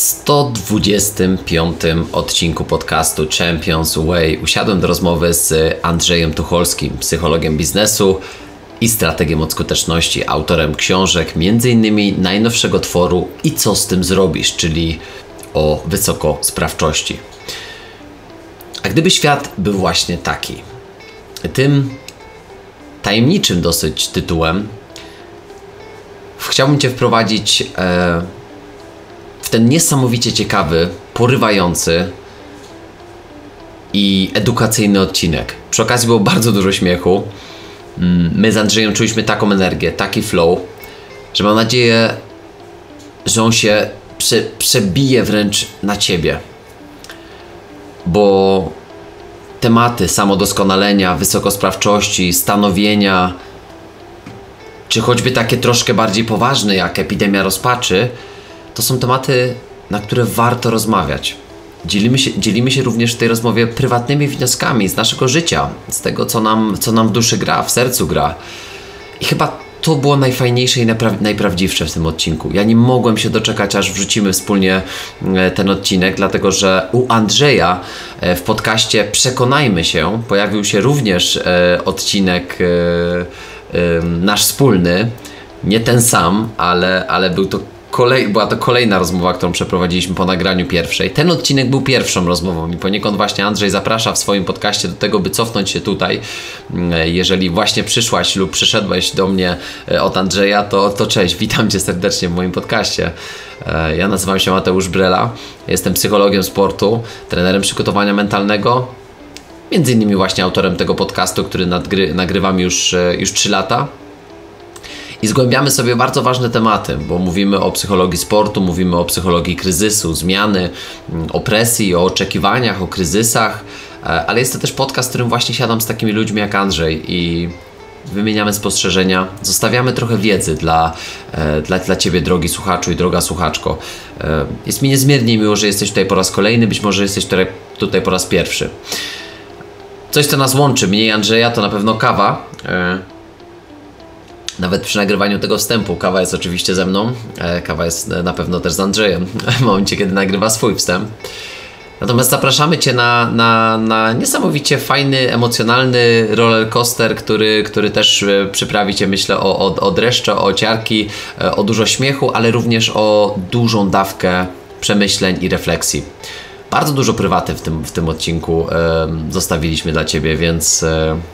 125 odcinku podcastu Champions Way usiadłem do rozmowy z Andrzejem Tucholskim, psychologiem biznesu i strategiem od skuteczności, autorem książek, m.in. najnowszego tworu I co z tym zrobisz, czyli o wysokosprawczości. A gdyby świat był właśnie taki, tym tajemniczym dosyć tytułem, chciałbym Cię wprowadzić w ten niesamowicie ciekawy, porywający i edukacyjny odcinek. Przy okazji było bardzo dużo śmiechu. My z Andrzejem czuliśmy taką energię, taki flow, że mam nadzieję, że on się przebije wręcz na Ciebie. Bo tematy samodoskonalenia, wysokosprawczości, stanowienia, czy choćby takie troszkę bardziej poważne jak epidemia rozpaczy, to są tematy, na które warto rozmawiać. Dzielimy się również w tej rozmowie prywatnymi wnioskami z naszego życia, z tego, co nam w duszy gra, w sercu gra. I chyba to było najfajniejsze i najprawdziwsze w tym odcinku. Ja nie mogłem się doczekać, aż wrzucimy wspólnie ten odcinek, dlatego że u Andrzeja w podcaście Przekonajmy się pojawił się również odcinek nasz wspólny, nie ten sam, ale była to kolejna rozmowa, którą przeprowadziliśmy po nagraniu pierwszej. Ten odcinek był pierwszą rozmową i poniekąd właśnie Andrzej zaprasza w swoim podcaście do tego, by cofnąć się tutaj. Jeżeli właśnie przyszłaś lub przyszedłeś do mnie od Andrzeja, to cześć, witam Cię serdecznie w moim podcaście. Ja nazywam się Mateusz Brela, jestem psychologiem sportu, trenerem przygotowania mentalnego, między innymi właśnie autorem tego podcastu, który nagrywam już 3 lata. I zgłębiamy sobie bardzo ważne tematy, bo mówimy o psychologii sportu, mówimy o psychologii kryzysu, zmiany, o presji, o oczekiwaniach, o kryzysach, ale jest to też podcast, w którym właśnie siadam z takimi ludźmi jak Andrzej i wymieniamy spostrzeżenia, zostawiamy trochę wiedzy dla Ciebie, drogi słuchaczu i droga słuchaczko. Jest mi niezmiernie miło, że jesteś tutaj po raz kolejny, być może jesteś tutaj po raz pierwszy. Coś, co nas łączy, mnie i Andrzeja, to na pewno kawa. Nawet przy nagrywaniu tego wstępu kawa jest oczywiście ze mną, kawa jest na pewno też z Andrzejem w momencie, kiedy nagrywa swój wstęp. Natomiast zapraszamy Cię na niesamowicie fajny, emocjonalny rollercoaster, który też przyprawi Cię, myślę, o dreszcze, o ciarki, o dużo śmiechu, ale również o dużą dawkę przemyśleń i refleksji. Bardzo dużo prywaty w tym odcinku zostawiliśmy dla Ciebie, więc...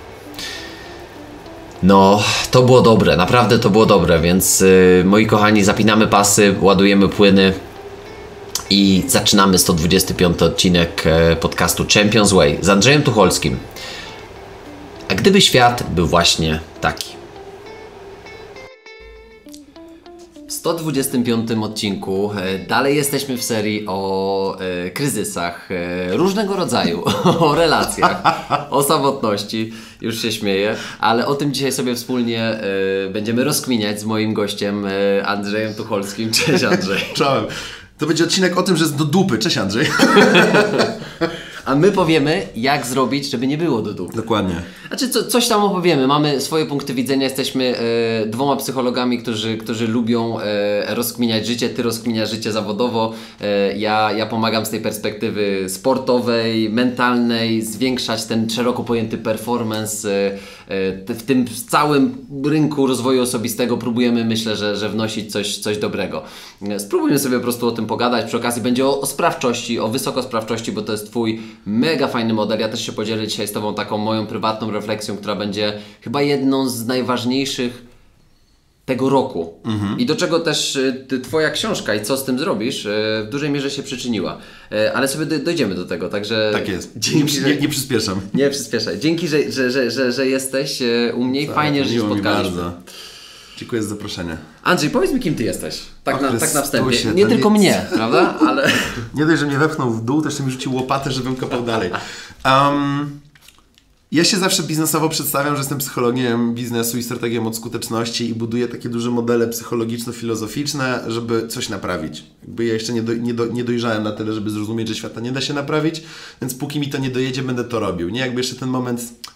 No, to było dobre, naprawdę to było dobre, więc moi kochani, zapinamy pasy, ładujemy płyny i zaczynamy 125 odcinek podcastu Champions Way z Andrzejem Tucholskim. A gdyby świat był właśnie taki? W 125 odcinku dalej jesteśmy w serii o kryzysach różnego rodzaju, o relacjach, o samotności, już się śmieję, ale o tym dzisiaj sobie wspólnie będziemy rozkminiać z moim gościem Andrzejem Tucholskim. Cześć Andrzej. Czołem. To będzie odcinek o tym, że jest do dupy. Cześć Andrzej. A my powiemy, jak zrobić, żeby nie było do dupy. Dokładnie. Znaczy coś tam opowiemy, mamy swoje punkty widzenia, jesteśmy dwoma psychologami, którzy lubią rozkminiać życie. Ty rozkminiasz życie zawodowo, ja pomagam z tej perspektywy sportowej, mentalnej, zwiększać ten szeroko pojęty performance w tym całym rynku rozwoju osobistego. Próbujemy, myślę, że wnosić coś dobrego. Spróbujmy sobie po prostu o tym pogadać. Przy okazji będzie o sprawczości, o wysokosprawczości, bo to jest Twój mega fajny model. Ja też się podzielę dzisiaj z Tobą taką moją prywatną refleksją, która będzie chyba jedną z najważniejszych tego roku. I do czego też Twoja książka I co z tym zrobisz w dużej mierze się przyczyniła. Ale sobie dojdziemy do tego, także... Tak jest. Dzięki, nie przyspieszam. Nie przyspieszaj. Dzięki, że jesteś u mnie i fajnie, że się spotkaliśmy. Bardzo. Dziękuję za zaproszenie. Andrzej, powiedz mi, kim Ty jesteś. Tak na wstępie. Się, nie tylko mnie, prawda? Ale... Nie dość, że mnie wepchnął w dół, też mi rzucił łopatę, żebym kopał dalej. Ja się zawsze biznesowo przedstawiam, że jestem psychologiem biznesu i strategiem od skuteczności i buduję takie duże modele psychologiczno-filozoficzne, żeby coś naprawić. Jakby ja jeszcze nie dojrzałem na tyle, żeby zrozumieć, że świata nie da się naprawić, więc póki mi to nie dojedzie, będę to robił. Nie, jakby jeszcze ten moment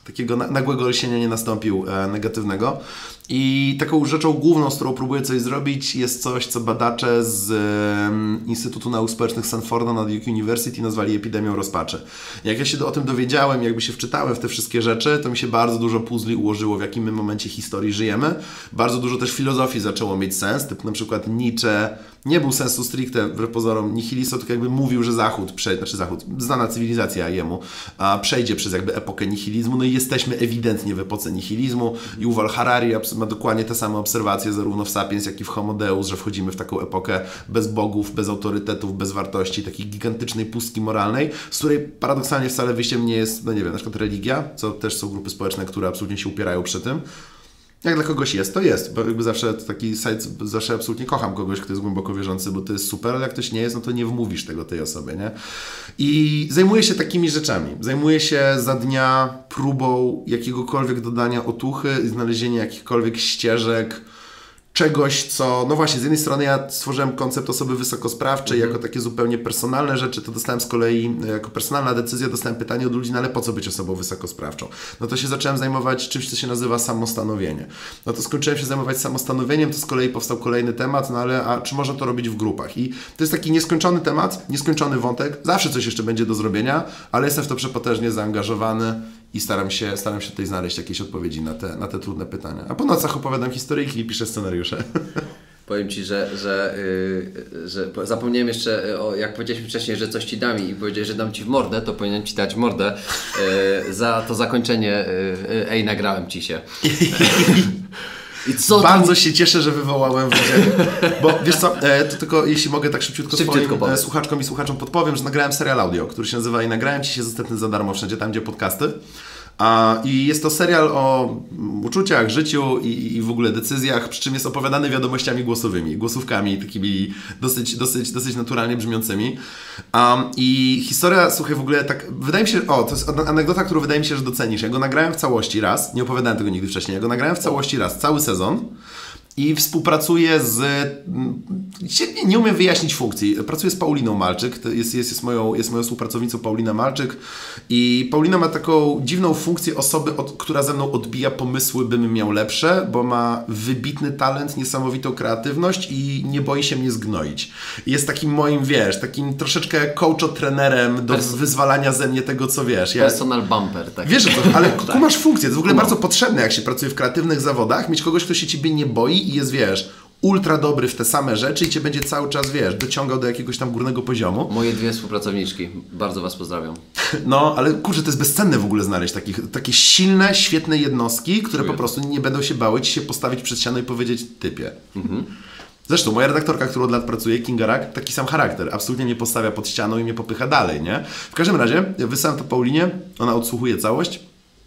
takiego nagłego olśnienia nie nastąpił negatywnego. I taką rzeczą główną, z którą próbuję coś zrobić, jest coś, co badacze z Instytutu Nauk Społecznych Stanforda na Duke University nazwali epidemią rozpaczy. Jak ja się o tym dowiedziałem, jakby się wczytałem w te wszystkie rzeczy, to mi się bardzo dużo puzli ułożyło, w jakim my momencie historii żyjemy. Bardzo dużo też filozofii zaczęło mieć sens, typu na przykład Nietzsche nie był sensu stricte, wbrew pozorom, nihilistą, tylko jakby mówił, że Zachód, znana cywilizacja jemu, przejdzie przez jakby epokę nihilizmu, no i jesteśmy ewidentnie w epoce nihilizmu. Yuval Harari ma dokładnie te same obserwacje zarówno w Sapiens, jak i w Homo Deus, że wchodzimy w taką epokę bez bogów, bez autorytetów, bez wartości, takiej gigantycznej pustki moralnej, z której paradoksalnie wcale wyjściem nie jest, no nie wiem, na przykład religia, co też są grupy społeczne, które absolutnie się upierają przy tym. Jak dla kogoś jest, to jest, bo jakby zawsze taki zawsze absolutnie kocham kogoś, kto jest głęboko wierzący, bo to jest super, ale jak ktoś nie jest, no to nie wmówisz tego tej osobie, nie? I zajmuję się takimi rzeczami. Zajmuję się za dnia próbą jakiegokolwiek dodania otuchy i znalezienia jakichkolwiek ścieżek, czegoś, co, no właśnie, z jednej strony ja stworzyłem koncept osoby wysokosprawczej jako takie zupełnie personalne rzeczy, to dostałem z kolei, jako personalna decyzja, dostałem pytanie od ludzi, no ale po co być osobą wysokosprawczą? No to się zacząłem zajmować czymś, co się nazywa samostanowienie. No to skończyłem się zajmować samostanowieniem, to z kolei powstał kolejny temat, no ale czy można to robić w grupach? I to jest taki nieskończony temat, nieskończony wątek, zawsze coś jeszcze będzie do zrobienia, ale jestem w to przepotężnie zaangażowany i staram się tutaj znaleźć jakieś odpowiedzi na te trudne pytania. A po nocach opowiadam historyjki i piszę scenariusze. Powiem Ci, że zapomniałem jeszcze, jak powiedzieliśmy wcześniej, że coś Ci dam i powiedziałeś, że dam Ci w mordę, to powinienem Ci dać mordę za to zakończenie. Nagrałem Ci się. I co bardzo się cieszę, że wywołałem wrażenie. Bo wiesz co, to tylko jeśli mogę tak szybciutko swoim słuchaczkom i słuchaczom podpowiem, że nagrałem serial audio, który się nazywa I nagrałem Ci się dostępny za darmo wszędzie tam, gdzie podcasty. I jest to serial o uczuciach, życiu i w ogóle decyzjach, przy czym jest opowiadany wiadomościami głosowymi, głosówkami takimi dosyć naturalnie brzmiącymi. I historia, słuchaj, w ogóle tak, wydaje mi się, to jest anegdota, którą wydaje mi się, że docenisz. Ja go nagrałem w całości raz, nie opowiadałem tego nigdy wcześniej, ja go nagrałem w całości raz, cały sezon. I współpracuję z... Nie umiem wyjaśnić funkcji. Pracuję z Pauliną Malczyk. Jest moją współpracownicą Paulina Malczyk. I Paulina ma taką dziwną funkcję osoby, która ze mną odbija pomysły, bym miał lepsze, bo ma wybitny talent, niesamowitą kreatywność i nie boi się mnie zgnoić. Jest takim moim, takim troszeczkę coacho-trenerem do wyzwalania ze mnie tego, co wiesz. Personal bumper. Tak. Wiesz, ale masz funkcję. To jest w ogóle bardzo potrzebne, jak się pracuje w kreatywnych zawodach, mieć kogoś, kto się ciebie nie boi i jest, ultra dobry w te same rzeczy i cię będzie cały czas, dociągał do jakiegoś tam górnego poziomu. Moje dwie współpracowniczki. Bardzo Was pozdrawiam. No, ale kurczę, to jest bezcenne w ogóle znaleźć takie silne, świetne jednostki, które po prostu nie będą się bały ci się postawić przed ścianą i powiedzieć typie. Zresztą moja redaktorka, którą od lat pracuje, Kinga Rak, taki sam charakter. Absolutnie nie postawia pod ścianą i mnie popycha dalej, nie? W każdym razie, ja wysyłam to Paulinie, ona odsłuchuje całość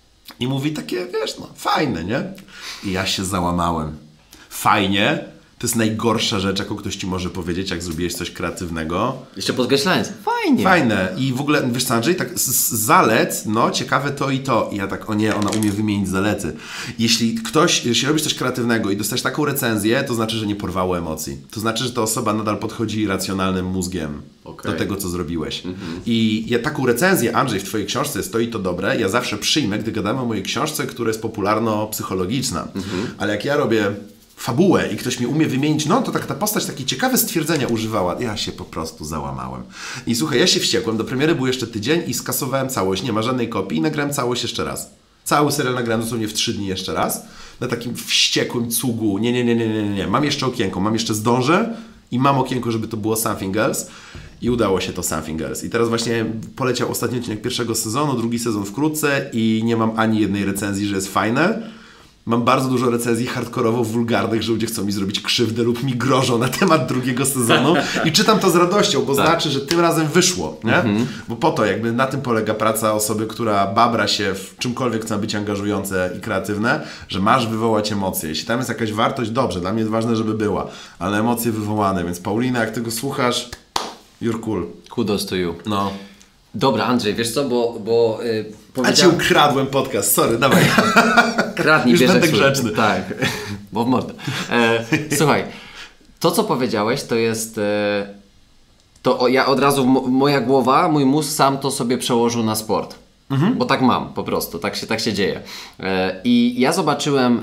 i mówi takie, fajne, nie? I ja się załamałem. Fajnie, to jest najgorsza rzecz, jaką ktoś ci może powiedzieć, jak zrobiłeś coś kreatywnego. Jeszcze podkreślając, fajnie. Fajne. I w ogóle, wiesz co, Andrzej, tak z zalet, ciekawe to i to. I ja tak, o nie, ona umie wymienić zalety. Jeśli robisz coś kreatywnego i dostajesz taką recenzję, to znaczy, że nie porwało emocji. To znaczy, że ta osoba nadal podchodzi racjonalnym mózgiem do tego, co zrobiłeś. I ja taką recenzję, Andrzej, w twojej książce jest to i to dobre, ja zawsze przyjmę, gdy gadamy o mojej książce, która jest popularno-psychologiczna. Ale jak ja robię fabułę i ktoś mi umie wymienić, to tak ta postać takie ciekawe stwierdzenia używała. Ja się po prostu załamałem. I słuchaj, ja się wściekłem. Do premiery był jeszcze tydzień i skasowałem całość. Nie ma żadnej kopii i nagrałem całość jeszcze raz. Cały serial nagrałem dosłownie w 3 dni jeszcze raz. Na takim wściekłym cugu. Nie. Mam jeszcze okienko, zdążę i mam okienko, żeby to było Something Else. I udało się to Something Else. I teraz właśnie poleciał ostatni odcinek pierwszego sezonu, drugi sezon wkrótce i nie mam ani jednej recenzji, że jest fajne. Mam bardzo dużo recenzji hardkorowo-wulgarnych, że ludzie chcą mi zrobić krzywdę lub mi grożą na temat drugiego sezonu i czytam to z radością, bo znaczy, że tym razem wyszło, nie? Bo po to jakby na tym polega praca osoby, która babra się w czymkolwiek chce być angażujące i kreatywne, że masz wywołać emocje. Jeśli tam jest jakaś wartość, dobrze, dla mnie jest ważne, żeby była, ale emocje wywołane, więc Paulina, jak tego słuchasz, you're cool. Kudos to you. No. Dobra, Andrzej, wiesz co, bo A ci ukradłem podcast, sorry, dawaj. Kradnij, już bierze będę grzeczny. Tak, bo w mordę. Słuchaj, to co powiedziałeś to jest... ja od razu, moja głowa, mój mózg sam to sobie przełożył na sport. Bo tak mam po prostu, tak się dzieje. I ja zobaczyłem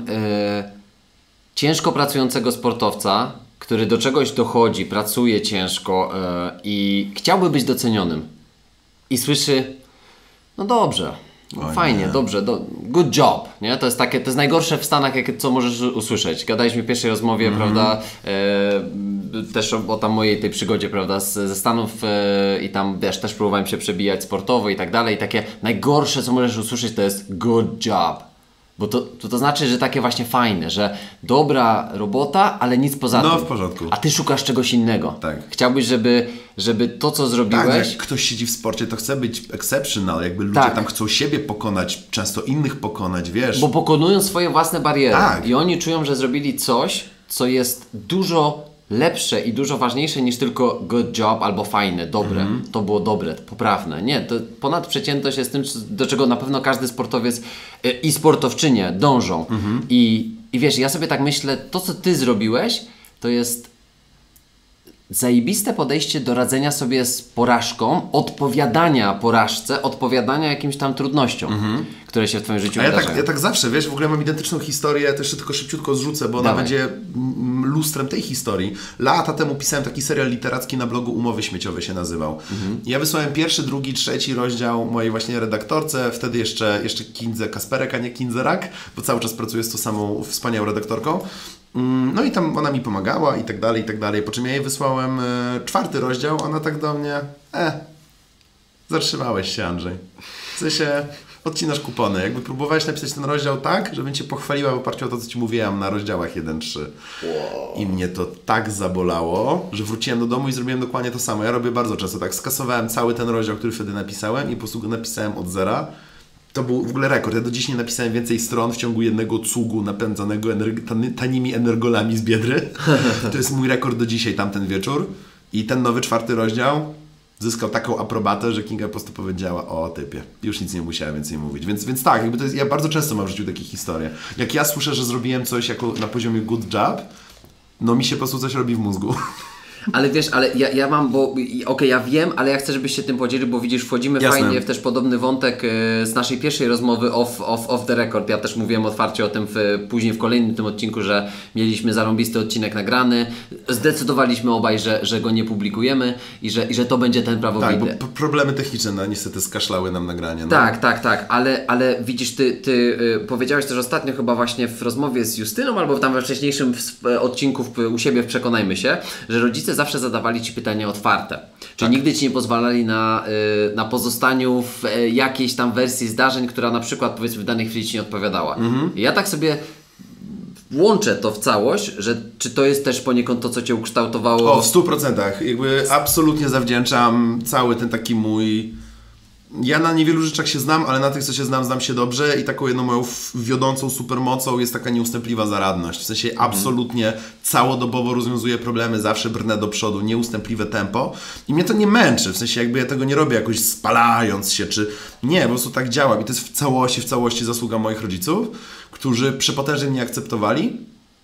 ciężko pracującego sportowca, który do czegoś dochodzi, pracuje ciężko i chciałby być docenionym. I słyszy, no dobrze, no fajnie, dobrze, good job, nie? To jest najgorsze w Stanach, co możesz usłyszeć. Gadaliśmy w pierwszej rozmowie, prawda, też o tam mojej tej przygodzie, prawda, ze Stanów i tam, wiesz, też próbowałem się przebijać sportowo i tak dalej. I takie najgorsze, co możesz usłyszeć, to jest good job. Bo to znaczy, że takie właśnie fajne, że dobra robota, ale nic poza tym. No, w porządku. A ty szukasz czegoś innego. Tak. Chciałbyś, żeby to, co zrobiłeś... Tak, jak ktoś siedzi w sporcie, to chce być exceptional, jakby ludzie tam chcą siebie pokonać, często innych pokonać, wiesz. Bo pokonują swoje własne bariery. Tak. I oni czują, że zrobili coś, co jest dużo lepsze i dużo ważniejsze niż tylko good job albo fajne, dobre. To było dobre, poprawne. Nie, to ponadprzeciętność jest tym, do czego na pewno każdy sportowiec i sportowczynie dążą. I wiesz, ja sobie tak myślę, to co ty zrobiłeś, to jest zajebiste podejście do radzenia sobie z porażką, odpowiadania porażce, odpowiadania jakimś tam trudnościom, które się w twoim życiu wydarzają. Ja tak zawsze, wiesz, w ogóle mam identyczną historię, też tylko szybciutko zrzucę, bo ona będzie lustrem tej historii. Lata temu pisałem taki serial literacki na blogu Umowy Śmieciowe się nazywał. Ja wysłałem pierwszy, drugi, trzeci rozdział mojej właśnie redaktorce, wtedy jeszcze Kindze Kasperek, a nie Kindzerak, bo cały czas pracuję z tą samą wspaniałą redaktorką. No i tam ona mi pomagała i tak dalej, po czym ja jej wysłałem czwarty rozdział, ona tak do mnie, zatrzymałeś się, Andrzej. W sensie, odcinasz kupony. Jakby próbowałeś napisać ten rozdział tak, żebym cię pochwaliła w oparciu o to, co ci mówiłam na rozdziałach 1-3. Wow. I mnie to tak zabolało, że wróciłem do domu i zrobiłem dokładnie to samo. Ja robię bardzo często tak. Skasowałem cały ten rozdział, który wtedy napisałem i po prostu go napisałem od zera. To był w ogóle rekord. Ja do dziś nie napisałem więcej stron w ciągu jednego cugu napędzanego tanimi energolami z Biedry. To jest mój rekord do dzisiaj, tamten wieczór. I ten nowy czwarty rozdział zyskał taką aprobatę, że Kinga po prostu powiedziała, o typie, już nic nie musiałem więcej mówić. Więc tak, jakby to jest, ja bardzo często mam w życiu takie historie. Jak ja słyszę, że zrobiłem coś jako na poziomie good job, no mi się po prostu coś robi w mózgu. Ale wiesz, ale ja mam, bo okej, ja wiem, ale ja chcę, żebyś się tym podzielił, bo widzisz, wchodzimy fajnie w też podobny wątek z naszej pierwszej rozmowy off the record. Ja też mówiłem otwarcie o tym później w kolejnym tym odcinku, że mieliśmy zarąbisty odcinek nagrany. Zdecydowaliśmy obaj, że go nie publikujemy i że to będzie ten prawowity. Tak, bo problemy techniczne niestety skaszlały nam nagranie. No. Tak, ale widzisz, ty powiedziałeś też ostatnio chyba właśnie w rozmowie z Justyną, albo tam we wcześniejszym odcinku u siebie w Przekonajmy się, że rodzice zawsze zadawali ci pytania otwarte. Czyli nigdy ci nie pozwalali na pozostaniu w jakiejś tam wersji zdarzeń, która na przykład powiedzmy w danej chwili ci nie odpowiadała. I ja tak sobie łączę to w całość, że czy to jest też poniekąd to, co cię ukształtowało? O, w 100%. Jakby absolutnie zawdzięczam cały ten taki mój... Ja na niewielu rzeczach się znam, ale na tych, co się znam się dobrze i taką jedną moją wiodącą supermocą jest taka nieustępliwa zaradność. W sensie absolutnie całodobowo rozwiązuję problemy, zawsze brnę do przodu, nieustępliwe tempo i mnie to nie męczy, w sensie jakby ja tego nie robię jakoś spalając się, czy nie, po prostu tak działam i to jest w całości zasługa moich rodziców, którzy przepotężnie mnie akceptowali,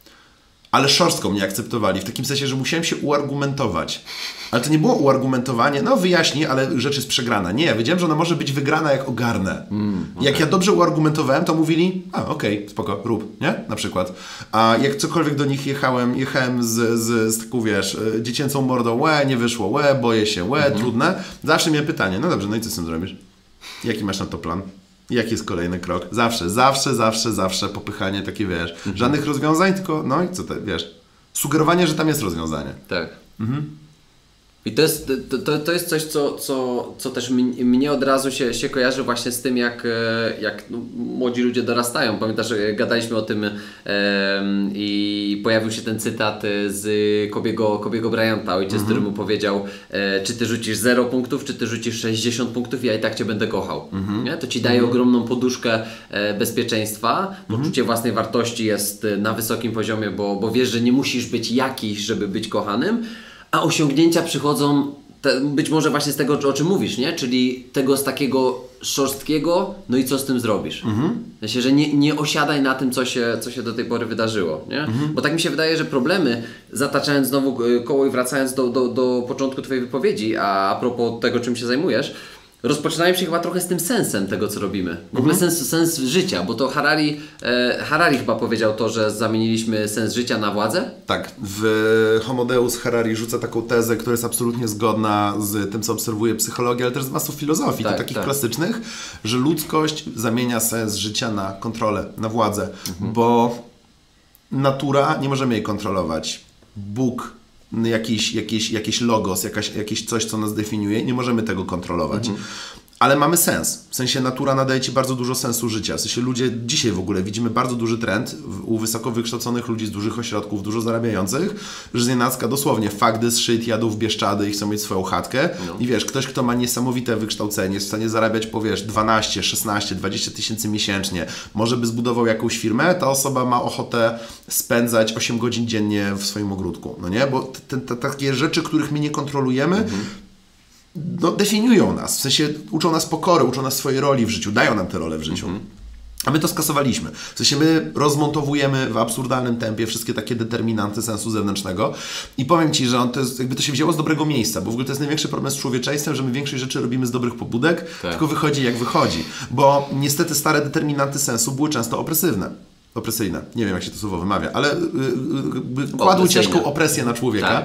ale szorstko mnie akceptowali, w takim sensie, że musiałem się uargumentować. Ale to nie było uargumentowanie, no wyjaśnij, ale rzecz jest przegrana. Nie, wiedziałem, że ona może być wygrana jak ogarnę. Okay. Jak ja dobrze uargumentowałem, to mówili, okej, spoko, rób, nie? Na przykład. A jak cokolwiek do nich jechałem z taką, wiesz, dziecięcą mordą, nie wyszło, boję się, trudne. Zawsze miałem pytanie, no dobrze, no i co z tym zrobisz? Jaki masz na to plan? Jaki jest kolejny krok? Zawsze popychanie takie, wiesz, żadnych rozwiązań, tylko, no i co to, wiesz, sugerowanie, że tam jest rozwiązanie. Tak. I to jest coś, co też mnie od razu się kojarzy właśnie z tym, jak młodzi ludzie dorastają. Pamiętasz, że gadaliśmy o tym i pojawił się ten cytat z Kobiego Bryanta, ojciec, który mu powiedział, czy ty rzucisz 0 punktów, czy ty rzucisz 60 punktów, ja i tak cię będę kochał. Nie? To ci daje ogromną poduszkę bezpieczeństwa, poczucie własnej wartości jest na wysokim poziomie, bo wiesz, że nie musisz być jakiś, żeby być kochanym, a osiągnięcia przychodzą być może właśnie z tego, o czym mówisz, nie? Czyli tego z takiego szorstkiego, no i co z tym zrobisz? W sensie, że nie osiadaj na tym, co się do tej pory wydarzyło, nie? Bo tak mi się wydaje, że problemy, zataczając znowu koło i wracając do początku twojej wypowiedzi, a propos tego, czym się zajmujesz, rozpoczynałem się chyba trochę z tym sensem tego, co robimy. W ogóle sens życia, bo to Harari chyba powiedział to, że zamieniliśmy sens życia na władzę? Tak, w Homo Deus Harari rzuca taką tezę, która jest absolutnie zgodna z tym, co obserwuje psychologia, ale też z masą filozofii, takich klasycznych, że ludzkość zamienia sens życia na kontrolę, na władzę, bo natura, nie możemy jej kontrolować. Bóg, jakiś logos, jakieś coś, co nas definiuje, nie możemy tego kontrolować. Ale mamy sens. W sensie natura nadaje Ci bardzo dużo sensu życia. W sensie ludzie, dzisiaj w ogóle widzimy bardzo duży trend u wysoko wykształconych ludzi z dużych ośrodków, dużo zarabiających, że znienacka dosłownie fakt is shit, jadą w Bieszczady i chcą mieć swoją chatkę. I wiesz, ktoś, kto ma niesamowite wykształcenie, jest w stanie zarabiać po 12, 16, 20 tysięcy miesięcznie, może by zbudował jakąś firmę, ta osoba ma ochotę spędzać 8 godzin dziennie w swoim ogródku. No nie? Bo takie rzeczy, których my nie kontrolujemy, definiują nas, w sensie uczą nas pokory, uczą nas swojej roli w życiu, dają nam tę rolę w życiu. A my to skasowaliśmy. W sensie my rozmontowujemy w absurdalnym tempie wszystkie takie determinanty sensu zewnętrznego i powiem Ci, że to się wzięło z dobrego miejsca, bo w ogóle to jest największy problem z człowieczeństwem, że my większość rzeczy robimy z dobrych pobudek, tylko wychodzi jak wychodzi. Bo niestety stare determinanty sensu były często opresyjne. Nie wiem, jak się to słowo wymawia, ale kładły ciężką opresję na człowieka. Tak.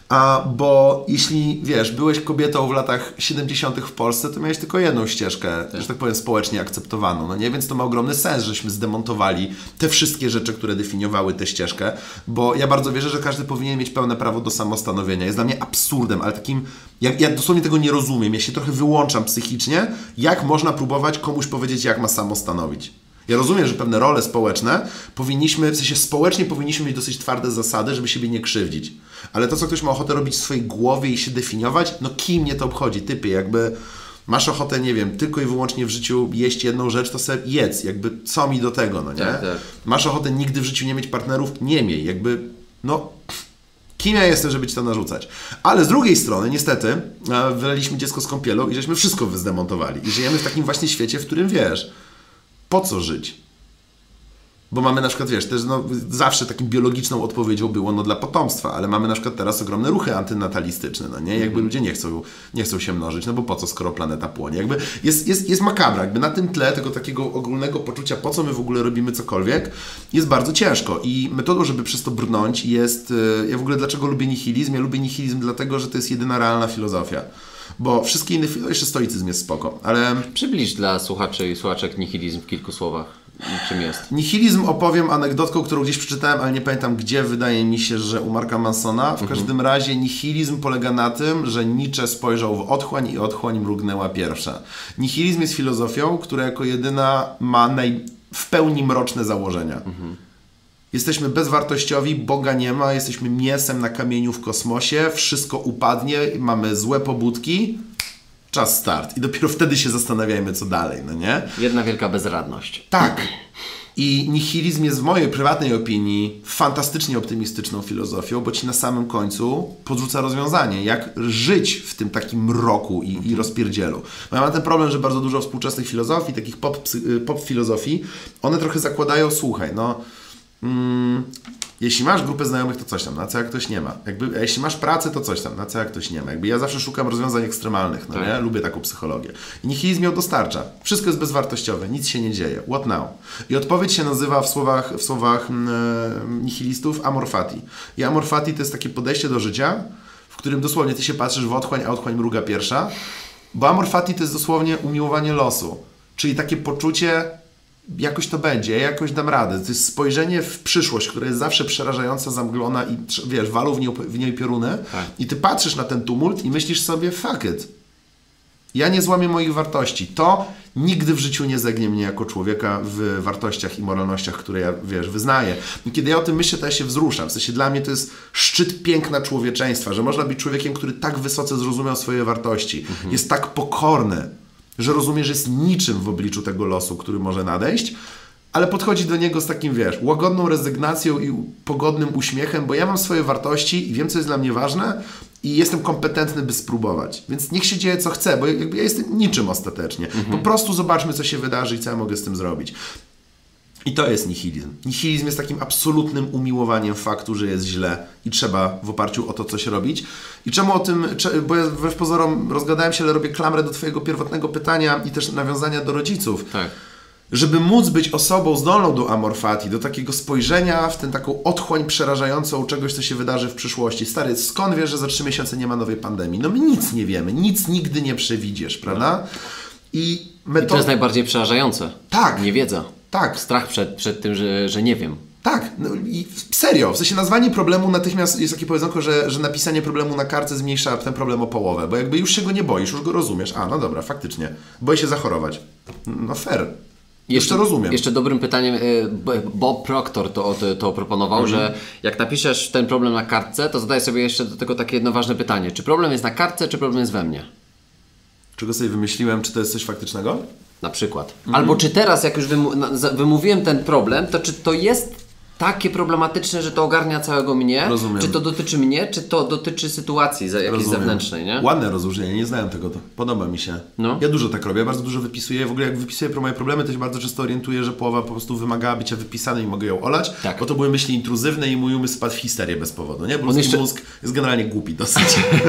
Bo jeśli, wiesz, byłeś kobietą w latach 70. w Polsce, to miałeś tylko jedną ścieżkę, że tak powiem, społecznie akceptowaną, no nie? Więc to ma ogromny sens, żeśmy zdemontowali te wszystkie rzeczy, które definiowały tę ścieżkę, bo ja bardzo wierzę, że każdy powinien mieć pełne prawo do samostanowienia. Jest dla mnie absurdem, ale takim, ja dosłownie tego nie rozumiem, ja się trochę wyłączam psychicznie, jak można próbować komuś powiedzieć, jak ma samostanowić. Ja rozumiem, że pewne role społeczne w sensie społecznie powinniśmy mieć dosyć twarde zasady, żeby siebie nie krzywdzić. Ale to, co ktoś ma ochotę robić w swojej głowie i się definiować, no kim mnie to obchodzi? Typie, jakby masz ochotę, nie wiem, tylko i wyłącznie w życiu jeść jedną rzecz, to sobie jedz. Jakby co mi do tego, no nie? Tak. Masz ochotę nigdy w życiu nie mieć partnerów? Nie miej. Jakby, no... Kim ja jestem, żeby Ci to narzucać? Ale z drugiej strony, niestety, wyleliśmy dziecko z kąpielą i żeśmy wszystko wyzdemontowali. I żyjemy w takim właśnie świecie, w którym, wiesz... Po co żyć? Bo mamy na przykład, wiesz, też zawsze taką biologiczną odpowiedzią było dla potomstwa, ale mamy na przykład teraz ogromne ruchy antynatalistyczne, no nie? Jakby ludzie nie chcą się mnożyć, no bo po co, skoro planeta płonie? Jakby jest makabra, jakby na tym tle tego takiego ogólnego poczucia, po co my w ogóle robimy cokolwiek, jest bardzo ciężko i metodą, żeby przez to brnąć jest, ja w ogóle dlaczego lubię nihilizm? Ja lubię nihilizm dlatego, że to jest jedyna realna filozofia. Bo wszystkie inne, jeszcze stoicyzm jest spoko, ale... Przybliż dla słuchaczy i słuchaczek nihilizm w kilku słowach. Czym jest? Nihilizm opowiem anegdotką, którą gdzieś przeczytałem, ale nie pamiętam gdzie, wydaje mi się, że u Marka Mansona. W każdym razie nihilizm polega na tym, że Nietzsche spojrzał w otchłań i otchłań mrugnęła pierwsza. Nihilizm jest filozofią, która jako jedyna ma w pełni mroczne założenia. Jesteśmy bezwartościowi, Boga nie ma, jesteśmy mięsem na kamieniu w kosmosie, wszystko upadnie, mamy złe pobudki, czas start. I dopiero wtedy się zastanawiajmy, co dalej, no nie? Jedna wielka bezradność. Tak. I nihilizm jest w mojej prywatnej opinii fantastycznie optymistyczną filozofią, bo Ci na samym końcu podrzuca rozwiązanie, jak żyć w tym takim mroku i rozpierdzielu. Bo ja mam ten problem, że bardzo dużo współczesnych filozofii, takich pop filozofii, one trochę zakładają, słuchaj, no... jeśli masz grupę znajomych, to coś tam, na co jak ktoś nie ma. A jeśli masz pracę, to coś tam, na co jak ktoś nie ma. Ja zawsze szukam rozwiązań ekstremalnych, no nie? Lubię taką psychologię. I nihilizm ją dostarcza. Wszystko jest bezwartościowe, nic się nie dzieje. What now? I odpowiedź się nazywa w słowach nihilistów amor fati. I amor fati to jest takie podejście do życia, w którym dosłownie ty się patrzysz w otchłań, a otchłań mruga pierwsza. Bo amor fati to jest dosłownie umiłowanie losu. Czyli takie poczucie... jakoś to będzie, ja jakoś dam radę. To jest spojrzenie w przyszłość, która jest zawsze przerażająca, zamglona i wiesz, walą w niej pioruny i ty patrzysz na ten tumult i myślisz sobie, fuck it. Ja nie złamię moich wartości. To nigdy w życiu nie zegnie mnie jako człowieka w wartościach i moralnościach, które ja, wiesz, wyznaję. I kiedy ja o tym myślę, to ja się wzruszam. W sensie dla mnie to jest szczyt piękna człowieczeństwa, że można być człowiekiem, który tak wysoce zrozumiał swoje wartości. Jest tak pokorny, że rozumie, że jest niczym w obliczu tego losu, który może nadejść, ale podchodzi do niego z takim, wiesz, łagodną rezygnacją i pogodnym uśmiechem, bo ja mam swoje wartości i wiem, co jest dla mnie ważne i jestem kompetentny, by spróbować. Więc niech się dzieje, co chce, bo jakby ja jestem niczym ostatecznie. Po prostu zobaczmy, co się wydarzy i co ja mogę z tym zrobić. I to jest nihilizm. Nihilizm jest takim absolutnym umiłowaniem faktu, że jest źle i trzeba w oparciu o to coś robić. I czemu o tym, bo ja wbrew pozorom rozgadałem się, ale robię klamrę do twojego pierwotnego pytania i też nawiązania do rodziców. Tak. Żeby móc być osobą zdolną do amorfatii, do takiego spojrzenia w tę taką otchłań przerażającą czegoś, co się wydarzy w przyszłości. Stary, skąd wiesz, że za 3 miesiące nie ma nowej pandemii? No my nic nie wiemy, nic nigdy nie przewidziesz, prawda? I to jest najbardziej przerażające. Tak. Niewiedza. Tak. Strach przed tym, że nie wiem. Tak, no i serio, w sensie nazwanie problemu natychmiast jest takie powiedzonko, że napisanie problemu na kartce zmniejsza ten problem o połowę, bo jakby już się go nie boisz, już go rozumiesz. A, no dobra, faktycznie. Boję się zachorować. No fair. Jeszcze rozumiem. Jeszcze dobrym pytaniem, Bob Proctor to proponował, że jak napiszesz ten problem na kartce, to zadaj sobie jeszcze do tego takie jedno ważne pytanie. Czy problem jest na kartce, czy problem jest we mnie? Czego sobie wymyśliłem, czy to jest coś faktycznego? Na przykład. Albo czy teraz, jak już wymówiłem ten problem, to czy to jest takie problematyczne, że to ogarnia całego mnie? Rozumiem. Czy to dotyczy mnie, czy to dotyczy sytuacji jakiejś zewnętrznej, nie? Ładne rozróżnienie, nie znałem tego. Podoba mi się. No. Ja dużo tak robię, bardzo dużo wypisuję. W ogóle jak wypisuję moje problemy, to się bardzo często orientuję, że połowa po prostu wymagała bycia wypisanej i mogę ją olać, tak. Bo to były myśli intruzywne i mój umysł spadł w histerię bez powodu, nie? Bo mózg jest generalnie głupi dosyć.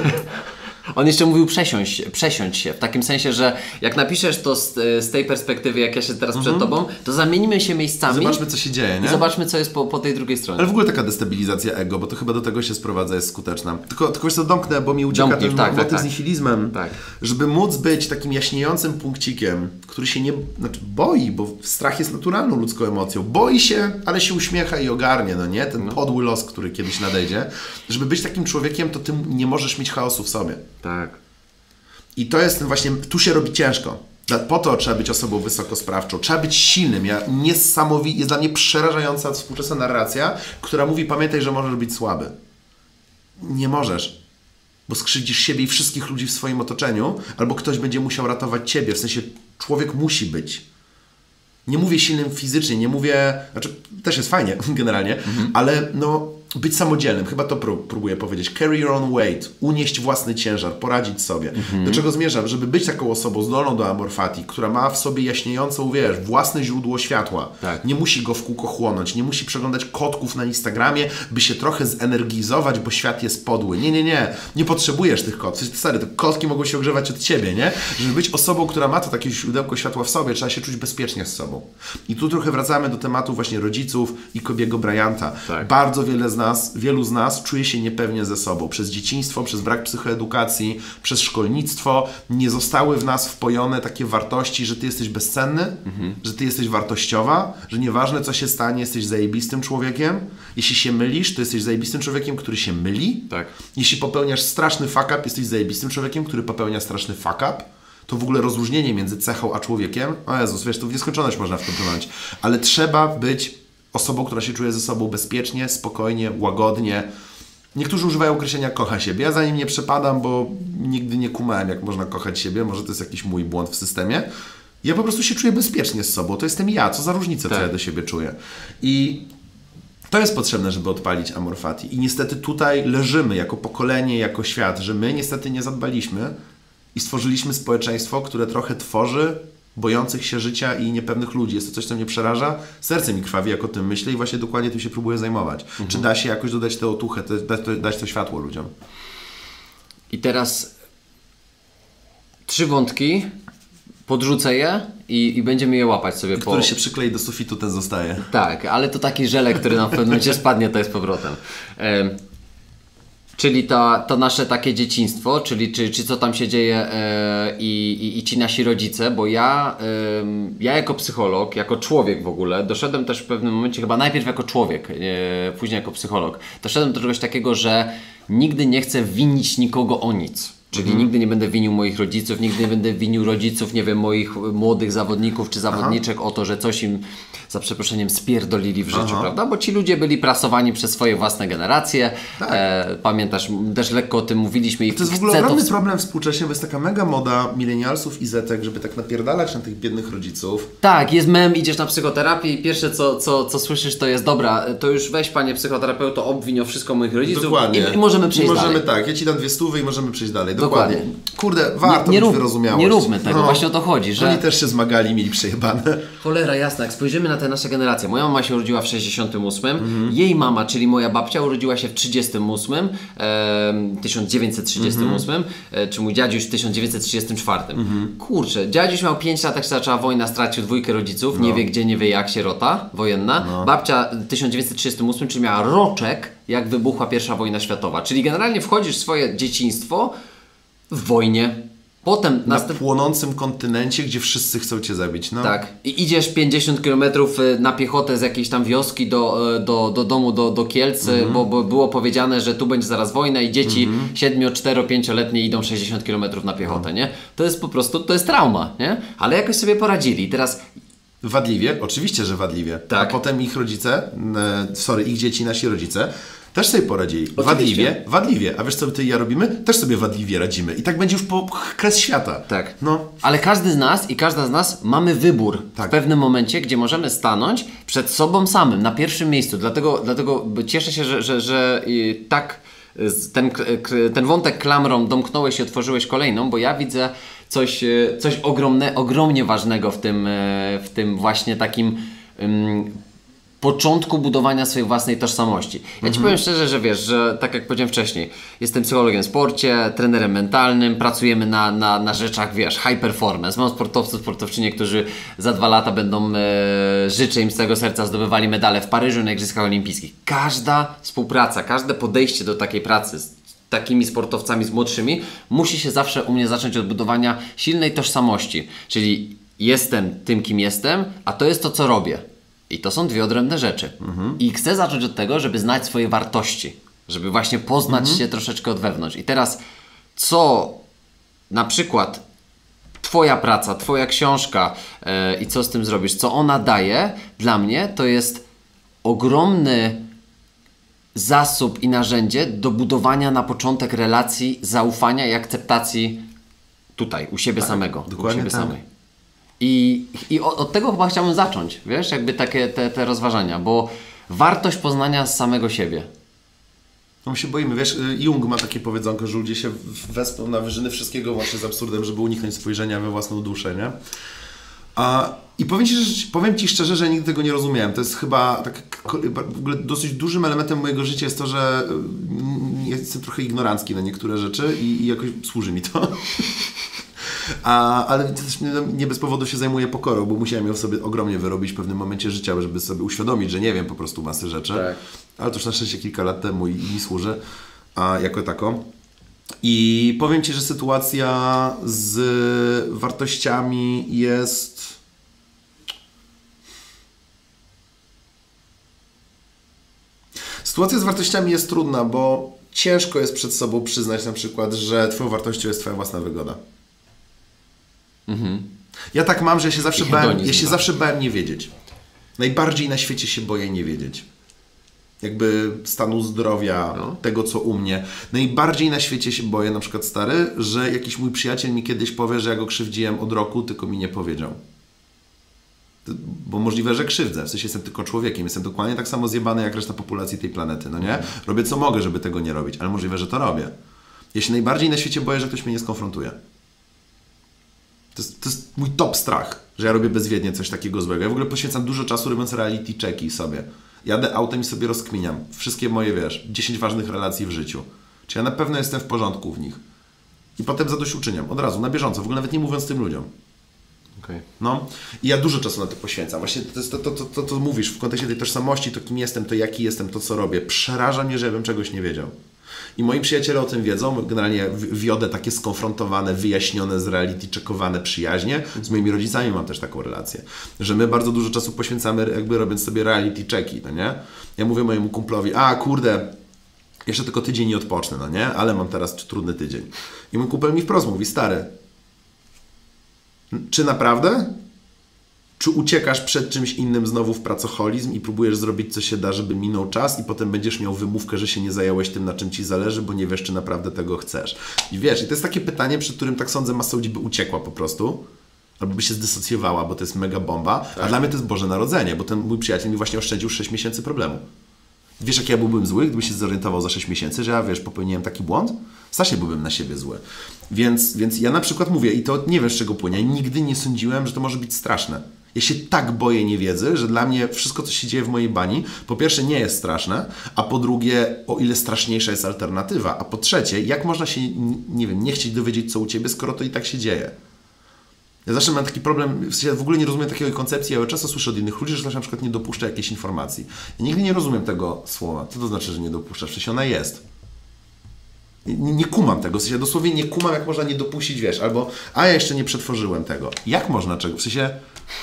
On jeszcze mówił przesiąść się, w takim sensie, że jak napiszesz to z tej perspektywy, jak ja się teraz przed tobą, to zamienimy się miejscami. Zobaczmy, co się dzieje, nie? I zobaczmy, co jest po tej drugiej stronie. Ale w ogóle taka destabilizacja ego, bo to chyba do tego się sprowadza, jest skuteczna. Tylko już to domknę, bo mi ucieka ten motyw z nihilizmem. Tak. Żeby móc być takim jaśniejącym punkcikiem, który się nie boi, bo strach jest naturalną ludzką emocją. Boi się, ale się uśmiecha i ogarnie, no nie? Ten podły los, który kiedyś nadejdzie. Żeby być takim człowiekiem, to ty nie możesz mieć chaosu w sobie. Tak. I to jest ten właśnie, tu się robi ciężko. Po to trzeba być osobą wysokosprawczą, trzeba być silnym. Jest dla mnie przerażająca współczesna narracja, która mówi, pamiętaj, że możesz być słaby. Nie możesz, bo skrzywdzisz siebie i wszystkich ludzi w swoim otoczeniu, albo ktoś będzie musiał ratować ciebie, w sensie człowiek musi być. Nie mówię silnym fizycznie, nie mówię, znaczy też jest fajnie generalnie, ale no być samodzielnym, chyba to próbuję powiedzieć. Carry your own weight, unieść własny ciężar, poradzić sobie. Do czego zmierzam? Żeby być taką osobą zdolną do amorfatii, która ma w sobie jaśniejącą, własne źródło światła. Tak. Nie musi go w kółko chłonąć, nie musi przeglądać kotków na Instagramie, by się trochę zenergizować, bo świat jest podły. Nie. Nie potrzebujesz tych kotów. Stary, to kotki mogą się ogrzewać od ciebie, nie? Żeby być osobą, która ma to takie źródełko światła w sobie, trzeba się czuć bezpiecznie z sobą. I tu trochę wracamy do tematu właśnie rodziców i Kobiego Bryanta. Tak. Bardzo wielu z nas czuje się niepewnie ze sobą. Przez dzieciństwo, przez brak psychoedukacji, przez szkolnictwo nie zostały w nas wpojone takie wartości, że ty jesteś bezcenny, że ty jesteś wartościowa, że nieważne co się stanie, jesteś zajebistym człowiekiem. Jeśli się mylisz, to jesteś zajebistym człowiekiem, który się myli. Tak. Jeśli popełniasz straszny fuck up, jesteś zajebistym człowiekiem, który popełnia straszny fuck up. To w ogóle rozróżnienie między cechą a człowiekiem, o Jezus, wiesz, to w nieskończoność można w to płynąć, ale trzeba być osobą, która się czuje ze sobą bezpiecznie, spokojnie, łagodnie. Niektórzy używają określenia kocha siebie. Ja za nim nie przepadam, bo nigdy nie kumałem, jak można kochać siebie. Może to jest jakiś mój błąd w systemie. Ja po prostu się czuję bezpiecznie z sobą. To jestem ja. Co za różnica, co ja do siebie czuję. I to jest potrzebne, żeby odpalić amorfatii. I niestety tutaj leżymy jako pokolenie, jako świat, że my niestety nie zadbaliśmy i stworzyliśmy społeczeństwo, które trochę tworzy bojących się życia i niepewnych ludzi. Jest to coś, co mnie przeraża. Serce mi krwawi, jak o tym myślę i właśnie dokładnie tym się próbuję zajmować. Czy da się jakoś dodać tę otuchę, dać to światło ludziom? I teraz 3 wątki, podrzucę je i będziemy je łapać sobie. Który się przyklei do sufitu, ten zostaje. Tak, ale to taki żelek, który na pewnym momencie spadnie, to jest powrotem. Czyli to nasze takie dzieciństwo, czyli czy co tam się dzieje i ci nasi rodzice, bo ja jako psycholog, jako człowiek w ogóle, doszedłem też w pewnym momencie, chyba najpierw jako człowiek, później jako psycholog, doszedłem do czegoś takiego, że nigdy nie chcę winić nikogo o nic. Czyli nigdy nie będę winił moich rodziców, nigdy nie będę winił rodziców, nie wiem, moich młodych zawodników czy zawodniczek o to, że coś im, za przeproszeniem, spierdolili w życiu, prawda? Bo ci ludzie byli prasowani przez swoje własne generacje. Tak. Pamiętasz, też lekko o tym mówiliśmy. I to jest w ogóle ogromny problem współcześnie, bo jest taka mega moda milenialsów i zetek, żeby tak napierdalać na tych biednych rodziców. Tak, jest mem, idziesz na psychoterapię i pierwsze co słyszysz to jest, dobra, to już weź, panie psychoterapeuto, obwiń o wszystko moich rodziców. Dokładnie. I możemy przejść dalej. Tak, ja ci dam 200 i możemy przejść dalej. Dokładnie. Kurde, warto być wyrozumiałość. Nie róbmy tego, właśnie o to chodzi, że... Oni też się zmagali, mieli przejebane. Cholera jasna, jak spojrzymy na te nasze generacje. Moja mama się urodziła w 68, jej mama, czyli moja babcia, urodziła się w 38, 1938, czy mój dziadziuś w 1934. Kurczę, dziadziuś miał 5 lat, jak się zaczęła wojna, stracił 2 rodziców, nie wie gdzie, nie wie jak, sierota wojenna. Babcia w 1938, czyli miała roczek, jak wybuchła I wojna światowa. Czyli generalnie wchodzisz w swoje dzieciństwo w wojnie. Potem na płonącym kontynencie, gdzie wszyscy chcą cię zabić. No. Tak. I idziesz 50 km na piechotę z jakiejś tam wioski do domu, do Kielc, bo było powiedziane, że tu będzie zaraz wojna i dzieci 7, 4, 5-letnie idą 60 km na piechotę, nie? To jest po prostu, to jest trauma, nie? Ale jakoś sobie poradzili. Teraz... Wadliwie, oczywiście, że wadliwie. Tak. A potem ich rodzice, ich dzieci, nasi rodzice, też sobie poradzili. Oczywiście. Wadliwie. A wiesz co ty i ja robimy? Też sobie wadliwie radzimy. I tak będzie już po kres świata. Tak. No. Ale każdy z nas i każda z nas mamy wybór w pewnym momencie, gdzie możemy stanąć przed sobą samym, na pierwszym miejscu. Dlatego cieszę się, że tak ten wątek klamrą domknąłeś i otworzyłeś kolejną, bo ja widzę coś ogromnie ważnego w tym właśnie takim początku budowania swojej własnej tożsamości. Ja Ci powiem szczerze, że wiesz, że tak jak powiedziałem wcześniej, jestem psychologiem w sporcie, trenerem mentalnym, pracujemy na rzeczach, wiesz, high performance. Mam sportowców, sportowczynie, którzy za 2 lata będą, życzę im z całego serca, zdobywali medale w Paryżu na Igrzyskach Olimpijskich. Każda współpraca, każde podejście do takiej pracy z takimi sportowcami, z młodszymi, musi się zawsze u mnie zacząć od budowania silnej tożsamości. Czyli jestem tym, kim jestem, a to jest to, co robię. I to są 2 odrębne rzeczy. I chcę zacząć od tego, żeby znać swoje wartości. Żeby właśnie poznać się troszeczkę od wewnątrz. I teraz, co na przykład Twoja praca, Twoja książka i co z tym zrobisz, co ona daje, dla mnie to jest ogromny zasób i narzędzie do budowania na początek relacji, zaufania i akceptacji tutaj, u siebie samego. Dokładnie u siebie tak. samej. I od tego chyba chciałbym zacząć, wiesz, jakby takie te rozważania, bo wartość poznania z samego siebie. No my się boimy, wiesz, Jung ma takie powiedzonko, że ludzie się wespną na wyżyny wszystkiego właśnie z absurdem, żeby uniknąć spojrzenia we własną duszę, nie? I powiem Ci szczerze, że nigdy tego nie rozumiałem. To jest chyba tak, w ogóle dosyć dużym elementem mojego życia jest to, że jestem trochę ignorancki na niektóre rzeczy i jakoś służy mi to. Ale też nie bez powodu się zajmuję pokorą, bo musiałem ją sobie ogromnie wyrobić w pewnym momencie życia, żeby sobie uświadomić, że nie wiem po prostu masy rzeczy. Tak. Ale to już na szczęście kilka lat temu i mi służy jako tako. I powiem Ci, że sytuacja z wartościami jest... Sytuacja z wartościami jest trudna, bo ciężko jest przed sobą przyznać na przykład, że Twoją wartością jest Twoja własna wygoda. Ja tak mam, że ja się zawsze bałem nie wiedzieć. Najbardziej na świecie się boję nie wiedzieć. Jakby stanu zdrowia, tego co u mnie. Najbardziej na świecie się boję, na przykład stary, że jakiś mój przyjaciel mi kiedyś powie, że ja go krzywdziłem od roku, tylko mi nie powiedział. Bo możliwe, że krzywdzę. W sensie jestem tylko człowiekiem. Jestem dokładnie tak samo zjebany jak reszta populacji tej planety, no nie? Robię co mogę, żeby tego nie robić, ale możliwe, że to robię. Ja się najbardziej na świecie boję, że ktoś mnie nie skonfrontuje. To jest mój top strach, że ja robię bezwiednie coś takiego złego. Ja w ogóle poświęcam dużo czasu robiąc reality checki sobie. Jadę autem i sobie rozkminiam wszystkie moje, 10 ważnych relacji w życiu. Czy ja na pewno jestem w porządku w nich. I potem zadośćuczyniam, od razu, na bieżąco, w ogóle nawet nie mówiąc tym ludziom. Okay. No. I ja dużo czasu na to poświęcam. Właśnie to mówisz, w kontekście tej tożsamości, to kim jestem, to jaki jestem, to co robię. Przeraża mnie, że ja bym czegoś nie wiedział. I moi przyjaciele o tym wiedzą. Generalnie wiodę takie skonfrontowane, wyjaśnione, zreality-checkowane przyjaźnie. Z moimi rodzicami mam też taką relację. Że my bardzo dużo czasu poświęcamy, jakby robiąc sobie reality-checki, no nie? Ja mówię mojemu kumplowi, kurde, jeszcze tylko tydzień nie odpocznę, no nie? Ale mam teraz trudny tydzień. I mój kumpel mi wprost mówi, stary, czy naprawdę? Czy uciekasz przed czymś innym znowu w pracoholizm i próbujesz zrobić co się da, żeby minął czas i potem będziesz miał wymówkę, że się nie zająłeś tym, na czym Ci zależy, bo nie wiesz, czy naprawdę tego chcesz. I wiesz, i to jest takie pytanie, przed którym tak sądzę masa ludzi by uciekła po prostu, albo by się zdysocjowała, bo to jest mega bomba, tak. A dla mnie to jest Boże Narodzenie, bo ten mój przyjaciel mi właśnie oszczędził 6 miesięcy problemu. Wiesz, jak ja byłbym zły, gdyby się zorientował za 6 miesięcy, że ja, popełniłem taki błąd? Strasznie byłbym na siebie zły. Więc ja na przykład mówię, i to nie wiem z czego płynie, nigdy nie sądziłem, że to może być straszne. Ja się tak boję niewiedzy, że dla mnie wszystko, co się dzieje w mojej bani, po pierwsze nie jest straszne, a po drugie, o ile straszniejsza jest alternatywa, a po trzecie, jak można się, nie wiem, nie chcieć dowiedzieć, co u Ciebie, skoro to i tak się dzieje. Ja zawsze mam taki problem, w sensie w ogóle nie rozumiem takiej koncepcji, ja często słyszę od innych ludzi, że ktoś na przykład nie dopuszcza jakiejś informacji. Ja nigdy nie rozumiem tego słowa. Co to znaczy, że nie dopuszczasz? W sensie ona jest. Nie kumam tego, w sensie dosłownie nie kumam, jak można nie dopuścić, wiesz, albo ja jeszcze nie przetworzyłem tego. Jak można czego? W sensie...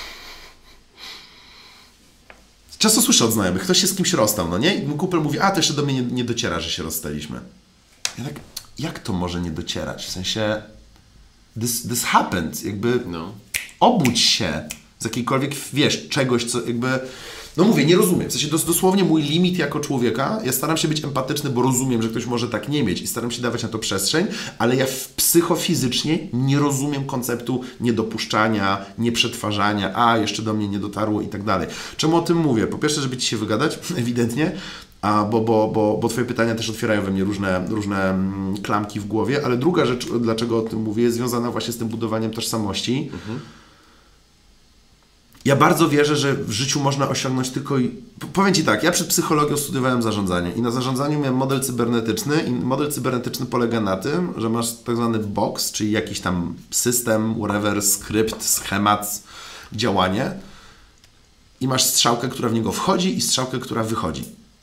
Często słyszę od znajomych, ktoś się z kimś rozstał, no nie? I mój kumpel mówi, to jeszcze do mnie nie dociera, że się rozstaliśmy. Ja tak, jak to może nie docierać? W sensie... This happened, jakby obudź się z jakiejkolwiek, wiesz, czegoś, co jakby, no mówię, nie rozumiem, w sensie dosłownie mój limit jako człowieka, ja staram się być empatyczny, bo rozumiem, że ktoś może tak nie mieć i staram się dawać na to przestrzeń, ale ja psychofizycznie nie rozumiem konceptu niedopuszczania, nieprzetwarzania, jeszcze do mnie nie dotarło i tak dalej. Czemu o tym mówię? Po pierwsze, żeby Ci się wygadać, ewidentnie, bo Twoje pytania też otwierają we mnie różne klamki w głowie, ale druga rzecz, dlaczego o tym mówię, jest związana właśnie z tym budowaniem tożsamości. Ja bardzo wierzę, że w życiu można osiągnąć tylko... Powiem Ci tak, ja przed psychologią studiowałem zarządzanie i na zarządzaniu miałem model cybernetyczny i model cybernetyczny polega na tym, że masz tak zwany box, czyli jakiś tam system, whatever, skrypt, schemat, działanie i masz strzałkę, która w niego wchodzi i strzałkę, która wychodzi.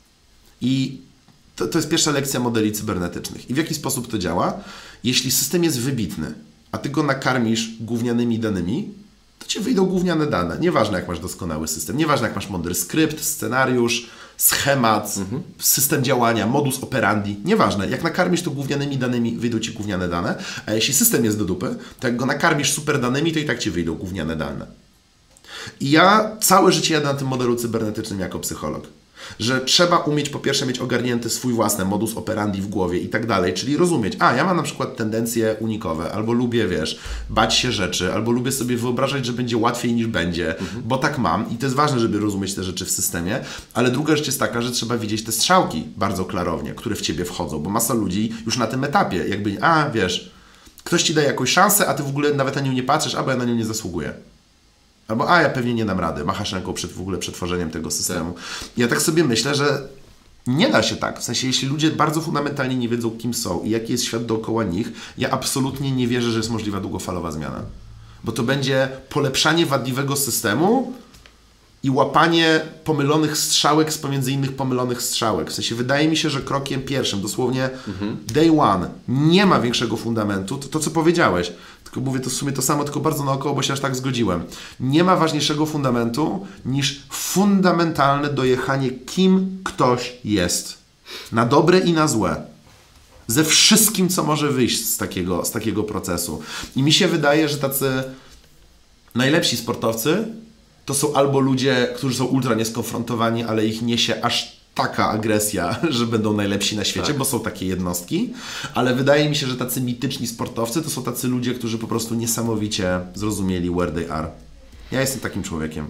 I to jest pierwsza lekcja modeli cybernetycznych. I w jaki sposób to działa? Jeśli system jest wybitny, a Ty go nakarmisz gównianymi danymi, to Ci wyjdą gówniane dane. Nieważne, jak masz doskonały system, nieważne, jak masz mądry skrypt, scenariusz, schemat, system działania, modus operandi, nieważne. Jak nakarmisz to gównianymi danymi, wyjdą Ci gówniane dane, a jeśli system jest do dupy, to jak go nakarmisz super danymi, to i tak Ci wyjdą gówniane dane. I ja całe życie jadę na tym modelu cybernetycznym jako psycholog. Że trzeba umieć po pierwsze mieć ogarnięty swój własny modus operandi w głowie i tak dalej, czyli rozumieć, ja mam na przykład tendencje unikowe, albo lubię, wiesz, bać się rzeczy, albo lubię sobie wyobrażać, że będzie łatwiej niż będzie, bo tak mam i to jest ważne, żeby rozumieć te rzeczy w systemie, ale druga rzecz jest taka, że trzeba widzieć te strzałki bardzo klarownie, które w Ciebie wchodzą, bo masa ludzi już na tym etapie, jakby, wiesz, ktoś Ci daje jakąś szansę, a Ty w ogóle nawet na nią nie patrzysz, bo ja na nią nie zasługuję. Albo ja pewnie nie dam rady, machasz ręką w ogóle przetworzeniem tego systemu. Ja tak sobie myślę, że nie da się tak. W sensie, jeśli ludzie bardzo fundamentalnie nie wiedzą, kim są i jaki jest świat dookoła nich, ja absolutnie nie wierzę, że jest możliwa długofalowa zmiana. Bo to będzie polepszanie wadliwego systemu i łapanie pomylonych strzałek z pomiędzy innych pomylonych strzałek. W sensie, wydaje mi się, że krokiem pierwszym, dosłownie day one, nie ma większego fundamentu, to co powiedziałeś. Tylko mówię to w sumie to samo, tylko bardzo naokoło, bo się aż tak zgodziłem. Nie ma ważniejszego fundamentu niż fundamentalne dojechanie, kim ktoś jest. Na dobre i na złe. Ze wszystkim, co może wyjść z takiego procesu. I mi się wydaje, że tacy najlepsi sportowcy to są albo ludzie, którzy są ultra nieskonfrontowani, ale ich niesie aż taka agresja, że będą najlepsi na świecie, bo są takie jednostki, ale wydaje mi się, że tacy mityczni sportowcy to są tacy ludzie, którzy po prostu niesamowicie zrozumieli where they are. Ja jestem takim człowiekiem.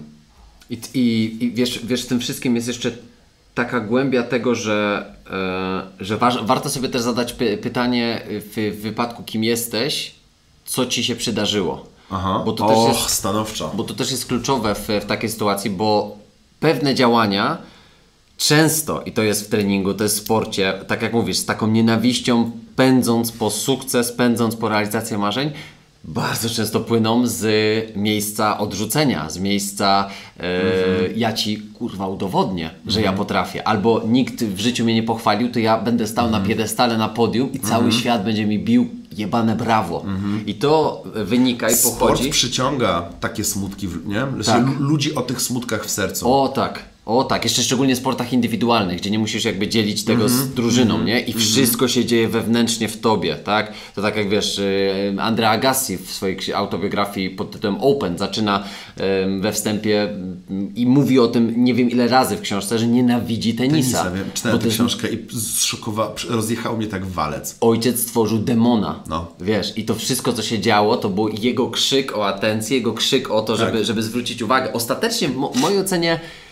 I wiesz, w tym wszystkim jest jeszcze taka głębia tego, że warto sobie też zadać pytanie w wypadku, kim jesteś, co Ci się przydarzyło. Bo to też jest, stanowczo. Bo to też jest kluczowe w takiej sytuacji, bo pewne działania często, i to jest w treningu, to jest w sporcie, tak jak mówisz, z taką nienawiścią, pędząc po sukces, pędząc po realizację marzeń, bardzo często płyną z miejsca odrzucenia, z miejsca ja Ci kurwa udowodnię, że ja potrafię, albo nikt w życiu mnie nie pochwalił, to ja będę stał na piedestale, na podium i cały świat będzie mi bił jebane brawo. I to wynika i pochodzi... Sport przyciąga takie smutki, nie? Tak. Ludzi o tych smutkach w sercu. O tak, jeszcze szczególnie w sportach indywidualnych, gdzie nie musisz jakby dzielić tego z drużyną, nie? I wszystko się dzieje wewnętrznie w tobie, tak? To tak jak wiesz, Andrea Agassi w swojej autobiografii pod tytułem Open zaczyna we wstępie i mówi o tym nie wiem ile razy w książce, że nienawidzi tenisa. Wiem, czytałem tę książkę i rozjechał mnie tak walec. Ojciec stworzył demona, no. Wiesz, i to wszystko co się działo, to był jego krzyk o atencję, jego krzyk o to, żeby zwrócić uwagę. Ostatecznie w mojej ocenie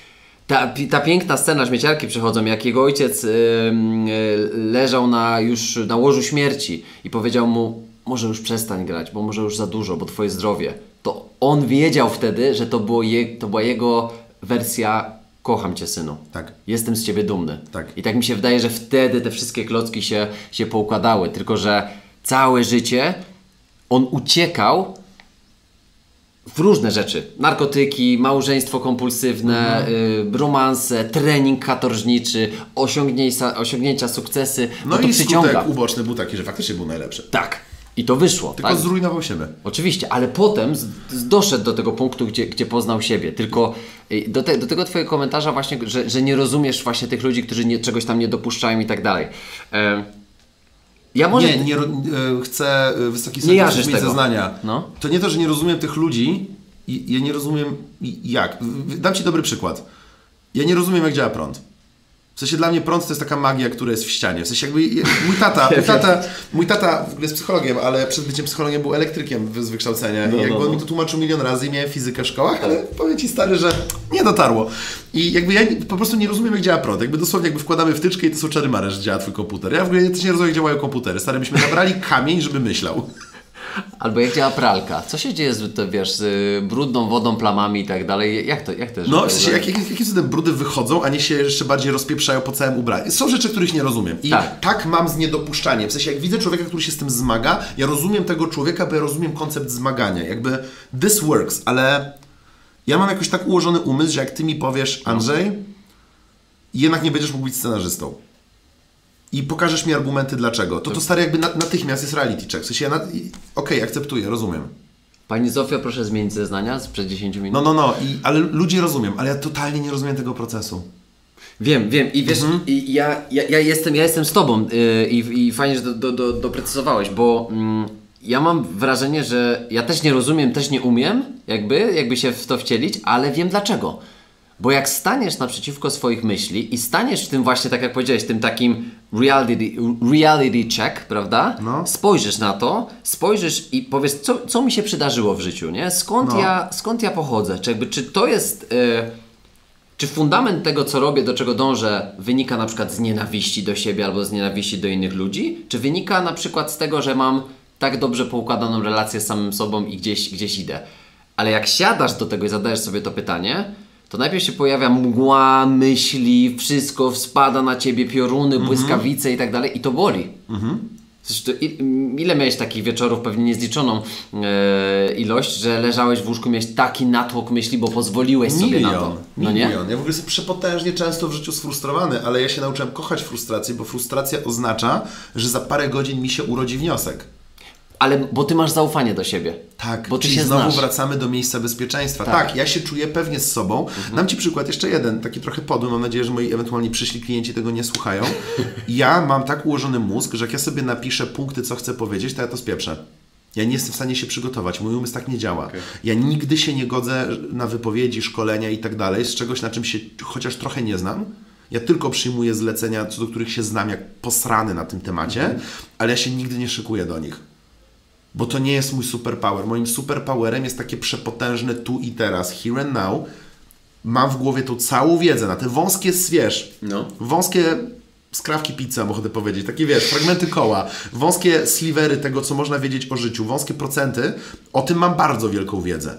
Ta piękna scena, śmieciarki przychodzą, jak jego ojciec leżał już na łożu śmierci i powiedział mu, może już przestań grać, bo może już za dużo, bo twoje zdrowie. To on wiedział wtedy, że to była jego wersja kocham cię, synu. Tak. Jestem z ciebie dumny. Tak. I tak mi się wydaje, że wtedy te wszystkie klocki się poukładały. Tylko że całe życie on uciekał w różne rzeczy. Narkotyki, małżeństwo kompulsywne, romanse, trening katorżniczy, osiągnięcia, sukcesy. No to i przyciąga. skutek uboczny był taki, że faktycznie był najlepszy. Tak. I to wyszło. Tylko tak? zrujnował siebie. Oczywiście, ale potem doszedł do tego punktu, gdzie poznał siebie. Tylko do tego twojego komentarza właśnie, że nie rozumiesz właśnie tych ludzi, którzy czegoś tam nie dopuszczają i tak dalej. Ja może... Chcę Wysoki Sąd jarzysz mieć tego. zeznania. No. To nie to, że nie rozumiem tych ludzi, ja nie rozumiem jak. Dam Ci dobry przykład. Ja nie rozumiem, jak działa prąd. W sensie dla mnie prąd to jest taka magia, która jest w ścianie. W sensie jakby mój tata w ogóle jest psychologiem, ale przed byciem psychologiem był elektrykiem z wykształcenia. I jakby on mi to tłumaczył milion razy i miałem fizykę w szkołach, ale powiem Ci stary, że nie dotarło. I jakby ja po prostu nie rozumiem, jak działa prąd. Jakby dosłownie jakby wkładamy wtyczkę i to są czary mary, że działa Twój komputer. Ja w ogóle też nie rozumiem, jak działają komputery. Stary, byśmy nabrali kamień, żeby myślał. Albo jak działa pralka. Co się dzieje z brudną wodą, plamami i tak dalej? Jak to No, w sensie, jakie te brudy wychodzą, a nie się jeszcze bardziej rozpieprzają po całym ubraniu. Są rzeczy, których nie rozumiem. I tak mam z niedopuszczaniem. W sensie, jak widzę człowieka, który się z tym zmaga, ja rozumiem tego człowieka, bo ja rozumiem koncept zmagania. Jakby this works, ale ja mam jakoś tak ułożony umysł, że jak ty mi powiesz, Andrzej, jednak nie będziesz mógł być scenarzystą. I pokażesz mi argumenty dlaczego. To stary jakby natychmiast jest reality check. W sensie okej, akceptuję, rozumiem. Pani Zofio, proszę zmienić zeznania sprzed 10 minut. No. Ale ludzi rozumiem, ale ja totalnie nie rozumiem tego procesu. Wiem. I wiesz, ja jestem z tobą i fajnie, że doprecyzowałeś, bo ja mam wrażenie, że ja też nie rozumiem, też nie umiem jakby się w to wcielić, ale wiem dlaczego. Bo jak staniesz naprzeciwko swoich myśli i staniesz w tym właśnie, tak jak powiedziałeś, tym takim reality check, prawda? No. Spojrzysz na to, i powiesz, co mi się przydarzyło w życiu, nie? Skąd ja pochodzę? Czy to jest... Czy fundament tego, co robię, do czego dążę, wynika na przykład z nienawiści do siebie albo z nienawiści do innych ludzi? Czy wynika na przykład z tego, że mam tak dobrze poukładaną relację z samym sobą i gdzieś idę? Ale jak siadasz do tego i zadajesz sobie to pytanie, to najpierw się pojawia mgła, myśli, wszystko spada na ciebie, pioruny, błyskawice i tak dalej i to boli. Zresztą, ile miałeś takich wieczorów, pewnie niezliczoną ilość, że leżałeś w łóżku, miałeś taki natłok myśli, bo pozwoliłeś sobie na to. No nie? Milion. Ja w ogóle jestem przepotężnie często w życiu sfrustrowany, ale ja się nauczyłem kochać frustrację, bo frustracja oznacza, że za parę godzin mi się urodzi wniosek. Ale bo ty masz zaufanie do siebie. Tak, bo ty czyli się znowu znasz. wracamy do miejsca bezpieczeństwa. Tak, ja się czuję pewnie z sobą. Dam Ci przykład jeszcze jeden, taki trochę podły. Mam nadzieję, że moi ewentualnie przyszli klienci tego nie słuchają. Ja mam tak ułożony mózg, że jak ja sobie napiszę punkty, co chcę powiedzieć, to ja to spieprzę. Ja nie jestem w stanie się przygotować. Mój umysł tak nie działa. Okay. Ja nigdy się nie godzę na wypowiedzi, szkolenia i tak dalej, z czegoś, na czym się chociaż trochę nie znam. Ja tylko przyjmuję zlecenia, co do których się znam, jak posrany na tym temacie, ale ja się nigdy nie szykuję do nich. Bo to nie jest mój superpower. Moim superpowerem jest takie przepotężne tu i teraz, here and now. Mam w głowie tą całą wiedzę na te wąskie, wąskie skrawki pizzy, mam ochotę powiedzieć. Takie, fragmenty koła. Wąskie slivery tego, co można wiedzieć o życiu. Wąskie procenty. O tym mam bardzo wielką wiedzę.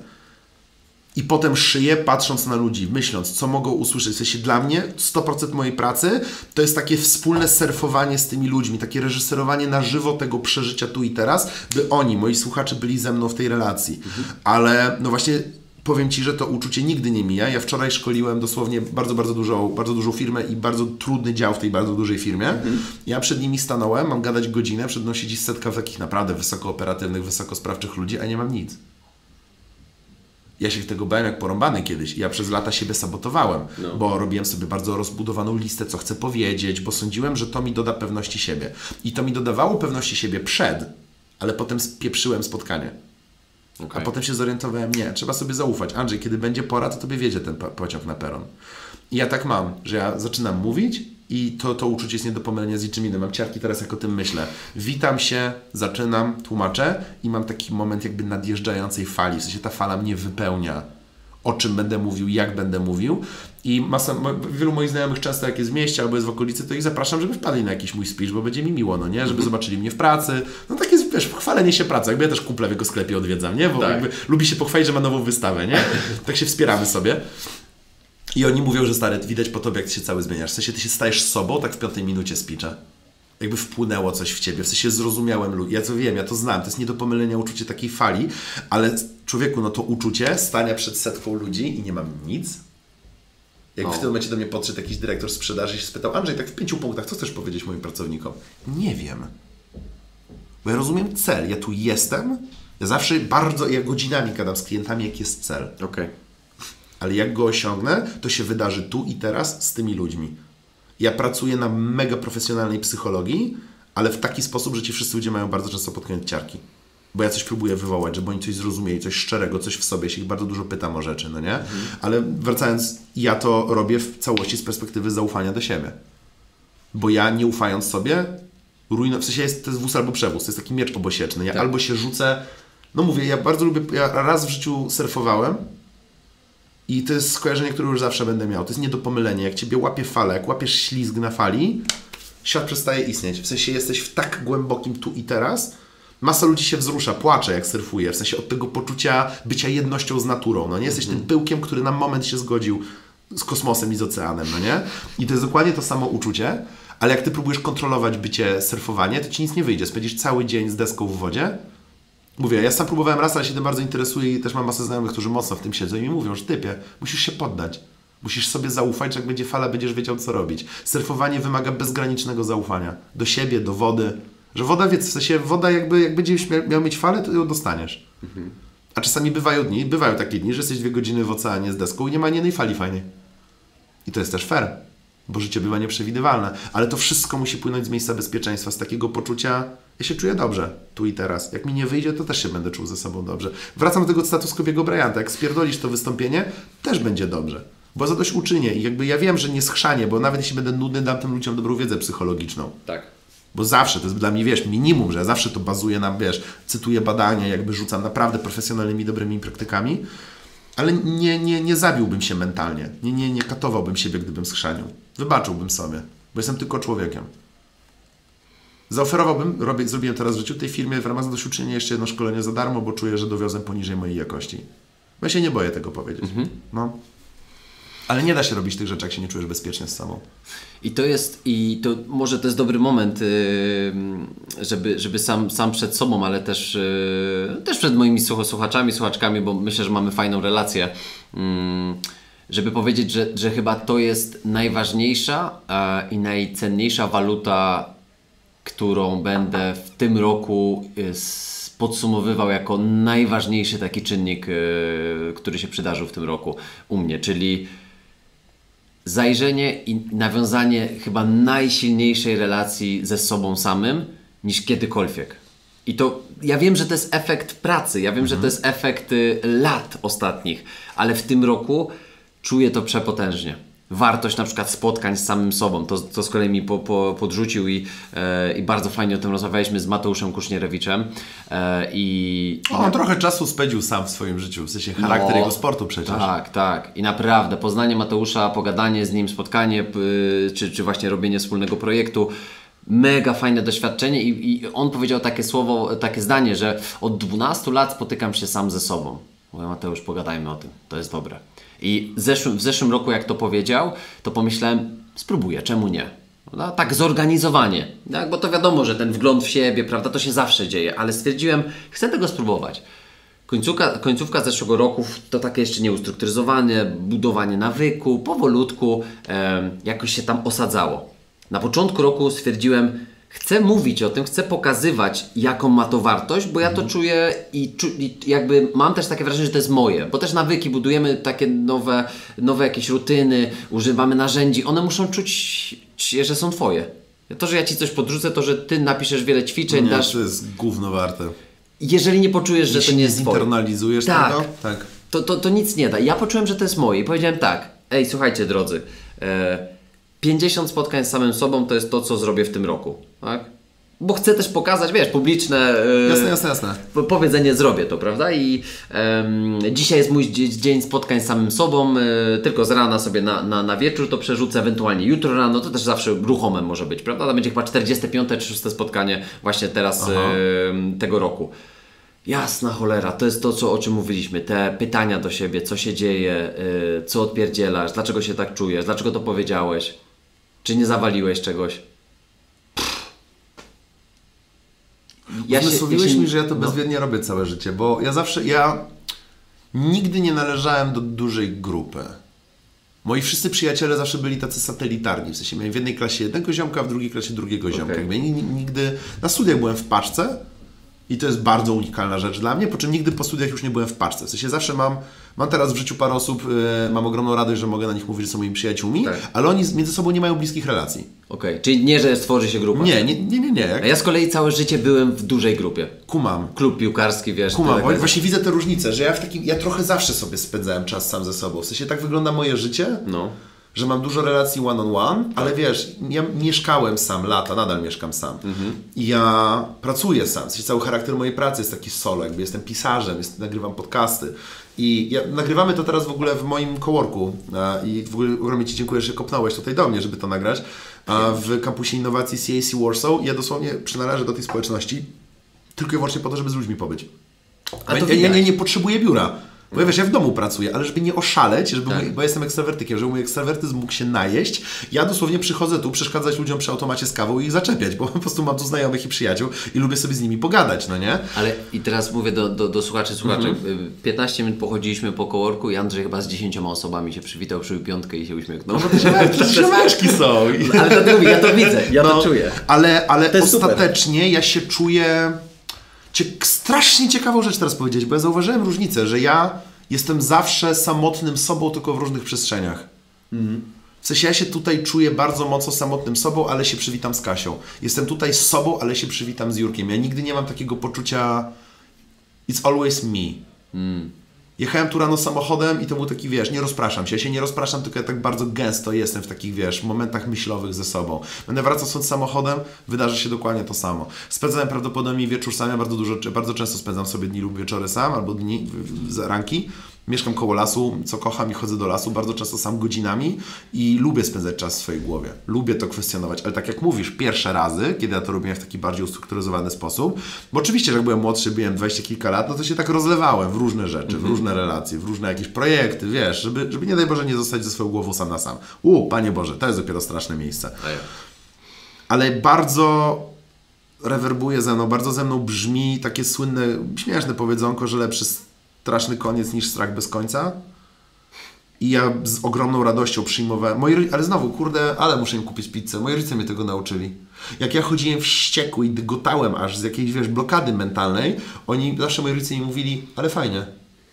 I potem szyję, patrząc na ludzi, myśląc, co mogą usłyszeć. W sensie dla mnie 100% mojej pracy to jest takie wspólne surfowanie z tymi ludźmi, takie reżyserowanie na żywo tego przeżycia tu i teraz, by oni, moi słuchacze, byli ze mną w tej relacji. Ale no właśnie powiem Ci, że to uczucie nigdy nie mija. Ja wczoraj szkoliłem dosłownie bardzo dużą firmę i bardzo trudny dział w tej bardzo dużej firmie. Ja przed nimi stanąłem, mam gadać godzinę, przed mną siedzi setka takich naprawdę wysokooperatywnych, wysokosprawczych ludzi, a nie mam nic. Ja się tego bałem jak porąbany kiedyś i ja przez lata siebie sabotowałem, bo robiłem sobie bardzo rozbudowaną listę, co chcę powiedzieć, bo sądziłem, że to mi doda pewności siebie. I to mi dodawało pewności siebie przed, ale potem spieprzyłem spotkanie. A potem się zorientowałem, nie, trzeba sobie zaufać. Andrzej, kiedy będzie pora, to tobie wiedzie ten pociąg na peron. I ja tak mam, że ja zaczynam mówić i to uczucie jest nie do pomylenia z niczym innym. Mam ciarki teraz, jak o tym myślę. Witam się, zaczynam, tłumaczę i mam taki moment jakby nadjeżdżającej fali. W sensie ta fala mnie wypełnia. O czym będę mówił, jak będę mówił. I wielu moich znajomych często jak jest w mieście albo jest w okolicy, to ich zapraszam, żeby wpadli na jakiś mój speech, bo będzie mi miło, no nie? Żeby zobaczyli mnie w pracy. No tak jest, wiesz, chwalenie się pracy. Jakby ja też kumpla w jego sklepie odwiedzam, nie? Bo jakby lubi się pochwalić, że ma nową wystawę, nie? Tak się wspieramy sobie. I oni mówią, że stary, widać po tobie, jak ty się cały zmieniasz. W sensie ty się stajesz sobą, tak w 5 minucie speecha. Jakby wpłynęło coś w ciebie, w sensie zrozumiałem ludzi. Ja to wiem, ja to znam, to jest nie do pomylenia uczucie takiej fali, ale człowieku, no to uczucie stania przed setką ludzi i nie mam nic. Jak w tym momencie do mnie podszedł jakiś dyrektor sprzedaży i się spytał, Andrzej, tak w 5 punktach, co chcesz powiedzieć moim pracownikom? Nie wiem. Bo ja rozumiem cel, ja tu jestem, ja zawsze ja godzinami gadam z klientami, jak jest cel. Okej. Ale jak go osiągnę, to się wydarzy tu i teraz z tymi ludźmi. Ja pracuję na mega profesjonalnej psychologii, ale w taki sposób, że ci wszyscy ludzie mają bardzo często pod koniec ciarki. Bo ja coś próbuję wywołać, żeby oni coś zrozumieli, coś szczerego, coś w sobie. Ja się ich bardzo dużo pytam o rzeczy, no nie? Ale wracając, ja to robię w całości z perspektywy zaufania do siebie. Bo ja nie ufając sobie, w sensie to jest wóz albo przewóz, to jest taki miecz obosieczny. Ja albo się rzucę, no mówię, ja bardzo lubię, ja raz w życiu surfowałem, i to jest skojarzenie, które już zawsze będę miał. To jest nie do pomylenia. Jak ciebie łapie fala, jak łapiesz ślizg na fali, świat przestaje istnieć. W sensie jesteś w tak głębokim tu i teraz. Masa ludzi się wzrusza, płacze jak surfuje. W sensie od tego poczucia bycia jednością z naturą. No nie? Jesteś tym pyłkiem, który na moment się zgodził z kosmosem i z oceanem. No nie? I to jest dokładnie to samo uczucie. Ale jak ty próbujesz kontrolować bycie surfowanie, to ci nic nie wyjdzie. Spędzisz cały dzień z deską w wodzie. Mówię, ja sam próbowałem raz, ale się tym bardzo interesuję i też mam masę znajomych, którzy mocno w tym siedzą i mi mówią, że typie, musisz się poddać. Musisz sobie zaufać, że jak będzie fala, będziesz wiedział, co robić. Surfowanie wymaga bezgranicznego zaufania. Do siebie, do wody. Że woda, w sensie woda jak będziesz miał mieć falę, to ją dostaniesz. A czasami bywają takie dni, że jesteś 2 godziny w oceanie z deską i nie ma ani jednej fali fajnej. I to jest też fair, bo życie bywa nieprzewidywalne. Ale to wszystko musi płynąć z miejsca bezpieczeństwa, z takiego poczucia, ja się czuję dobrze, tu i teraz. Jak mi nie wyjdzie, to też się będę czuł ze sobą dobrze. Wracam do tego cytatu z Kobiego Bryanta. Jak spierdolisz to wystąpienie, też będzie dobrze. Bo zadośćuczynię i jakby ja wiem, że nie schrzanię, bo nawet jeśli będę nudny, dam tym ludziom dobrą wiedzę psychologiczną. Tak. Bo zawsze, to jest dla mnie, wiesz, minimum, że ja zawsze to bazuję na, wiesz, cytuję badania, jakby rzucam naprawdę profesjonalnymi, dobrymi praktykami, ale nie zabiłbym się mentalnie. Nie katowałbym siebie, gdybym schrzanił. Wybaczyłbym sobie, bo jestem tylko człowiekiem. Zaoferowałbym, zrobiłem teraz w życiu tej firmie w ramach zadośćuczynienia jeszcze jedno szkolenie za darmo, bo czuję, że dowiozę poniżej mojej jakości. Bo ja się nie boję tego powiedzieć. No. Ale nie da się robić tych rzeczy, jak się nie czujesz bezpiecznie z sobą. I to może to jest dobry moment, żeby sam przed sobą, ale też przed moimi słuchaczami, słuchaczkami, bo myślę, że mamy fajną relację, żeby powiedzieć, że chyba to jest najważniejsza i najcenniejsza waluta, którą będę w tym roku podsumowywał jako najważniejszy taki czynnik, który się przydarzył w tym roku u mnie, czyli zajrzenie i nawiązanie chyba najsilniejszej relacji ze sobą samym niż kiedykolwiek. I to, ja wiem, że to jest efekt pracy, ja wiem, że to jest efekt lat ostatnich, ale w tym roku czuję to przepotężnie. Wartość na przykład spotkań z samym sobą, to z kolei mi podrzucił i bardzo fajnie o tym rozmawialiśmy z Mateuszem Kusznierewiczem. On trochę czasu spędził sam w swoim życiu, w sensie charakter jego sportu przecież. Tak. I naprawdę, poznanie Mateusza, pogadanie z nim, spotkanie, czy właśnie robienie wspólnego projektu, mega fajne doświadczenie i on powiedział takie zdanie, że od 12 lat spotykam się sam ze sobą. Mówię, Mateusz, pogadajmy o tym, to jest dobre. I w zeszłym roku, jak to powiedział, to pomyślałem, spróbuję, czemu nie? No, tak zorganizowanie, tak? Bo to wiadomo, że ten wgląd w siebie, prawda, to się zawsze dzieje, ale stwierdziłem, chcę tego spróbować. Końcówka zeszłego roku to takie jeszcze nieustrukturyzowane, budowanie nawyku, powolutku, jakoś się tam osadzało. Na początku roku stwierdziłem, chcę mówić o tym, chcę pokazywać, jaką ma to wartość, bo ja to czuję i jakby mam też takie wrażenie, że to jest moje, bo też nawyki, budujemy takie nowe jakieś rutyny, używamy narzędzi, one muszą czuć, że są twoje. To, że ja ci coś podrzucę, to, że ty napiszesz wiele ćwiczeń, dasz... to jest gówno warte. Jeżeli nie poczujesz, że to nie jest twoje. Internalizujesz tego? Tak. To nic nie da. Ja poczułem, że to jest moje i powiedziałem tak, słuchajcie drodzy, 50 spotkań z samym sobą to jest to, co zrobię w tym roku, tak? bo chcę też pokazać, wiesz, publiczne Jasne. powiedzenie, zrobię to, prawda? I dzisiaj jest mój dzień spotkań z samym sobą, tylko z rana sobie na wieczór to przerzucę, ewentualnie jutro rano, to też zawsze ruchome może być, prawda? To będzie chyba 45. czy 6. spotkanie właśnie teraz tego roku. Jasna cholera, to jest to, o czym mówiliśmy, te pytania do siebie, co się dzieje, co odpierdzielasz, dlaczego się tak czujesz, dlaczego to powiedziałeś, czy nie zawaliłeś czegoś. Mówiłeś mi, że ja to bezwiednie robię całe życie, bo ja nigdy nie należałem do dużej grupy. Moi wszyscy przyjaciele zawsze byli tacy satelitarni, w sensie miałem w jednej klasie jednego ziomka, w drugiej klasie drugiego ziomka. Ja nigdy na studiach byłem w paczce i to jest bardzo unikalna rzecz dla mnie, po czym nigdy po studiach już nie byłem w paczce. W sensie zawsze mam teraz w życiu parę osób, mam ogromną radość, że mogę na nich mówić, że są moimi przyjaciółmi, ale oni między sobą nie mają bliskich relacji. Czyli nie, że stworzy się grupa? Nie. A ja z kolei całe życie byłem w dużej grupie. Kumam. Klub piłkarski, wiesz. Kumam, właśnie widzę tę różnicę, że ja trochę zawsze sobie spędzałem czas sam ze sobą. W sensie tak wygląda moje życie, że mam dużo relacji one-on-one, ale wiesz, ja mieszkałem sam lata, nadal mieszkam sam. I ja pracuję sam. W sensie cały charakter mojej pracy jest taki solo, jakby jestem pisarzem, nagrywam podcasty. I nagrywamy to teraz w ogóle w moim coworku i w ogóle ogromnie Ci dziękuję, że kopnąłeś tutaj do mnie, żeby to nagrać. W kampusie innowacji CAC Warsaw. Ja dosłownie przynależę do tej społeczności tylko i wyłącznie po to, żeby z ludźmi pobyć. Ja nie potrzebuję biura. Bo ja wiesz, ja w domu pracuję, ale żeby nie oszaleć, bo ja jestem ekstrawertykiem, żeby mój ekstrawertyzm mógł się najeść, ja dosłownie przychodzę tu przeszkadzać ludziom przy automacie z kawą i ich zaczepiać, bo po prostu mam tu znajomych i przyjaciół i lubię sobie z nimi pogadać, no nie? Ale i teraz mówię do słuchaczy, 15 minut pochodziliśmy po coworku i Andrzej chyba z 10 osobami się przywitał, przybił piątkę i się uśmiechnął. No to ziomeczki są. Ale to mówię, ja to widzę, to czuję. Ale ostatecznie super. Ja się czuję... Strasznie ciekawą rzecz teraz powiedzieć, bo ja zauważyłem różnicę, że ja jestem zawsze samotnym sobą, tylko w różnych przestrzeniach. W sensie ja się tutaj czuję bardzo mocno samotnym sobą, ale się przywitam z Kasią. Jestem tutaj z sobą, ale się przywitam z Jurkiem. Ja nigdy nie mam takiego poczucia it's always me. Jechałem tu rano samochodem i to był taki, wiesz, nie rozpraszam się. Ja się nie rozpraszam, tylko ja tak bardzo gęsto jestem w takich, wiesz, momentach myślowych ze sobą. Będę wracał stąd samochodem, wydarzy się dokładnie to samo. Spędzałem prawdopodobnie wieczór sam, ja bardzo często spędzam sobie dni lub wieczory sam, albo dni, ranki. Mieszkam koło lasu, co kocham i chodzę do lasu, bardzo często sam godzinami i lubię spędzać czas w swojej głowie. Lubię to kwestionować, ale tak jak mówisz, pierwsze razy, kiedy ja to robiłem w taki bardziej ustrukturyzowany sposób, bo oczywiście, że jak byłem młodszy, byłem 20 kilka lat, no to się tak rozlewałem w różne rzeczy, w różne relacje, w różne jakieś projekty, wiesz, żeby nie daj Boże nie zostać ze swoją głową sam na sam. Panie Boże, to jest dopiero straszne miejsce. Ale bardzo rewerbuje ze mną, bardzo ze mną brzmi takie słynne, śmieszne powiedzonko, że lepszy straszny koniec niż strach bez końca. I ja z ogromną radością przyjmowałem. Ale znowu, kurde, ale muszę im kupić pizzę. Moi rodzice mnie tego nauczyli. Jak ja chodziłem wściekły i dygotałem aż z jakiejś, wiesz, blokady mentalnej, zawsze moi rodzice mi mówili, ale fajnie.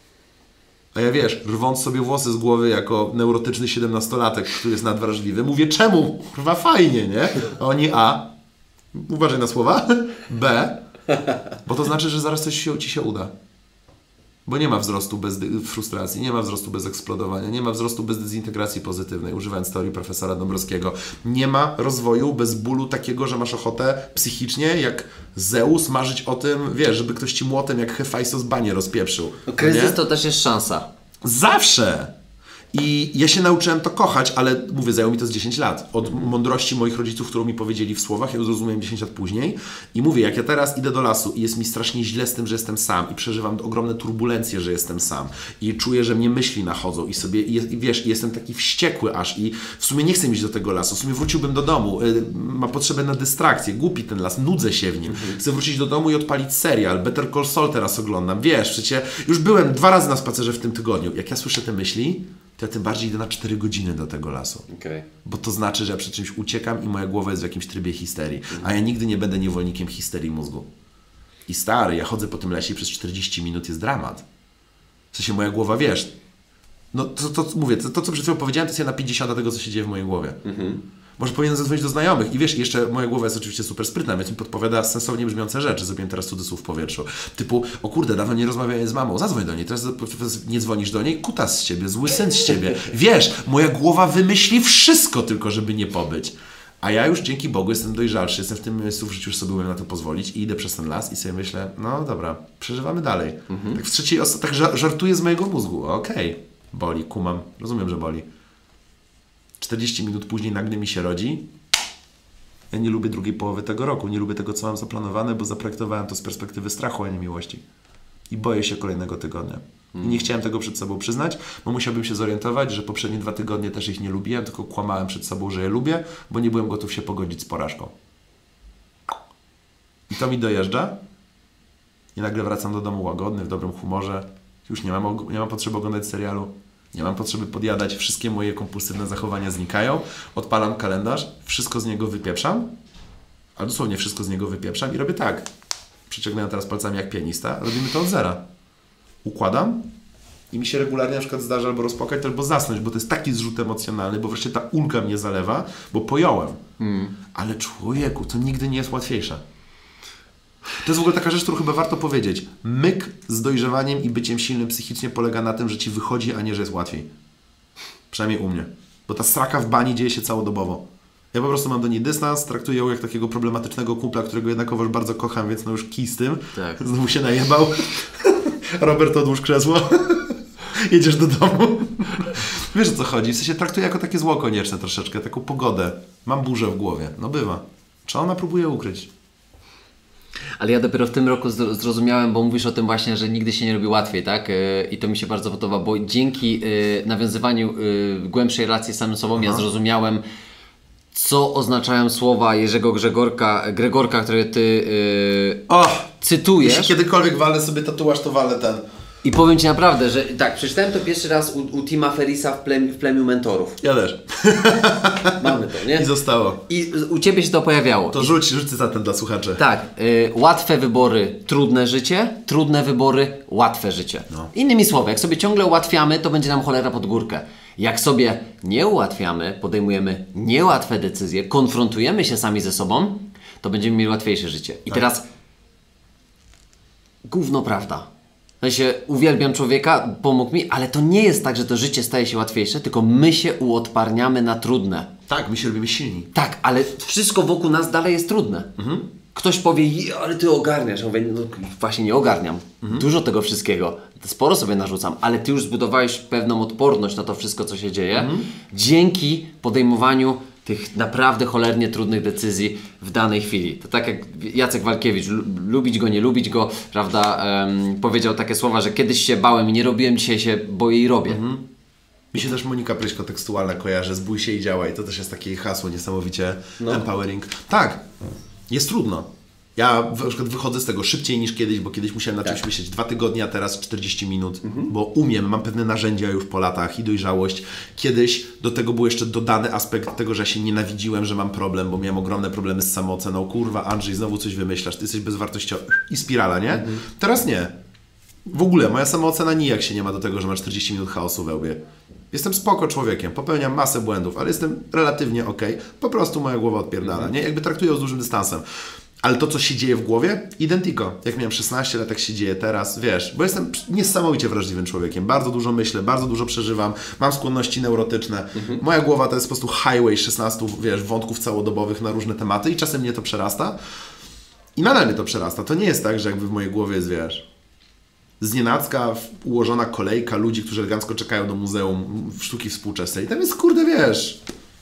A ja, wiesz, rwąc sobie włosy z głowy jako neurotyczny 17-latek, który jest nadwrażliwy, mówię, czemu? Kurwa, fajnie, nie? A oni uważaj na słowa, B, bo to znaczy, że zaraz coś Ci się uda. Bo nie ma wzrostu bez frustracji, nie ma wzrostu bez eksplodowania, nie ma wzrostu bez dezintegracji pozytywnej, używając teorii profesora Dąbrowskiego. Nie ma rozwoju bez bólu takiego, że masz ochotę psychicznie, jak Zeus, marzyć o tym, wiesz, żeby ktoś Ci młotem jak Hefajstos banie rozpieprzył. Kryzys to też jest szansa. Zawsze! I ja się nauczyłem to kochać, ale mówię, zajęło mi to z 10 lat. Od mądrości moich rodziców, którą mi powiedzieli w słowach, ja to zrozumiałem 10 lat później. I mówię, jak ja teraz idę do lasu i jest mi strasznie źle z tym, że jestem sam i przeżywam ogromne turbulencje, że jestem sam i czuję, że mnie myśli nachodzą i sobie, wiesz, jestem taki wściekły aż i w sumie nie chcę iść do tego lasu, w sumie wróciłbym do domu, mam potrzebę na dystrakcję, głupi ten las, nudzę się w nim, chcę wrócić do domu i odpalić serial, Better Call Saul teraz oglądam, wiesz, przecież już byłem 2 razy na spacerze w tym tygodniu. Jak ja słyszę te myśli, to ja tym bardziej idę na 4 godziny do tego lasu. Bo to znaczy, że ja przed czymś uciekam i moja głowa jest w jakimś trybie histerii. A ja nigdy nie będę niewolnikiem histerii mózgu. I stary, ja chodzę po tym lesie i przez 40 minut jest dramat. W sensie moja głowa, wiesz, no mówię, to co przed chwilą powiedziałem, to jest ja na 50 tego, co się dzieje w mojej głowie. Może powinienem zadzwonić do znajomych. I wiesz, jeszcze moja głowa jest oczywiście super sprytna, więc mi podpowiada sensownie brzmiące rzeczy. Zrobiłem teraz cudzysłów w powietrzu. Typu, o kurde, dawno nie rozmawiałem z mamą, zadzwoń do niej, teraz nie dzwonisz do niej, kutas z ciebie, zły syn z ciebie. Wiesz, moja głowa wymyśli wszystko tylko, żeby nie pobyć. A ja już dzięki Bogu jestem dojrzalszy, jestem w tym miejscu w życiu, już sobie umiem na to pozwolić i idę przez ten las i sobie myślę, no dobra, przeżywamy dalej. Tak w trzeciej tak żartuję z mojego mózgu, okej, boli, kumam, rozumiem, że boli. 40 minut później nagle mi się rodzi. Ja nie lubię drugiej połowy tego roku, nie lubię tego, co mam zaplanowane, bo zaprojektowałem to z perspektywy strachu, a nie miłości. I boję się kolejnego tygodnia. I nie chciałem tego przed sobą przyznać, bo musiałbym się zorientować, że poprzednie 2 tygodnie też ich nie lubiłem, tylko kłamałem przed sobą, że je lubię, bo nie byłem gotów się pogodzić z porażką. I to mi dojeżdża. I nagle wracam do domu łagodny, w dobrym humorze. Już nie mam potrzeby oglądać serialu. Nie mam potrzeby podjadać. Wszystkie moje kompulsywne zachowania znikają. Odpalam kalendarz, wszystko z niego wypieprzam. Ale dosłownie wszystko z niego wypieprzam i robię tak. Przyciągnąłem teraz palcami jak pianista. Robimy to od zera. Układam i mi się regularnie na przykład zdarza albo rozpłakać, albo zasnąć, bo to jest taki zrzut emocjonalny, bo wreszcie ta ulga mnie zalewa, bo pojąłem. Ale człowieku, to nigdy nie jest łatwiejsze. To jest w ogóle taka rzecz, którą chyba warto powiedzieć. Myk z dojrzewaniem i byciem silnym psychicznie polega na tym, że ci wychodzi, a nie, że jest łatwiej. Przynajmniej u mnie. Bo ta sraka w bani dzieje się całodobowo. Ja po prostu mam do niej dystans, traktuję ją jak takiego problematycznego kumpla, którego jednakowoż bardzo kocham, więc no już kij z tym. Tak. Znowu się najebał. Robert, odłóż krzesło. Jedziesz do domu. Wiesz, o co chodzi? W sensie traktuję jako takie zło konieczne troszeczkę, taką pogodę. Mam burzę w głowie. No bywa. Czy ona próbuje ukryć? Ale ja dopiero w tym roku zrozumiałem, bo mówisz o tym właśnie, że nigdy się nie robi łatwiej, tak? I to mi się bardzo podoba, bo dzięki nawiązywaniu głębszej relacji z samym sobą ja zrozumiałem, co oznaczają słowa Jerzego Gregorka, które ty cytujesz. Jeśli kiedykolwiek walę sobie tatuaż, to walę ten. I powiem Ci naprawdę, że tak, przeczytałem to pierwszy raz u Tima Ferrisa w plemiu mentorów. Ja też. Mamy to, nie? I zostało. I u Ciebie się to pojawiało. To rzuć cytatem dla słuchaczy. Tak, łatwe wybory, trudne życie, trudne wybory, łatwe życie. No. Innymi słowy, jak sobie ciągle ułatwiamy, to będzie nam cholera pod górkę. Jak sobie nie ułatwiamy, podejmujemy niełatwe decyzje, konfrontujemy się sami ze sobą, to będziemy mieli łatwiejsze życie. I teraz gówno prawda. W sensie uwielbiam człowieka, pomógł mi, ale to nie jest tak, że to życie staje się łatwiejsze, tylko my się uodparniamy na trudne. Tak, my się robimy silni. Tak, ale wszystko wokół nas dalej jest trudne. Ktoś powie, ale ty ogarniasz. Ja mówię, no właśnie nie ogarniam. Dużo tego wszystkiego. Sporo sobie narzucam, ale ty już zbudowałeś pewną odporność na to wszystko, co się dzieje. Dzięki podejmowaniu tych naprawdę cholernie trudnych decyzji w danej chwili. To tak jak Jacek Walkiewicz, lubić go, nie lubić go, prawda, powiedział takie słowa, że kiedyś się bałem i nie robiłem, dzisiaj się boję i robię. Mi się też Monika Pryśko tekstualna kojarzy, zbój się i działa i to też jest takie hasło niesamowicie empowering. Tak, jest trudno. Ja na przykład wychodzę z tego szybciej niż kiedyś, bo kiedyś musiałem na czymś myśleć 2 tygodnie, a teraz 40 minut, bo umiem, mam pewne narzędzia już po latach i dojrzałość. Kiedyś do tego był jeszcze dodany aspekt tego, że ja się nienawidziłem, że mam problem, bo miałem ogromne problemy z samooceną. Kurwa, Andrzej, znowu coś wymyślasz, ty jesteś bezwartościowy. I spirala, nie? Teraz nie. W ogóle moja samoocena nijak się nie ma do tego, że ma 40 minut chaosu we łbie. Jestem spoko człowiekiem, popełniam masę błędów, ale jestem relatywnie okej. Po prostu moja głowa odpierdala, nie? Jakby traktuję ją z dużym dystansem. Ale to, co się dzieje w głowie, identico. Jak miałem 16 lat, tak się dzieje teraz, wiesz, bo jestem niesamowicie wrażliwym człowiekiem. Bardzo dużo myślę, bardzo dużo przeżywam, mam skłonności neurotyczne. Moja głowa to jest po prostu highway 16, wiesz, wątków całodobowych na różne tematy i czasem mnie to przerasta. I nadal mnie to przerasta. To nie jest tak, że jakby w mojej głowie jest, wiesz, znienacka ułożona kolejka ludzi, którzy elegancko czekają do Muzeum Sztuki Współczesnej. I tam jest, kurde, wiesz,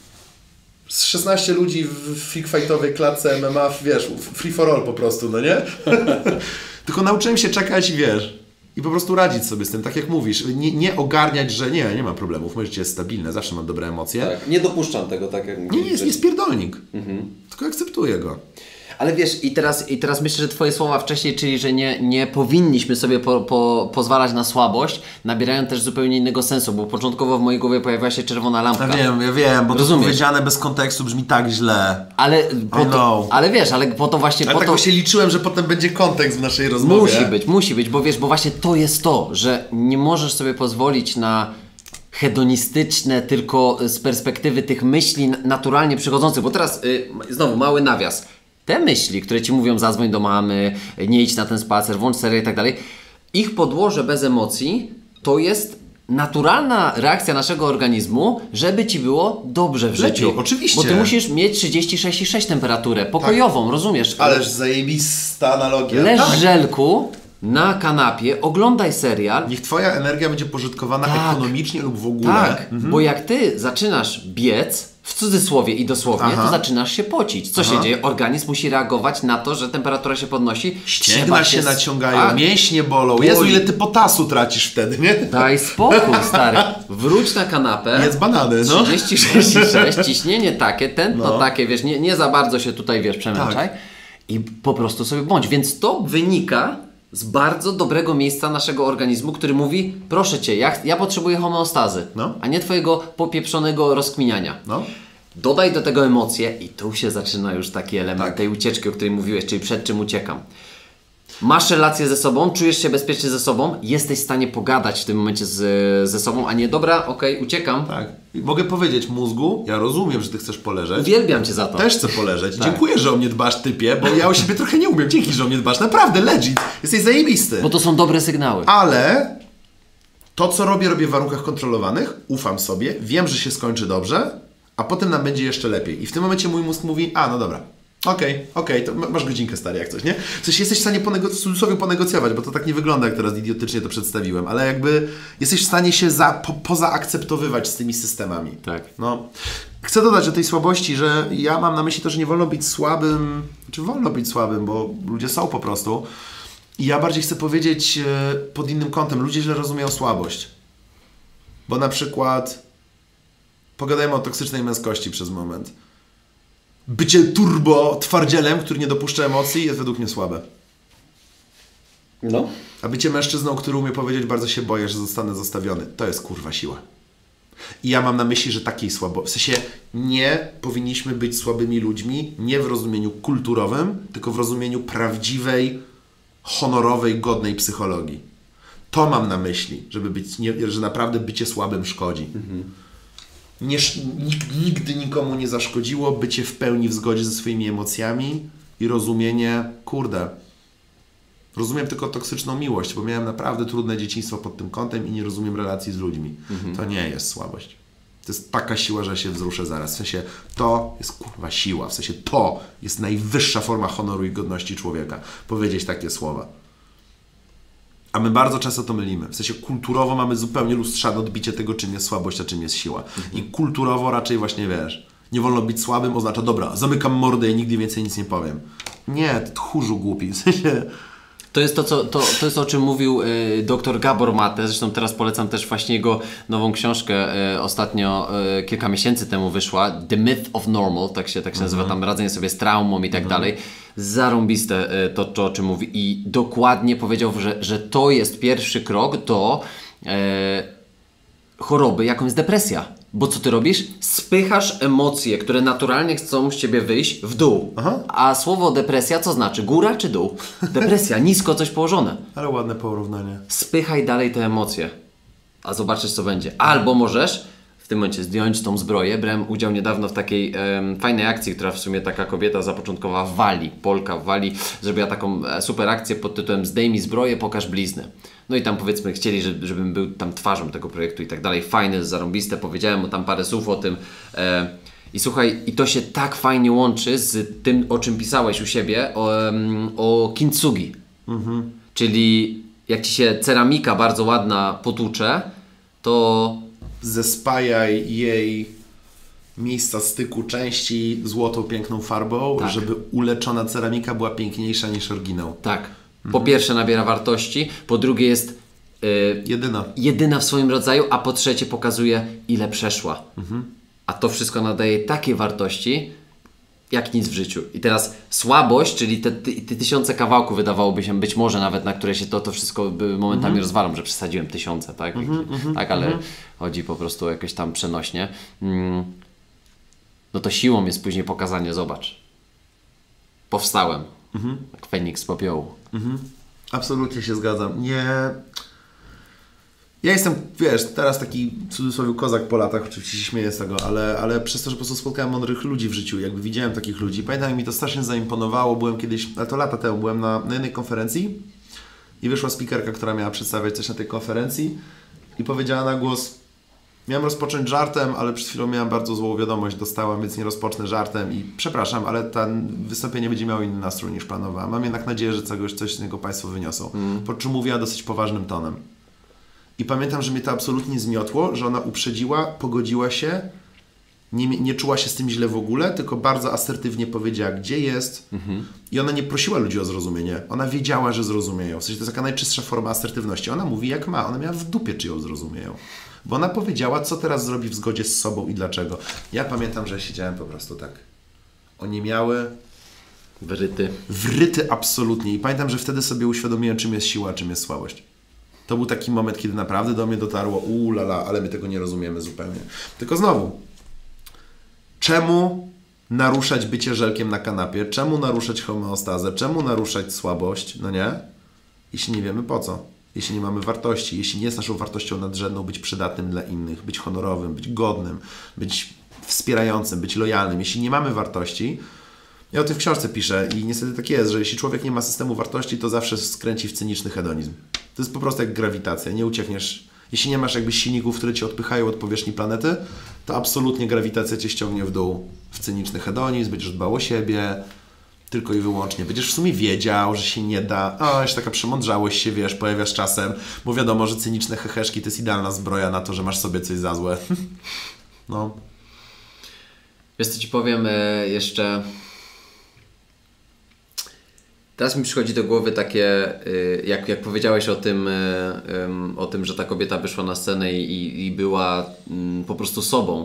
z 16 ludzi w freak-fightowej klatce MMA, wiesz, free for all po prostu, no nie? Tylko nauczyłem się czekać i wiesz, i po prostu radzić sobie z tym, tak jak mówisz. Nie ogarniać, że nie mam problemów, moje życie jest stabilne, zawsze mam dobre emocje. Tak, nie dopuszczam tego, tak jak mówisz. Nie jest pierdolnik, tylko akceptuję go. Ale wiesz, i teraz myślę, że Twoje słowa wcześniej, czyli że nie powinniśmy sobie pozwalać na słabość, nabierają też zupełnie innego sensu, bo początkowo w mojej głowie pojawiła się czerwona lampka. Ja wiem, bo rozumiesz, to powiedziane bez kontekstu brzmi tak źle. Ale wiesz, ale po to właśnie... Ale tak się liczyłem, że potem będzie kontekst w naszej rozmowie. Musi być, bo wiesz, bo właśnie to jest to, że nie możesz sobie pozwolić na hedonistyczne, tylko z perspektywy tych myśli naturalnie przychodzących, bo teraz znowu mały nawias. Te myśli, które ci mówią zadzwoń do mamy, nie idź na ten spacer, włącz serial i tak dalej, ich podłoże bez emocji to jest naturalna reakcja naszego organizmu, żeby ci było dobrze w życiu. Lepiej, oczywiście. Bo ty musisz mieć 36,6 temperaturę, pokojową, rozumiesz? Ależ zajebista analogia. Leż żelku na kanapie, oglądaj serial. Niech twoja energia będzie pożytkowana ekonomicznie lub w ogóle. Tak, bo jak ty zaczynasz biec, w cudzysłowie i dosłownie, to zaczynasz się pocić. Co się dzieje? Organizm musi reagować na to, że temperatura się podnosi. Ścięgna się naciągają, mięśnie bolą. Jezu, ile ty potasu tracisz wtedy, nie? Daj spokój, stary. Wróć na kanapę. Jedz banany, no. 36,6, ciśnienie takie, tętno takie, wiesz, nie za bardzo się tutaj, wiesz, przemęczaj. I po prostu sobie bądź. Więc to wynika z bardzo dobrego miejsca naszego organizmu, który mówi, proszę cię, ja potrzebuję homeostazy, a nie twojego popieprzonego rozkminiania. Dodaj do tego emocje i tu się zaczyna już taki element tej ucieczki, o której mówiłeś, czyli przed czym uciekam. Masz relację ze sobą, czujesz się bezpiecznie ze sobą, jesteś w stanie pogadać w tym momencie ze sobą, a nie dobra, okej, uciekam. Tak. I mogę powiedzieć mózgu, ja rozumiem, że ty chcesz poleżeć. Uwielbiam cię za to. Też chcę poleżeć. Dziękuję, że o mnie dbasz, typie, bo ja o siebie trochę nie umiem. Dzięki, że o mnie dbasz. Naprawdę, legit. Jesteś zajebisty. Bo to są dobre sygnały. Ale to, co robię w warunkach kontrolowanych, ufam sobie, wiem, że się skończy dobrze, a potem nam będzie jeszcze lepiej. I w tym momencie mój mózg mówi, no dobra. Okej, to masz godzinkę, stary, jak coś, nie? Coś jesteś w stanie w cudzysłowie ponegocjować, bo to tak nie wygląda, jak teraz idiotycznie to przedstawiłem, ale jakby jesteś w stanie się pozaakceptowywać z tymi systemami. Tak. No. Chcę dodać do tej słabości, że ja mam na myśli to, że nie wolno być słabym, wolno być słabym, bo ludzie są po prostu. I ja bardziej chcę powiedzieć pod innym kątem, ludzie źle rozumieją słabość. Bo na przykład, pogadajmy o toksycznej męskości przez moment. Bycie turbo twardzielem, który nie dopuszcza emocji, jest według mnie słabe. No. A bycie mężczyzną, który umie powiedzieć, bardzo się boję, że zostanę zostawiony, to jest kurwa siła. I ja mam na myśli, że takiej słabości, w sensie nie powinniśmy być słabymi ludźmi, nie w rozumieniu kulturowym, tylko w rozumieniu prawdziwej, honorowej, godnej psychologii. To mam na myśli, że naprawdę bycie słabym szkodzi. Nigdy nikomu nie zaszkodziło bycie w pełni w zgodzie ze swoimi emocjami i rozumienie, rozumiem tylko toksyczną miłość, bo miałem naprawdę trudne dzieciństwo pod tym kątem i nie rozumiem relacji z ludźmi. To nie jest słabość. To jest taka siła, że się wzruszę zaraz. W sensie to jest kurwa siła. W sensie to jest najwyższa forma honoru i godności człowieka. Powiedzieć takie słowa. A my bardzo często to mylimy. W sensie kulturowo mamy zupełnie lustrzane odbicie tego, czym jest słabość, a czym jest siła. I kulturowo raczej właśnie, wiesz, nie wolno być słabym, oznacza, dobra, zamykam mordę i nigdy więcej nic nie powiem. Nie, ty tchórzu głupi. W sensie... To jest to jest o czym mówił dr Gabor Mate. Zresztą teraz polecam też właśnie jego nową książkę. Ostatnio, kilka miesięcy temu wyszła. The Myth of Normal, tak się nazywa, tam radzenie sobie z traumą i tak dalej. Zarąbiste to, o czym mówi. I dokładnie powiedział, że to jest pierwszy krok do choroby, jaką jest depresja. Bo co ty robisz? Spychasz emocje, które naturalnie chcą z ciebie wyjść, w dół. A słowo depresja co znaczy? Góra czy dół? Depresja, nisko coś położone. Ale ładne porównanie. Spychaj dalej te emocje, a zobaczysz co będzie. Albo możesz w tym momencie zdjąć tą zbroję. Brałem udział niedawno w takiej fajnej akcji, która w sumie taka kobieta zapoczątkowała w Walii. Polka w Walii zrobiła taką super akcję pod tytułem Zdejmij zbroję, pokaż blizny. No i tam powiedzmy chcieli, żebym był tam twarzą tego projektu i tak dalej. Fajne, zarąbiste, powiedziałem mu tam parę słów o tym. I słuchaj, i to się tak fajnie łączy z tym, o czym pisałeś u siebie, o kintsugi. Czyli jak ci się ceramika bardzo ładna potłucze, to... Zespajaj jej miejsca styku części złotą, piękną farbą, żeby uleczona ceramika była piękniejsza niż oryginał. Tak. Po pierwsze nabiera wartości, po drugie jest jedyna w swoim rodzaju, a po trzecie pokazuje, ile przeszła. A to wszystko nadaje takiej wartości, jak nic w życiu. I teraz słabość, czyli te tysiące kawałków wydawałoby się, być może nawet, na które się to wszystko momentami rozwalam, że przesadziłem tysiące, tak? Tak, ale chodzi po prostu o jakieś tam przenośnie. No to siłą jest później pokazanie, zobacz. Powstałem. Jak Feniks z popiołu. Absolutnie się zgadzam. Nie... Ja jestem, wiesz, teraz taki w cudzysłowie kozak po latach, oczywiście się śmieję z tego, ale przez to, że po prostu spotkałem mądrych ludzi w życiu, jakby widziałem takich ludzi. Pamiętam, mi to strasznie zaimponowało, byłem kiedyś, ale to lata temu, byłem na jednej konferencji i wyszła speakerka, która miała przedstawiać coś na tej konferencji i powiedziała na głos: miałem rozpocząć żartem, ale przed chwilą miałem bardzo złą wiadomość, dostałam, więc nie rozpocznę żartem i przepraszam, ale to wystąpienie będzie miało inny nastrój niż planowałam. Mam jednak nadzieję, że coś z niego Państwo wyniosą. Po czym mówiła dosyć poważnym tonem. I pamiętam, że mnie to absolutnie zmiotło, że ona uprzedziła, pogodziła się, nie czuła się z tym źle w ogóle, tylko bardzo asertywnie powiedziała, gdzie jest. I ona nie prosiła ludzi o zrozumienie. Ona wiedziała, że zrozumieją. W sensie to jest taka najczystsza forma asertywności. Ona mówi jak ma. Ona miała w dupie, czy ją zrozumieją. Bo ona powiedziała, co teraz zrobi w zgodzie z sobą i dlaczego. Ja pamiętam, że siedziałem po prostu tak. Oniemiały. Wryty absolutnie. I pamiętam, że wtedy sobie uświadomiłem, czym jest siła, a czym jest słabość. To był taki moment, kiedy naprawdę do mnie dotarło, lala, ale my tego nie rozumiemy zupełnie. Tylko znowu, czemu naruszać bycie żelkiem na kanapie? Czemu naruszać homeostazę? Czemu naruszać słabość? No nie? Jeśli nie wiemy po co. Jeśli nie mamy wartości. Jeśli nie jest naszą wartością nadrzędną być przydatnym dla innych, być honorowym, być godnym, być wspierającym, być lojalnym. Jeśli nie mamy wartości, ja o tym w książce piszę i niestety tak jest, że jeśli człowiek nie ma systemu wartości, to zawsze skręci w cyniczny hedonizm. To jest po prostu jak grawitacja. Nie uciekniesz. Jeśli nie masz jakby silników, które cię odpychają od powierzchni planety, to absolutnie grawitacja cię ściągnie w dół w cyniczny hedonizm, będziesz dbał o siebie, tylko i wyłącznie. Będziesz w sumie wiedział, że się nie da. Jeszcze taka przemądrzałość się, wiesz, pojawiasz czasem, bo wiadomo, że cyniczne heheszki to jest idealna zbroja na to, że masz sobie coś za złe. No. Wiesz co ci powiem jeszcze... Teraz mi przychodzi do głowy takie, jak powiedziałeś o tym, że ta kobieta wyszła na scenę i była po prostu sobą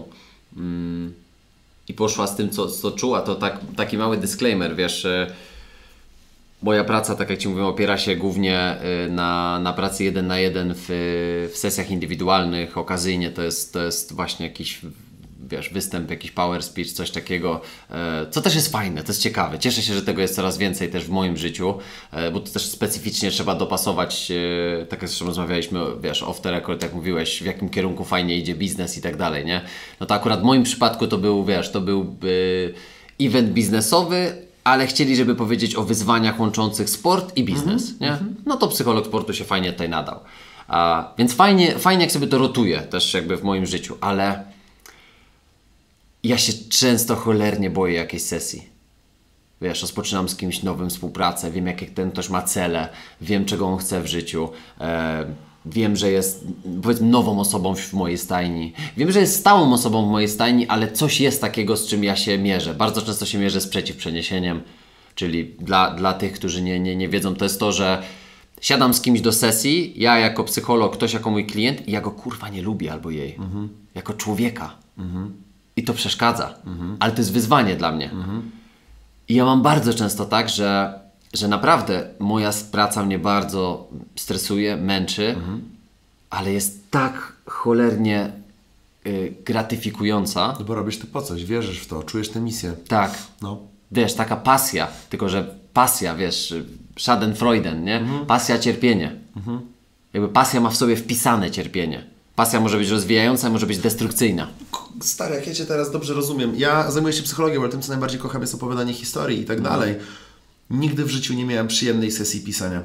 i poszła z tym, co czuła, to taki mały disclaimer, wiesz, moja praca, tak jak Ci mówiłem, opiera się głównie na pracy 1 na 1 w sesjach indywidualnych, okazyjnie to jest właśnie jakiś... wiesz, występ, jakiś power speech, coś takiego, co też jest fajne, to jest ciekawe. Cieszę się, że tego jest coraz więcej też w moim życiu, bo to też specyficznie trzeba dopasować, tak jak zresztą rozmawialiśmy, wiesz, off the record, jak mówiłeś, w jakim kierunku fajnie idzie biznes i tak dalej, nie? No to akurat w moim przypadku to był, wiesz, event biznesowy, ale chcieli, żeby powiedzieć o wyzwaniach łączących sport i biznes, nie? No to psycholog sportu się fajnie tutaj nadał. Więc fajnie jak sobie to rotuje też jakby w moim życiu, ale ja się często cholernie boję jakiejś sesji. Wiesz, rozpoczynam z kimś nowym współpracę, wiem jakie ten ktoś ma cele, wiem czego on chce w życiu, wiem, że jest powiedzmy nową osobą w mojej stajni, wiem, że jest stałą osobą w mojej stajni, ale coś jest takiego, z czym ja się mierzę. Bardzo często się mierzę z przeciwprzeniesieniem, czyli dla tych, którzy nie wiedzą, to jest to, że siadam z kimś do sesji, ja jako psycholog, ktoś jako mój klient i ja go kurwa nie lubię albo jej, jako człowieka. I to przeszkadza, ale to jest wyzwanie dla mnie. I ja mam bardzo często tak, że naprawdę moja praca mnie bardzo stresuje, męczy, ale jest tak cholernie gratyfikująca. No bo robisz to po coś, wierzysz w to, czujesz tę misję. Tak. No. Wiesz, taka pasja, tylko że pasja, wiesz, Schadenfreude, nie? Pasja, cierpienie. Jakby pasja ma w sobie wpisane cierpienie. Pasja może być rozwijająca, może być destrukcyjna. Stary, jak ja Cię teraz dobrze rozumiem. Ja zajmuję się psychologią, ale tym, co najbardziej kocham, jest opowiadanie historii i tak dalej. Nigdy w życiu nie miałem przyjemnej sesji pisania.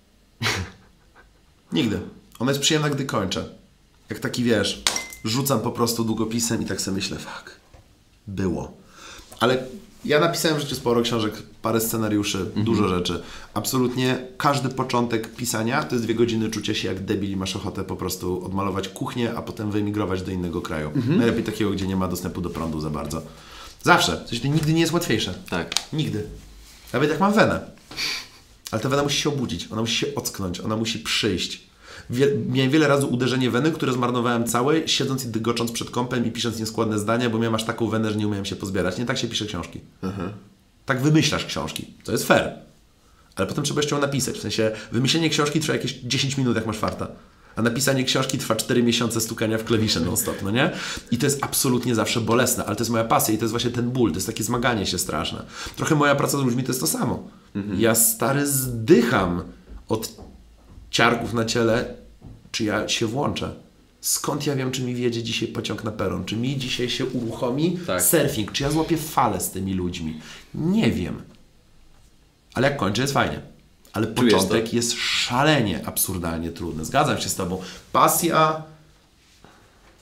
Nigdy. Ona jest przyjemna, gdy kończę. Jak taki, wiesz, rzucam po prostu długopisem i tak sobie myślę, fuck, było. Ale ja napisałem w życiu sporo książek, parę scenariuszy, dużo rzeczy. Absolutnie każdy początek pisania to jest 2 godziny czucia się jak debil i masz ochotę po prostu odmalować kuchnię, a potem wyemigrować do innego kraju. Najlepiej takiego, gdzie nie ma dostępu do prądu za bardzo. Zawsze. Coś to nigdy nie jest łatwiejsze. Tak. Nigdy. Nawet jak mam wenę. Ale ta wena musi się obudzić, ona musi się ocknąć, ona musi przyjść. Miałem wiele razy uderzenie weny, które zmarnowałem całe, siedząc i dygocząc przed kąpem i pisząc nieskładne zdania, bo miałem aż taką wenę, że nie umiałem się pozbierać. Nie tak się pisze książki. Tak wymyślasz książki. To jest fair. Ale potem trzeba jeszcze ją napisać. W sensie wymyślenie książki trwa jakieś 10 minut, jak masz farta. A napisanie książki trwa 4 miesiące stukania w klawisze non-stop, no nie? I to jest absolutnie zawsze bolesne, ale to jest moja pasja i to jest właśnie ten ból, to jest takie zmaganie się straszne. Trochę moja praca z ludźmi to jest to samo. Ja, stary, zdycham od ciarków na ciele, czy ja się włączę. Skąd ja wiem, czy mi wjedzie dzisiaj pociąg na peron? Czy mi dzisiaj się uruchomi surfing? Czy ja złapię falę z tymi ludźmi? Nie wiem. Ale jak kończę, jest fajnie. Ale początek jest szalenie, absurdalnie trudny. Zgadzam się z Tobą. Pasja,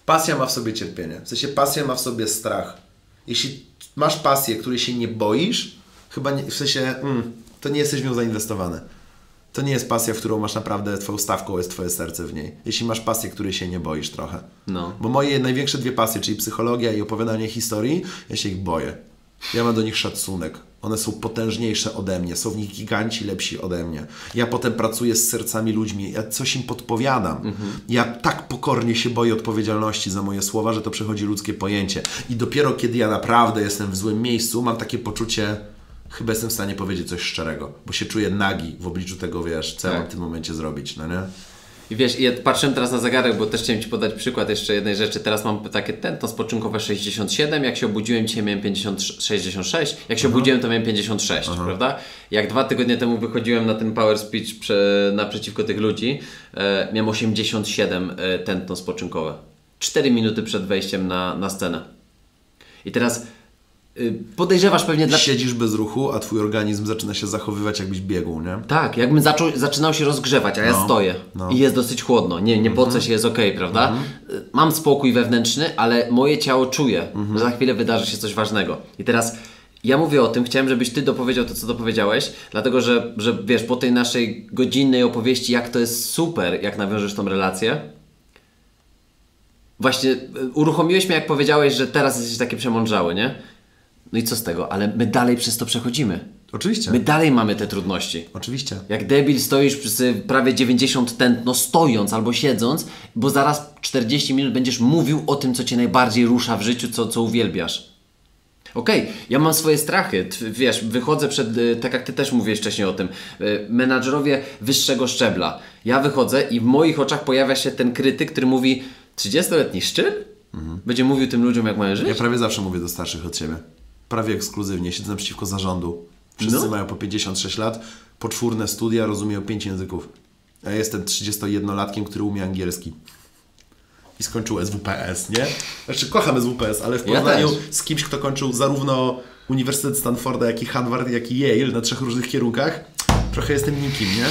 Pasja ma w sobie cierpienie. W sensie pasja ma w sobie strach. Jeśli masz pasję, której się nie boisz, chyba nie, w sensie to nie jesteś w nią zainwestowany. To nie jest pasja, w którą masz naprawdę, twoją stawką jest twoje serce w niej. Jeśli masz pasję, której się nie boisz trochę. No. Bo moje największe dwie pasje, czyli psychologia i opowiadanie historii, ja się ich boję. Ja mam do nich szacunek. One są potężniejsze ode mnie. Są w nich giganci lepsi ode mnie. Ja potem pracuję z sercami ludźmi. Ja coś im podpowiadam. Ja tak pokornie się boję odpowiedzialności za moje słowa, że to przechodzi ludzkie pojęcie. I dopiero kiedy ja naprawdę jestem w złym miejscu, mam takie poczucie, chyba jestem w stanie powiedzieć coś szczerego. Bo się czuję nagi w obliczu tego, wiesz, co ja mam w tym momencie zrobić, no nie? I wiesz, ja patrzyłem teraz na zegarek, bo też chciałem Ci podać przykład jeszcze jednej rzeczy. Teraz mam takie tętno spoczynkowe 67, jak się obudziłem dzisiaj miałem 66, jak się obudziłem to miałem 56, prawda? Jak 2 tygodnie temu wychodziłem na ten power speech naprzeciwko tych ludzi, miałem 87 tętno spoczynkowe. 4 minuty przed wejściem na scenę. I teraz podejrzewasz pewnie dla... Siedzisz bez ruchu, a twój organizm zaczyna się zachowywać, jakbyś biegł, nie? Tak, jakbym zaczynał się rozgrzewać, a ja stoję i jest dosyć chłodno. Nie pocę się, jest okej, prawda? Mam spokój wewnętrzny, ale moje ciało czuje, że za chwilę wydarzy się coś ważnego. I teraz ja mówię o tym, chciałem, żebyś Ty dopowiedział to, co dopowiedziałeś, dlatego, że wiesz, po tej naszej godzinnej opowieści, jak to jest super, jak nawiążesz tą relację, właśnie uruchomiłeś mnie, jak powiedziałeś, że teraz jesteś taki przemądrzały, nie? No i co z tego? Ale my dalej przez to przechodzimy. Oczywiście. My dalej mamy te trudności. Oczywiście. Jak debil stoisz przy prawie 90 tętno stojąc albo siedząc, bo zaraz 40 minut będziesz mówił o tym, co Cię najbardziej rusza w życiu, co uwielbiasz. Okej, ja mam swoje strachy, wiesz, wychodzę przed, tak jak Ty też mówiłeś wcześniej o tym, menadżerowie wyższego szczebla. Ja wychodzę i w moich oczach pojawia się ten krytyk, który mówi 30-letni szczyl? Będzie mówił tym ludziom, jak mają żyć? Ja prawie zawsze mówię do starszych od siebie. Prawie ekskluzywnie. Siedzę naprzeciwko zarządu. Wszyscy mają po 56 lat, poczwórne studia, rozumieją 5 języków. A ja jestem 31-latkiem, który umie angielski. I skończył SWPS, nie? Znaczy kocham SWPS, ale w porównaniu z kimś, kto kończył zarówno Uniwersytet Stanforda, jak i Harvard, jak i Yale na 3 różnych kierunkach, trochę jestem nikim, nie?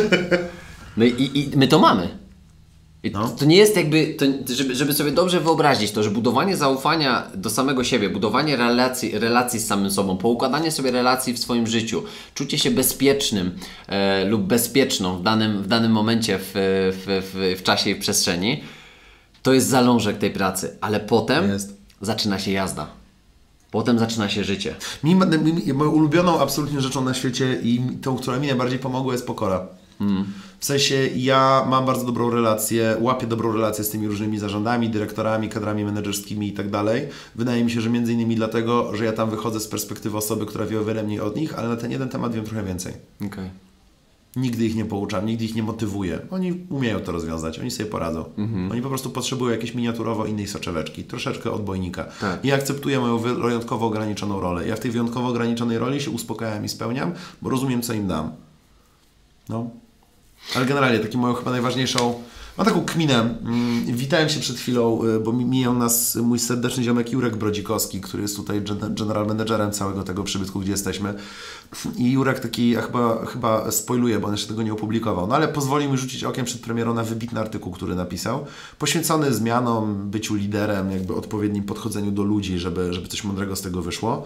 No i my to mamy. I to nie jest jakby, żeby sobie dobrze wyobrazić to, że budowanie zaufania do samego siebie, budowanie relacji z samym sobą, poukładanie sobie relacji w swoim życiu, czucie się bezpiecznym lub bezpieczną w danym momencie w czasie i w przestrzeni, to jest zalążek tej pracy, ale potem zaczyna się jazda. Potem zaczyna się życie. Moją ulubioną absolutnie rzeczą na świecie i tą, która mi najbardziej pomogła, jest pokora. W sensie ja mam bardzo dobrą relację, łapię dobrą relację z tymi różnymi zarządami, dyrektorami, kadrami menedżerskimi i tak dalej. Wydaje mi się, że między innymi dlatego, że ja tam wychodzę z perspektywy osoby, która wie o wiele mniej od nich, ale na ten jeden temat wiem trochę więcej. Okay. Nigdy ich nie pouczam, nigdy ich nie motywuję. Oni umieją to rozwiązać, oni sobie poradzą. Oni po prostu potrzebują jakiejś miniaturowo innej soczeweczki, troszeczkę odbojnika. Tak. Ja akceptuję moją wyjątkowo ograniczoną rolę. Ja w tej wyjątkowo ograniczonej roli się uspokajam i spełniam, bo rozumiem, co im dam. No. Ale generalnie taką moją chyba najważniejszą... Mam taką kminę. Witałem się przed chwilą, bo mijał nas mój serdeczny ziomek Jurek Brodzikowski, który jest tutaj general managerem całego tego przybytku, gdzie jesteśmy. I Jurek taki, ja chyba spoiluję, bo on jeszcze tego nie opublikował. No ale pozwolił mi rzucić okiem przed premierą na wybitny artykuł, który napisał, poświęcony zmianom, byciu liderem, jakby odpowiednim podchodzeniu do ludzi, żeby coś mądrego z tego wyszło.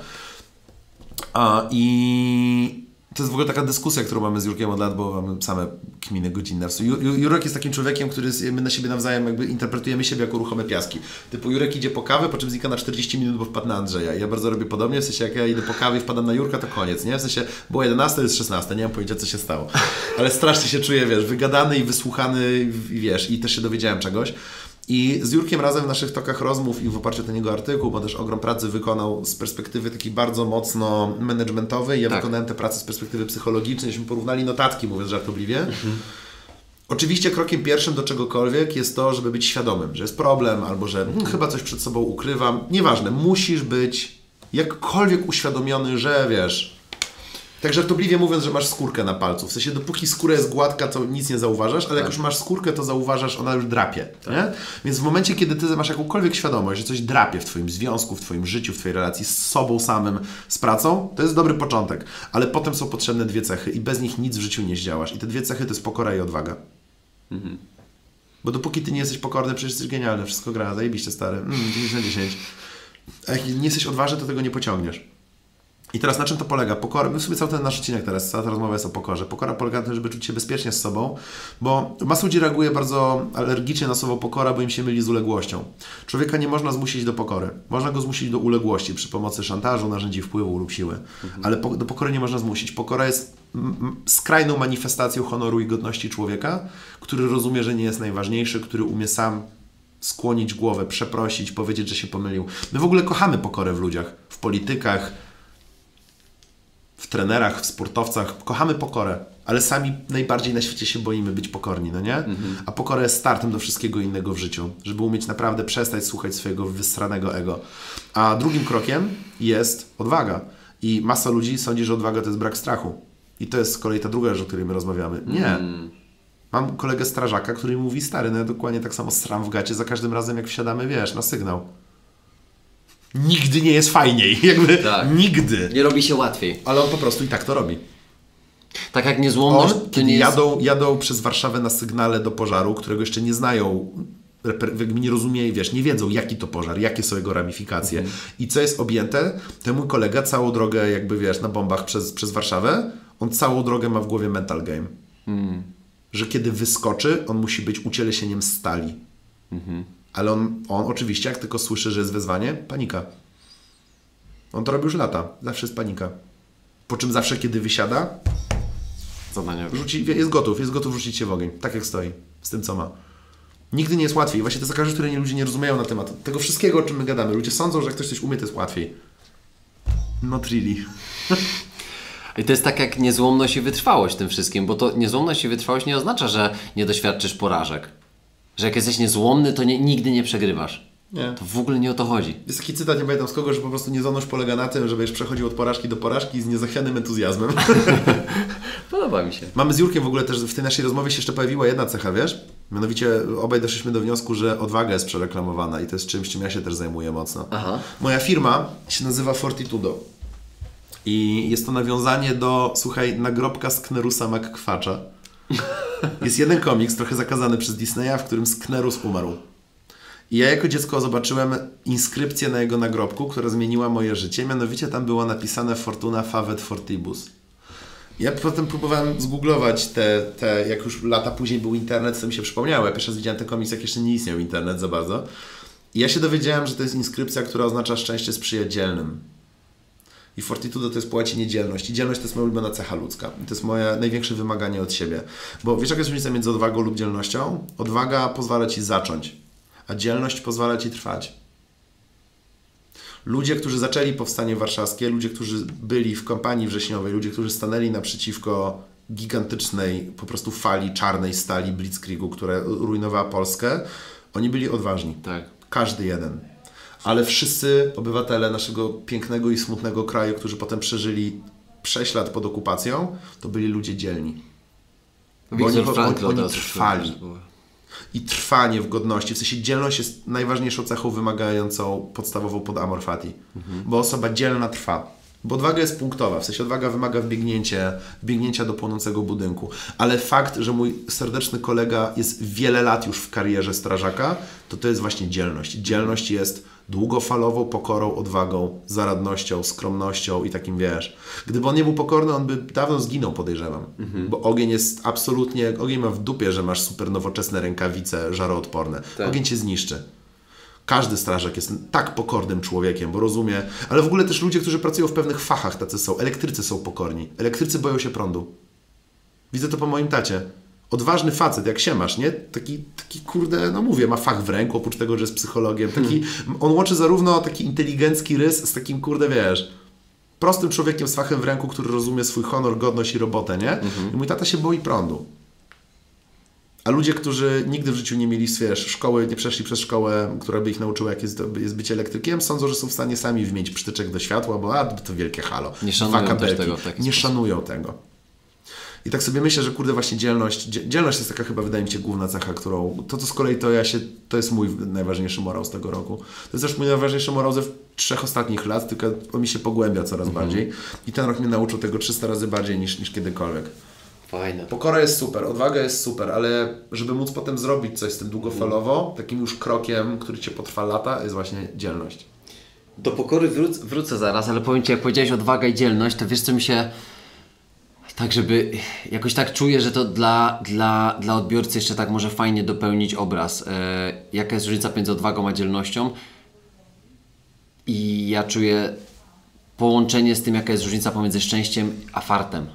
I to jest w ogóle taka dyskusja, którą mamy z Jurkiem od lat, bo mamy same kminy godzinne. Jurek jest takim człowiekiem, który my na siebie nawzajem jakby interpretujemy siebie jako ruchome piaski. Typu Jurek idzie po kawę, po czym znika na 40 minut, bo wpadł na Andrzeja. I ja bardzo robię podobnie, w sensie jak ja idę po kawę i wpadam na Jurka, to koniec, nie? W sensie było 11, jest 16, nie mam pojęcia, co się stało. Ale strasznie się czuję, wiesz, wygadany i wysłuchany, wiesz, i też się dowiedziałem czegoś. I z Jurkiem razem w naszych tokach rozmów i w oparciu o ten jego artykuł, bo też ogrom pracy wykonał z perspektywy takiej bardzo mocno managementowej. Ja wykonałem tę pracę z perspektywy psychologicznej, żeśmy porównali notatki, mówiąc żartobliwie. Oczywiście krokiem pierwszym do czegokolwiek jest to, żeby być świadomym, że jest problem, albo że chyba coś przed sobą ukrywam. Nieważne, musisz być jakkolwiek uświadomiony, że wiesz... Tak żartobliwie mówiąc, że masz skórkę na palcu. W sensie, dopóki skóra jest gładka, to nic nie zauważasz, ale jak już masz skórkę, to zauważasz, ona już drapie. Nie? Więc w momencie, kiedy ty masz jakąkolwiek świadomość, że coś drapie w twoim związku, w twoim życiu, w twojej relacji z sobą samym, z pracą, to jest dobry początek. Ale potem są potrzebne 2 cechy i bez nich nic w życiu nie zdziałasz. I te 2 cechy to jest pokora i odwaga. Bo dopóki ty nie jesteś pokorny, przecież jesteś genialny, wszystko gra, zajebiście stary, 10 na 10. A jak nie jesteś odważny, to tego nie pociągniesz. I teraz na czym to polega? Pokora, my sobie cały ten nasz odcinek teraz, cała ta rozmowa jest o pokorze. Pokora polega na tym, żeby czuć się bezpiecznie z sobą, bo masa ludzi reaguje bardzo alergicznie na słowo pokora, bo im się myli z uległością. Człowieka nie można zmusić do pokory. Można go zmusić do uległości przy pomocy szantażu, narzędzi wpływu lub siły. Ale do pokory nie można zmusić. Pokora jest skrajną manifestacją honoru i godności człowieka, który rozumie, że nie jest najważniejszy, który umie sam skłonić głowę, przeprosić, powiedzieć, że się pomylił. My w ogóle kochamy pokorę w ludziach, w politykach, w trenerach, w sportowcach. Kochamy pokorę, ale sami najbardziej na świecie się boimy być pokorni, no nie? A pokora jest startem do wszystkiego innego w życiu, żeby umieć naprawdę przestać słuchać swojego wysranego ego. A drugim krokiem jest odwaga. I masa ludzi sądzi, że odwaga to jest brak strachu. I to jest z kolei ta druga rzecz, o której my rozmawiamy. Nie. Mam kolegę strażaka, który mówi, stary, no ja dokładnie tak samo sram w gacie za każdym razem, jak wsiadamy, wiesz, na sygnał. Nigdy nie jest fajniej. Jakby nigdy. Nie robi się łatwiej. Ale on po prostu i tak to robi. Tak jak niezłomność... On, kiedy jadą przez Warszawę na sygnale do pożaru, którego jeszcze nie znają, nie rozumieją, wiesz, nie wiedzą, jaki to pożar, jakie są jego ramifikacje i co jest objęte, ten mój kolega całą drogę, jakby wiesz, na bombach przez Warszawę, on całą drogę ma w głowie mental game. Że kiedy wyskoczy, on musi być ucieleśnieniem stali. Ale on oczywiście, jak tylko słyszy, że jest wezwanie, panika. On to robi już lata. Zawsze jest panika. Po czym zawsze, kiedy wysiada, jest gotów rzucić się w ogień. Tak jak stoi. Z tym, co ma. Nigdy nie jest łatwiej. Właśnie to jest taka rzecz, której ludzie nie rozumieją na temat tego wszystkiego, o czym my gadamy. Ludzie sądzą, że jak ktoś coś umie, to jest łatwiej. Not really. I to jest tak jak niezłomność i wytrwałość w tym wszystkim, bo to niezłomność i wytrwałość nie oznacza, że nie doświadczysz porażek. Że jak jesteś niezłomny, to nigdy nie przegrywasz. Nie. To w ogóle nie o to chodzi. Jest taki cytat, nie pamiętam z kogo, że po prostu niezłomność polega na tym, żebyś przechodził od porażki do porażki z niezachwianym entuzjazmem. Podoba mi się. Mamy z Jurkiem w ogóle też w tej naszej rozmowie się jeszcze pojawiła jedna cecha, wiesz? Mianowicie obaj doszliśmy do wniosku, że odwaga jest przereklamowana i to jest czymś, czym ja się też zajmuję mocno. Aha. Moja firma się nazywa Fortitudo. I jest to nawiązanie do, słuchaj, nagrobka Sknerusa McQuatcha. Jest jeden komiks, trochę zakazany przez Disneya, w którym Sknerus umarł. I ja jako dziecko zobaczyłem inskrypcję na jego nagrobku, która zmieniła moje życie. Mianowicie tam było napisane Fortuna Favet Fortibus. Ja potem próbowałem zgooglować te, jak już lata później był internet, to mi się przypomniało. Ja pierwszy raz widziałem ten komiks, jak jeszcze nie istniał internet za bardzo. I ja się dowiedziałem, że to jest inskrypcja, która oznacza szczęście sprzyja dzielnym. I Fortitudo to jest po łacinie dzielność. I dzielność to jest moja ulubiona cecha ludzka. I to jest moje największe wymaganie od siebie. Bo wiesz, jaka jest różnica między odwagą lub dzielnością? Odwaga pozwala Ci zacząć, a dzielność pozwala Ci trwać. Ludzie, którzy zaczęli powstanie warszawskie, ludzie, którzy byli w kampanii wrześniowej, ludzie, którzy stanęli naprzeciwko gigantycznej po prostu fali czarnej stali Blitzkriegu, która rujnowała Polskę, oni byli odważni. Tak. Każdy jeden. Ale wszyscy obywatele naszego pięknego i smutnego kraju, którzy potem przeżyli 6 lat pod okupacją, to byli ludzie dzielni. Bo oni trwali. I trwanie w godności, w sensie dzielność jest najważniejszą cechą wymagającą podstawową pod amor fati. Bo osoba dzielna trwa. Bo odwaga jest punktowa, w sensie odwaga wymaga wbiegnięcia do płonącego budynku. Ale fakt, że mój serdeczny kolega jest wiele lat już w karierze strażaka, to jest właśnie dzielność. Dzielność jest długofalową pokorą, odwagą, zaradnością, skromnością i takim, wiesz. Gdyby on nie był pokorny, on by dawno zginął, podejrzewam. Bo ogień jest absolutnie, ogień ma w dupie, że masz super nowoczesne rękawice żaroodporne. Tak. Ogień cię zniszczy. Każdy strażak jest tak pokornym człowiekiem, bo rozumie, ale w ogóle też ludzie, którzy pracują w pewnych fachach, tacy są. Elektrycy są pokorni. Elektrycy boją się prądu. Widzę to po moim tacie. Odważny facet, jak się masz, nie? Taki kurde, no mówię, ma fach w ręku, oprócz tego, że jest psychologiem. On łączy zarówno taki inteligencki rys z takim, kurde, wiesz, prostym człowiekiem z fachem w ręku, który rozumie swój honor, godność i robotę, nie? I mój tata się boi prądu. A ludzie, którzy nigdy w życiu nie mieli, wiesz, szkoły, nie przeszli przez szkołę, która by ich nauczyła, jak jest bycie elektrykiem, sądzą, że są w stanie sami wmieć przytyczek do światła, bo to wielkie halo. Nie szanują też tego w taki Nie sposób. Szanują tego. I tak sobie myślę, że kurde właśnie dzielność jest taka chyba, wydaje mi się, główna cecha, którą, to z kolei to jest mój najważniejszy morał z tego roku. To jest też mój najważniejszy morał ze 3 ostatnich lat, tylko on mi się pogłębia coraz bardziej. I ten rok mnie nauczył tego 300 razy bardziej niż kiedykolwiek. Fajne. Pokora jest super, odwaga jest super, ale żeby móc potem zrobić coś z tym długofalowo, takim już krokiem, który Cię potrwa lata, jest właśnie dzielność. Do pokory wrócę zaraz, ale powiem Ci, jak powiedziałeś odwaga i dzielność, to wiesz co mi się... Tak, żeby... Jakoś tak czuję, że to dla odbiorcy jeszcze tak może fajnie dopełnić obraz. Jaka jest różnica między odwagą a dzielnością? I ja czuję połączenie z tym, jaka jest różnica pomiędzy szczęściem a fartem.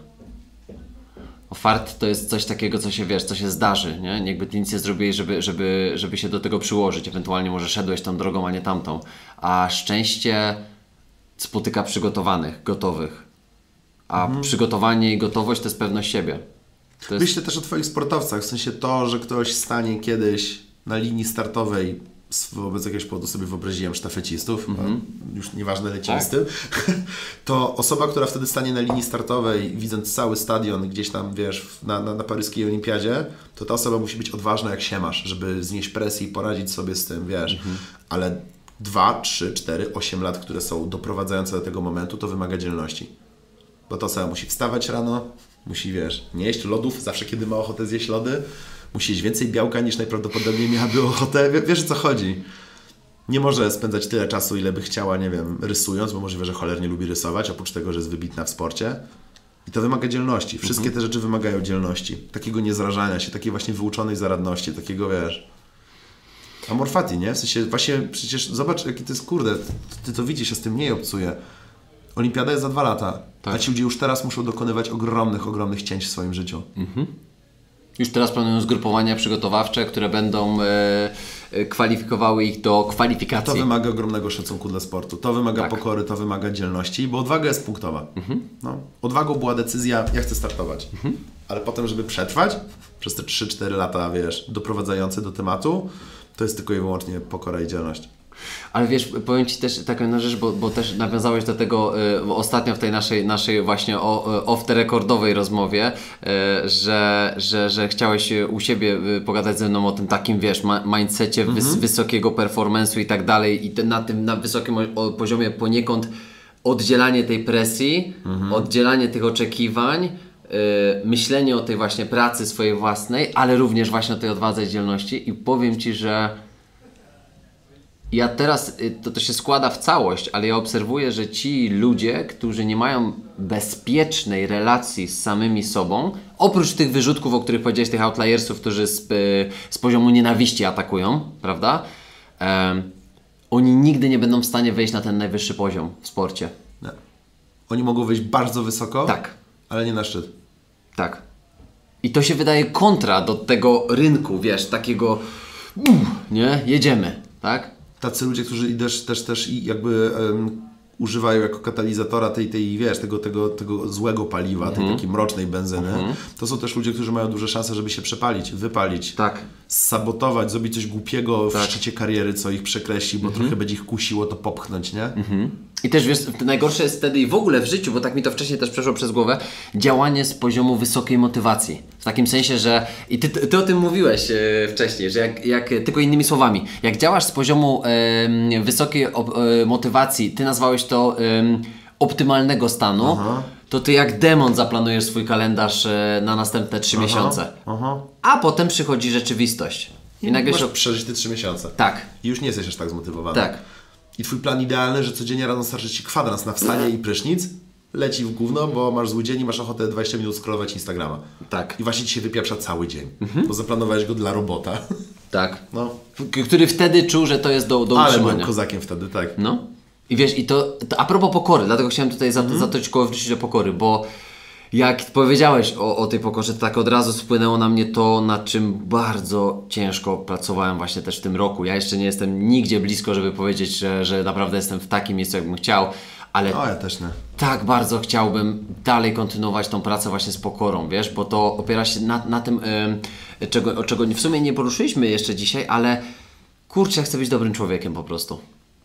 Fart to jest coś takiego, co się wiesz, co się zdarzy, nie? Jakby ty nic nie zrobiłeś, żeby się do tego przyłożyć. Ewentualnie może szedłeś tą drogą, a nie tamtą. A szczęście spotyka przygotowanych, gotowych. A przygotowanie i gotowość to jest pewność siebie. To jest... Myślę też o Twoich sportowcach, w sensie to, że ktoś stanie kiedyś na linii startowej wobec jakiegoś powodu sobie wyobraziłem sztafecistów, już nieważne lecimy z tym, to osoba, która wtedy stanie na linii startowej, widząc cały stadion gdzieś tam, wiesz, na paryskiej olimpiadzie, to ta osoba musi być odważna jak się masz, żeby znieść presję i poradzić sobie z tym, wiesz, ale 2, 3, 4, 8 lat, które są doprowadzające do tego momentu, to wymaga dzielności. Bo ta osoba musi wstawać rano, musi, wiesz, nie jeść lodów zawsze, kiedy ma ochotę zjeść lody, musi jeść więcej białka niż najprawdopodobniej miałaby ochotę. Wiesz, o co chodzi. Nie może spędzać tyle czasu, ile by chciała, nie wiem, rysując, bo możliwe, że cholernie lubi rysować, oprócz tego, że jest wybitna w sporcie. I to wymaga dzielności. Wszystkie te rzeczy wymagają dzielności. Takiego niezrażania się, takiej właśnie wyuczonej zaradności, takiego, wiesz... Amor fati, nie? W sensie właśnie przecież zobacz, jaki to jest, kurde, ty to widzisz, ja z tym mniej obcuję. Olimpiada jest za 2 lata, tak. A ci ludzie już teraz muszą dokonywać ogromnych cięć w swoim życiu. Już teraz planują zgrupowania przygotowawcze, które będą kwalifikowały ich do kwalifikacji. To wymaga ogromnego szacunku dla sportu. To wymaga pokory, to wymaga dzielności, bo odwaga jest punktowa. No. Odwagą była decyzja, ja chcę startować. Ale potem, żeby przetrwać przez te 3-4 lata, wiesz, doprowadzające do tematu, to jest tylko i wyłącznie pokora i dzielność. Ale wiesz, powiem Ci też taką jedną rzecz, bo też nawiązałeś do tego ostatnio w tej naszej właśnie off-the-recordowej rozmowie, że chciałeś u siebie pogadać ze mną o tym takim, wiesz, mindsetie wysokiego performance'u i tak dalej i na wysokim poziomie poniekąd oddzielanie tej presji, oddzielanie tych oczekiwań, myślenie o tej właśnie pracy swojej własnej, ale również właśnie o tej odwadze i dzielności i powiem Ci, że ja teraz, to się składa w całość, ale ja obserwuję, że ci ludzie, którzy nie mają bezpiecznej relacji z samymi sobą, oprócz tych wyrzutków, o których powiedziałeś, tych outliersów, którzy z poziomu nienawiści atakują, prawda? Oni nigdy nie będą w stanie wejść na ten najwyższy poziom w sporcie. Nie. Oni mogą wejść bardzo wysoko, tak, ale nie na szczyt. Tak. I to się wydaje kontra do tego rynku, wiesz, takiego nie? Jedziemy, tak? Tacy ludzie, którzy też jakby używają jako katalizatora tej wiesz, tego złego paliwa, tej takiej mrocznej benzyny, to są też ludzie, którzy mają duże szanse, żeby się przepalić, wypalić, sabotować, zrobić coś głupiego w szczycie kariery, co ich przekreśli, bo trochę będzie ich kusiło to popchnąć, nie? I też wiesz, najgorsze jest wtedy i w ogóle w życiu, bo tak mi to wcześniej też przeszło przez głowę, działanie z poziomu wysokiej motywacji. W takim sensie, że i ty o tym mówiłeś wcześniej, że jak tylko innymi słowami, jak działasz z poziomu wysokiej motywacji, ty nazwałeś to optymalnego stanu, to ty jak demon zaplanujesz swój kalendarz na następne 3 miesiące. A potem przychodzi rzeczywistość. I nagle masz przeżyć te 3 miesiące. Tak. I już nie jesteś aż tak zmotywowany. Tak. I twój plan idealny, że codziennie rano starczy ci kwadrans na wstanie i prysznic, leci w gówno, bo masz zły dzień i masz ochotę 20 minut scrollować Instagrama. Tak. I właśnie ci się wypieprza cały dzień, bo zaplanowałeś go dla robota. Tak. No. Który wtedy czuł, że to jest do utrzymania. Ale byłem kozakiem wtedy, tak. No. I wiesz, i to a propos pokory, dlatego chciałem tutaj zatoczyć koło, wrócić do pokory, bo jak powiedziałeś o tej pokorze, to tak od razu spłynęło na mnie to, nad czym bardzo ciężko pracowałem właśnie też w tym roku. Ja jeszcze nie jestem nigdzie blisko, żeby powiedzieć, że naprawdę jestem w takim miejscu, jakbym chciał, ale ja też nie. Tak bardzo chciałbym dalej kontynuować tą pracę właśnie z pokorą, wiesz, bo to opiera się na tym, czego w sumie nie poruszyliśmy jeszcze dzisiaj, ale kurczę, ja chcę być dobrym człowiekiem po prostu.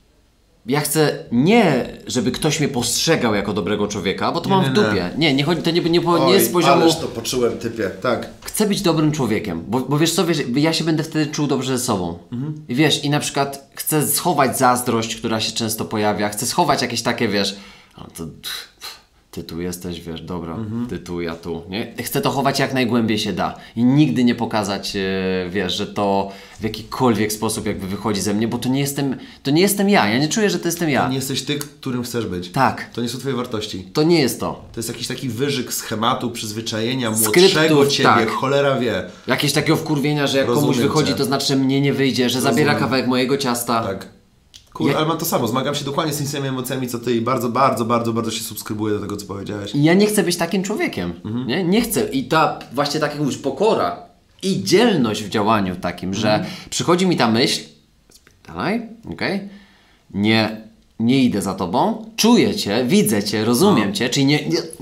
Ja chcę nie, żeby ktoś mnie postrzegał jako dobrego człowieka, bo to mam w dupie. Nie chodzi, to nie jest z poziomu... Ależ to poczułem, typie, tak. Chcę być dobrym człowiekiem, bo wiesz co, ja się będę wtedy czuł dobrze ze sobą. I wiesz, i na przykład chcę schować zazdrość, która się często pojawia, chcę schować jakieś takie, wiesz, ty tu jesteś, wiesz, dobra, ty tu, ja tu, nie? Chcę to chować jak najgłębiej się da i nigdy nie pokazać, wiesz, że to w jakikolwiek sposób jakby wychodzi ze mnie, bo to nie jestem ja nie czuję, że to jestem ja. To nie jesteś ty, którym chcesz być. Tak. To nie są twoje wartości. To nie jest to. To jest jakiś taki wyżyk schematu, przyzwyczajenia, Skryptów, młodszego ciebie, tak. Cholera wie. Jakieś takiego wkurwienia, że jak komuś Rozumiem wychodzi, cię. to znaczy, że mnie nie wyjdzie, że zabiera kawałek mojego ciasta. Tak. Kurde, ale mam to samo, zmagam się dokładnie z tymi samymi emocjami co ty i bardzo się subskrybuję do tego, co powiedziałeś. I ja nie chcę być takim człowiekiem, nie chcę. I ta właśnie tak jak mówisz, pokora i dzielność w działaniu takim, że przychodzi mi ta myśl, dalej, okej, nie idę za tobą, czuję cię, widzę cię, rozumiem cię, czyli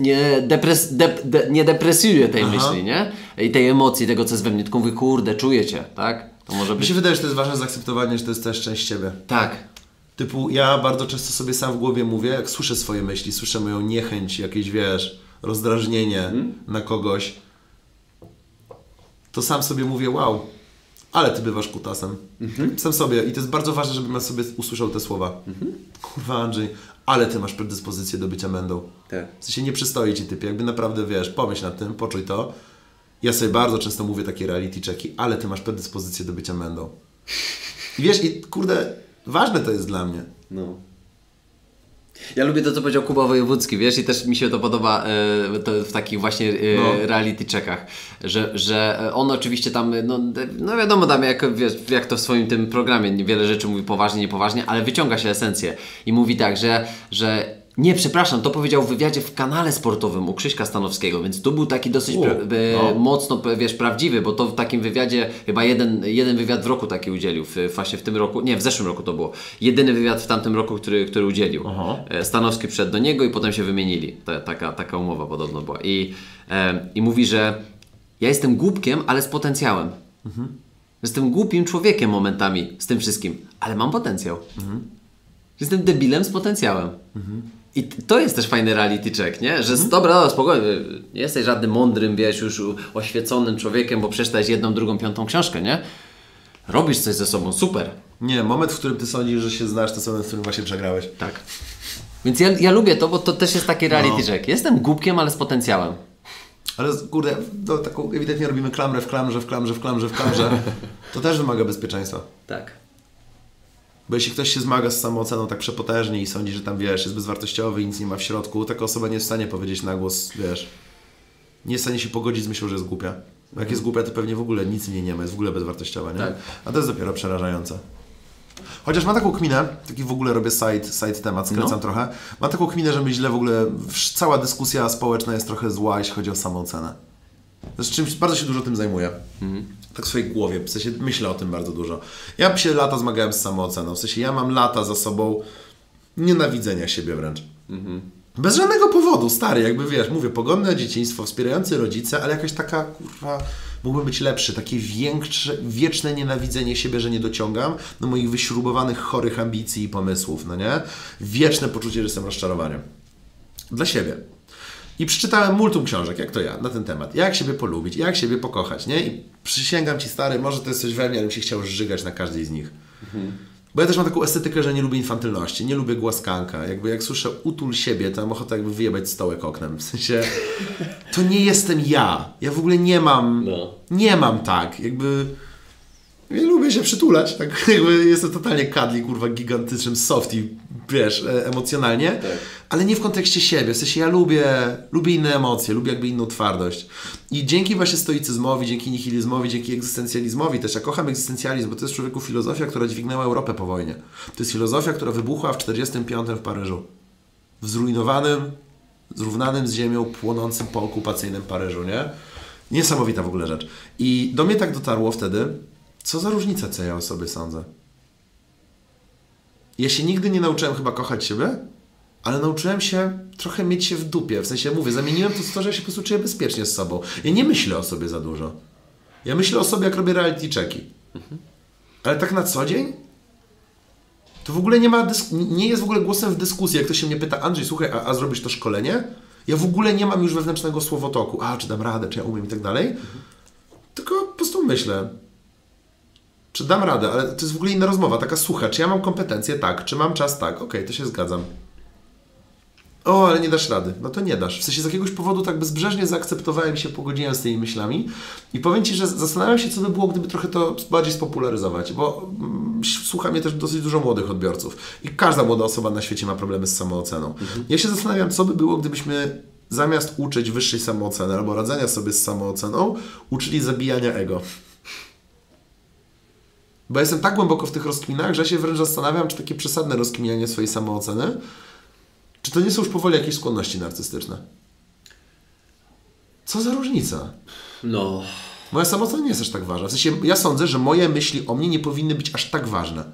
nie depresuję tej myśli, nie? I tej emocji, tego co jest we mnie, tylko mówię, kurde, czuję cię, tak? To może Mi być... się wydaje, że to jest ważne zaakceptowanie, że to jest też część ciebie. Tak. Typu, ja bardzo często sobie sam w głowie mówię, jak słyszę swoje myśli, słyszę moją niechęć, jakieś, wiesz, rozdrażnienie na kogoś, to sam sobie mówię, wow, ale ty bywasz kutasem. Sam sobie. I to jest bardzo ważne, żebym ja sobie usłyszał te słowa. Kurwa, Andrzej, ale ty masz predyspozycję do bycia mędą. Tak. W sensie nie przystoi ci typie, jakby naprawdę, wiesz, pomyśl nad tym, poczuj to. Ja sobie bardzo często mówię takie reality checki, ale ty masz predyspozycję do bycia mędą. I wiesz, i kurde, ważne to jest dla mnie. No. Ja lubię to, co powiedział Kuba Wojewódzki, wiesz, i też mi się to podoba to w takich właśnie reality checkach, że on oczywiście tam, no wiadomo tam jak to w swoim tym programie, wiele rzeczy mówi poważnie, niepoważnie, ale wyciąga się esencję i mówi tak, że nie, przepraszam, to powiedział w wywiadzie w kanale sportowym u Krzyśka Stanowskiego, więc to był taki dosyć mocno, wiesz, prawdziwy, bo to w takim wywiadzie, chyba jeden wywiad w roku taki udzielił, właśnie w tym roku, nie, w zeszłym roku to było, jedyny wywiad w tamtym roku, który udzielił. Stanowski przyszedł do niego i potem się wymienili, taka umowa podobno była i mówi, że ja jestem głupkiem, ale z potencjałem. Jestem głupim człowiekiem momentami z tym wszystkim, ale mam potencjał. Jestem debilem z potencjałem. I to jest też fajny reality check, nie? Że dobra, spokojnie, nie jesteś żadnym mądrym, wiesz, już oświeconym człowiekiem, bo przeczytałeś 1., 2., 5. książkę, nie? Robisz coś ze sobą, super. Nie, moment, w którym ty sądzisz, że się znasz, to jest moment, w którym właśnie przegrałeś. Tak. Więc ja lubię to, bo to też jest taki reality check. Jestem głupkiem, ale z potencjałem. Ale kurde, to taką ewidentnie robimy klamrę w klamrze. To też wymaga bezpieczeństwa. Tak. Bo jeśli ktoś się zmaga z samooceną tak przepotężnie i sądzi, że tam, wiesz, jest bezwartościowy i nic nie ma w środku, taka osoba nie jest w stanie powiedzieć na głos, wiesz, nie jest w stanie się pogodzić z myślą, że jest głupia. Bo jak jest głupia, to pewnie w ogóle nic w niej nie ma, jest w ogóle bezwartościowa, nie? Tak. A to jest dopiero przerażające. Chociaż mam taką kminę, taki w ogóle robię side temat, skręcam trochę, mam taką kminę, że źle w ogóle, cała dyskusja społeczna jest trochę zła, jeśli chodzi o samoocenę. To jest czymś, bardzo się dużo tym zajmuję. Tak w swojej głowie, w sensie myślę o tym bardzo dużo. Ja się lata zmagałem z samooceną, w sensie ja mam lata za sobą nienawidzenia siebie wręcz. Bez żadnego powodu, stary, jakby wiesz, mówię, pogodne dzieciństwo, wspierający rodzice, ale jakaś taka, kurwa, mógłbym być lepszy, takie wieczne nienawidzenie siebie, że nie dociągam do moich wyśrubowanych, chorych ambicji i pomysłów, no nie? Wieczne poczucie, że jestem rozczarowaniem. Dla siebie. I przeczytałem multum książek, jak to ja, na ten temat. Jak siebie polubić, jak siebie pokochać, nie? I przysięgam ci, stary, może to jest coś we mnie, ale bym się chciał żygać na każdej z nich. Bo ja też mam taką estetykę, że nie lubię infantylności, nie lubię głaskanka. Jakby jak słyszę utul siebie, to mam ochotę jakby wyjebać stołek oknem. W sensie, to nie jestem ja. Ja w ogóle nie mam tak. Jakby, ja lubię się przytulać, tak jakby jestem totalnie kadli, kurwa, gigantycznym softie, wiesz, emocjonalnie, Tak. ale nie w kontekście siebie. W sensie ja lubię inne emocje, lubię jakby inną twardość. I dzięki właśnie stoicyzmowi, dzięki nihilizmowi, dzięki egzystencjalizmowi też, ja kocham egzystencjalizm, bo to jest, człowieku, filozofia, która dźwignęła Europę po wojnie. To jest filozofia, która wybuchła w 1945 w Paryżu. W zrujnowanym, zrównanym z ziemią, płonącym po okupacyjnym Paryżu, nie? Niesamowita w ogóle rzecz. I do mnie tak dotarło wtedy, co za różnica, co ja o sobie sądzę. Ja się nigdy nie nauczyłem chyba kochać siebie, ale nauczyłem się trochę mieć się w dupie. W sensie, mówię, zamieniłem to w to, że ja się po prostu czuję bezpiecznie z sobą. Ja nie myślę o sobie za dużo. Ja myślę o sobie, jak robię reality checki. Ale tak na co dzień? To w ogóle nie jest w ogóle głosem w dyskusji. Jak ktoś się mnie pyta, Andrzej, słuchaj, a zrobisz to szkolenie? Ja w ogóle nie mam już wewnętrznego słowotoku. Czy dam radę, czy ja umiem i tak dalej. Tylko po prostu myślę, czy dam radę, ale to jest w ogóle inna rozmowa, taka sucha. Czy ja mam kompetencje? Tak. Czy mam czas? Tak. Okej, to się zgadzam. O, ale nie dasz rady. No to nie dasz. W sensie z jakiegoś powodu tak bezbrzeżnie zaakceptowałem się, pogodziłem z tymi myślami i powiem Ci, że zastanawiam się, co by było, gdyby trochę to bardziej spopularyzować, bo słucha mnie też dosyć dużo młodych odbiorców i każda młoda osoba na świecie ma problemy z samooceną. Ja się zastanawiam, co by było, gdybyśmy zamiast uczyć wyższej samooceny albo radzenia sobie z samooceną, uczyli zabijania ego. Bo jestem tak głęboko w tych rozkminach, że ja się wręcz zastanawiam, czy takie przesadne rozkminianie swojej samooceny, czy to nie są już powoli jakieś skłonności narcystyczne? Co za różnica? No. Moja samoocena nie jest aż tak ważna. W sensie, ja sądzę, że moje myśli o mnie nie powinny być aż tak ważne.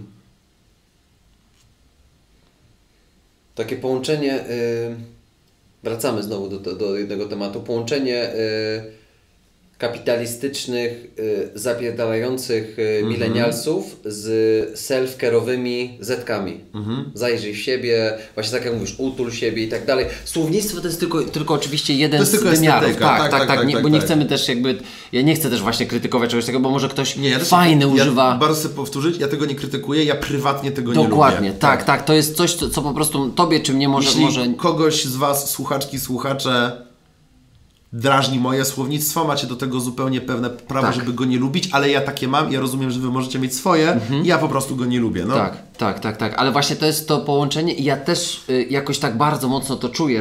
Takie połączenie, wracamy znowu do jednego tematu, połączenie kapitalistycznych, zapierdalających milenialsów z self-care'owymi zetkami. Zajrzyj w siebie, właśnie tak jak mówisz, utul siebie i tak dalej. Słownictwo to jest tylko oczywiście jeden z wymiarów. Tak, bo nie chcemy też jakby, ja nie chcę też właśnie krytykować czegoś takiego, bo może ktoś fajny używa. Ja bardzo chcę powtórzyć, ja tego nie krytykuję, ja prywatnie tego nie lubię. Dokładnie, tak, to jest coś, co po prostu tobie czy mnie może... Jeśli kogoś z Was, słuchaczki, słuchacze, drażni moje słownictwo, macie do tego zupełnie pewne prawo, żeby go nie lubić, ale ja takie mam, ja rozumiem, że Wy możecie mieć swoje i ja po prostu go nie lubię. No. Tak, ale właśnie to jest to połączenie i ja też jakoś tak bardzo mocno to czuję,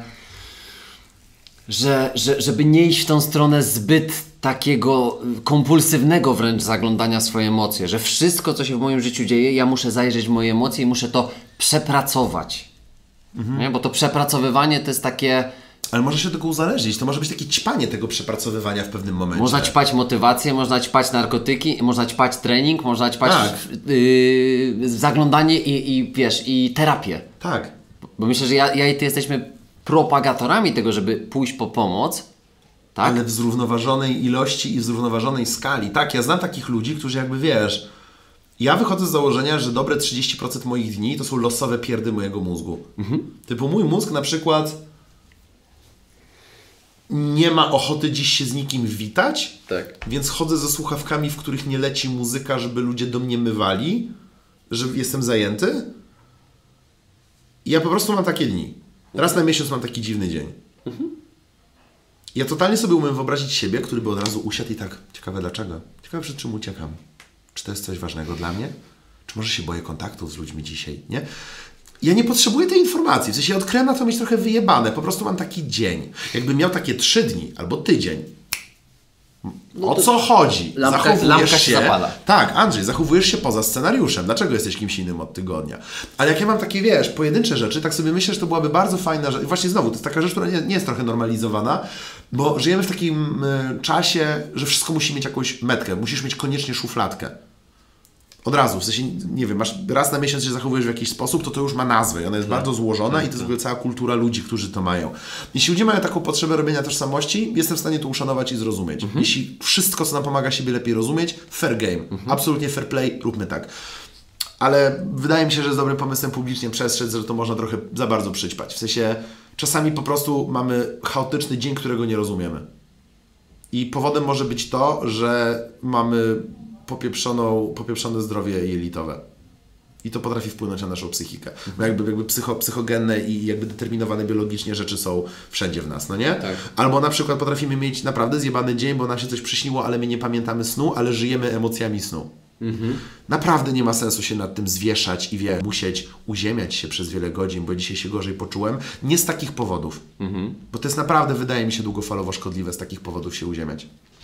żeby nie iść w tą stronę zbyt takiego kompulsywnego wręcz zaglądania w swoje emocje, że wszystko, co się w moim życiu dzieje, ja muszę zajrzeć w moje emocje i muszę to przepracować. Nie? Bo to przepracowywanie to jest takie... Ale może się tego uzależnić, to może być takie ćpanie tego przepracowywania w pewnym momencie. Można ćpać motywację, można ćpać narkotyki, można ćpać trening, można ćpać zaglądanie i wiesz, i terapię. Tak. Bo myślę, że ja i ty jesteśmy propagatorami tego, żeby pójść po pomoc. Tak? Ale w zrównoważonej ilości i w zrównoważonej skali. Tak, ja znam takich ludzi, którzy jakby wiesz... Ja wychodzę z założenia, że dobre 30% moich dni to są losowe pierdy mojego mózgu. Typu mój mózg na przykład... nie ma ochoty dziś się z nikim witać, więc chodzę ze słuchawkami, w których nie leci muzyka, żeby ludzie domniemywali, że jestem zajęty. I ja po prostu mam takie dni. Raz na miesiąc mam taki dziwny dzień. Ja totalnie sobie umiem wyobrazić siebie, który by od razu usiadł i tak, ciekawe dlaczego? Ciekawe przed czym uciekam? Czy to jest coś ważnego dla mnie? Czy może się boję kontaktów z ludźmi dzisiaj? Nie? Ja nie potrzebuję tej informacji. W sensie ja odkryłem na to mieć trochę wyjebane. Po prostu mam taki dzień. Jakbym miał takie 3 dni albo tydzień. O co chodzi? Lampka się zapala. Tak, Andrzej, zachowujesz się poza scenariuszem. Dlaczego jesteś kimś innym od tygodnia? Ale jak ja mam takie, wiesz, pojedyncze rzeczy, tak sobie myślę, że to byłaby bardzo fajna rzecz. Właśnie znowu, to jest taka rzecz, która nie jest trochę normalizowana, bo żyjemy w takim czasie, że wszystko musi mieć jakąś metkę. Musisz mieć koniecznie szufladkę. Od razu, w sensie, nie wiem, masz raz na miesiąc się zachowujesz w jakiś sposób, to już ma nazwę i ona jest bardzo złożona i to jest w ogóle cała kultura ludzi, którzy to mają. Jeśli ludzie mają taką potrzebę robienia tożsamości, jestem w stanie to uszanować i zrozumieć. Jeśli wszystko, co nam pomaga siebie lepiej rozumieć, fair game. Absolutnie fair play, róbmy tak. Ale wydaje mi się, że jest dobrym pomysłem publicznie przestrzec, że to można trochę za bardzo przyćpać. W sensie, czasami po prostu mamy chaotyczny dzień, którego nie rozumiemy. I powodem może być to, że mamy popieprzone zdrowie jelitowe. I to potrafi wpłynąć na naszą psychikę. Bo jakby psychogenne i jakby determinowane biologicznie rzeczy są wszędzie w nas, no nie? Tak. Albo na przykład potrafimy mieć naprawdę zjebany dzień, bo nam się coś przyśniło, ale my nie pamiętamy snu, ale żyjemy emocjami snu. Naprawdę nie ma sensu się nad tym zwieszać i musieć uziemiać się przez wiele godzin, bo dzisiaj się gorzej poczułem. Nie z takich powodów. Bo to jest naprawdę, wydaje mi się, długofalowo szkodliwe z takich powodów się uziemiać.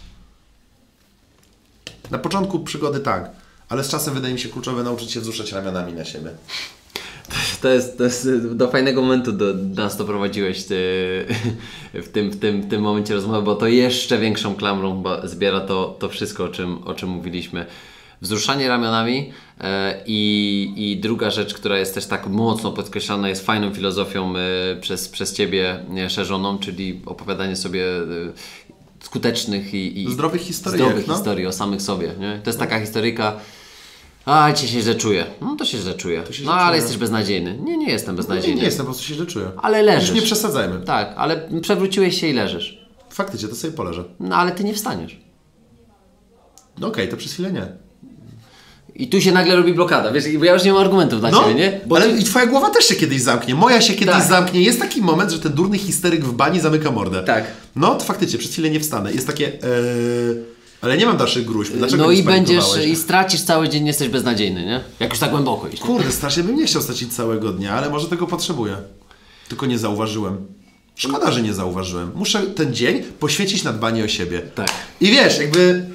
Na początku przygody tak, ale z czasem wydaje mi się kluczowe nauczyć się wzruszać ramionami na siebie. To jest do fajnego momentu nas doprowadziłeś w tym momencie rozmowy, bo to jeszcze większą klamrą zbiera to wszystko, o czym mówiliśmy. Wzruszanie ramionami i druga rzecz, która jest też tak mocno podkreślana, jest fajną filozofią przez Ciebie szerzoną, czyli opowiadanie sobie skutecznych i zdrowych historii o samych sobie. Nie? To jest taka historyjka, a cię się źle czuję. No to się źle czuję. Ale jesteś beznadziejny. Nie jestem beznadziejny. Nie jestem, po prostu się źle czuję. Ale leżysz. Już nie przesadzajmy. Tak, ale przewróciłeś się i leżysz. Faktycznie, to sobie poleżę. No ale ty nie wstaniesz. No okej, to przez chwilę nie. I tu się nagle robi blokada, wiesz, bo ja już nie mam argumentów dla ciebie, nie? Bo ale i twoja głowa też się kiedyś zamknie, moja się kiedyś Tak. zamknie. Jest taki moment, że ten durny histeryk w bani zamyka mordę. Tak. No, to faktycznie, przez chwilę nie wstanę. Jest takie, ale nie mam dalszych gruźb. Dlaczego no nie i będziesz, spanikowałeś? i stracisz cały dzień, jesteś beznadziejny, nie? Jak już tak głęboko iść. Kurde, strasznie bym nie chciał stracić całego dnia, ale może tego potrzebuję. Tylko nie zauważyłem. Szkoda, że nie zauważyłem. Muszę ten dzień poświęcić na dbanie o siebie. Tak. I wiesz, jakby...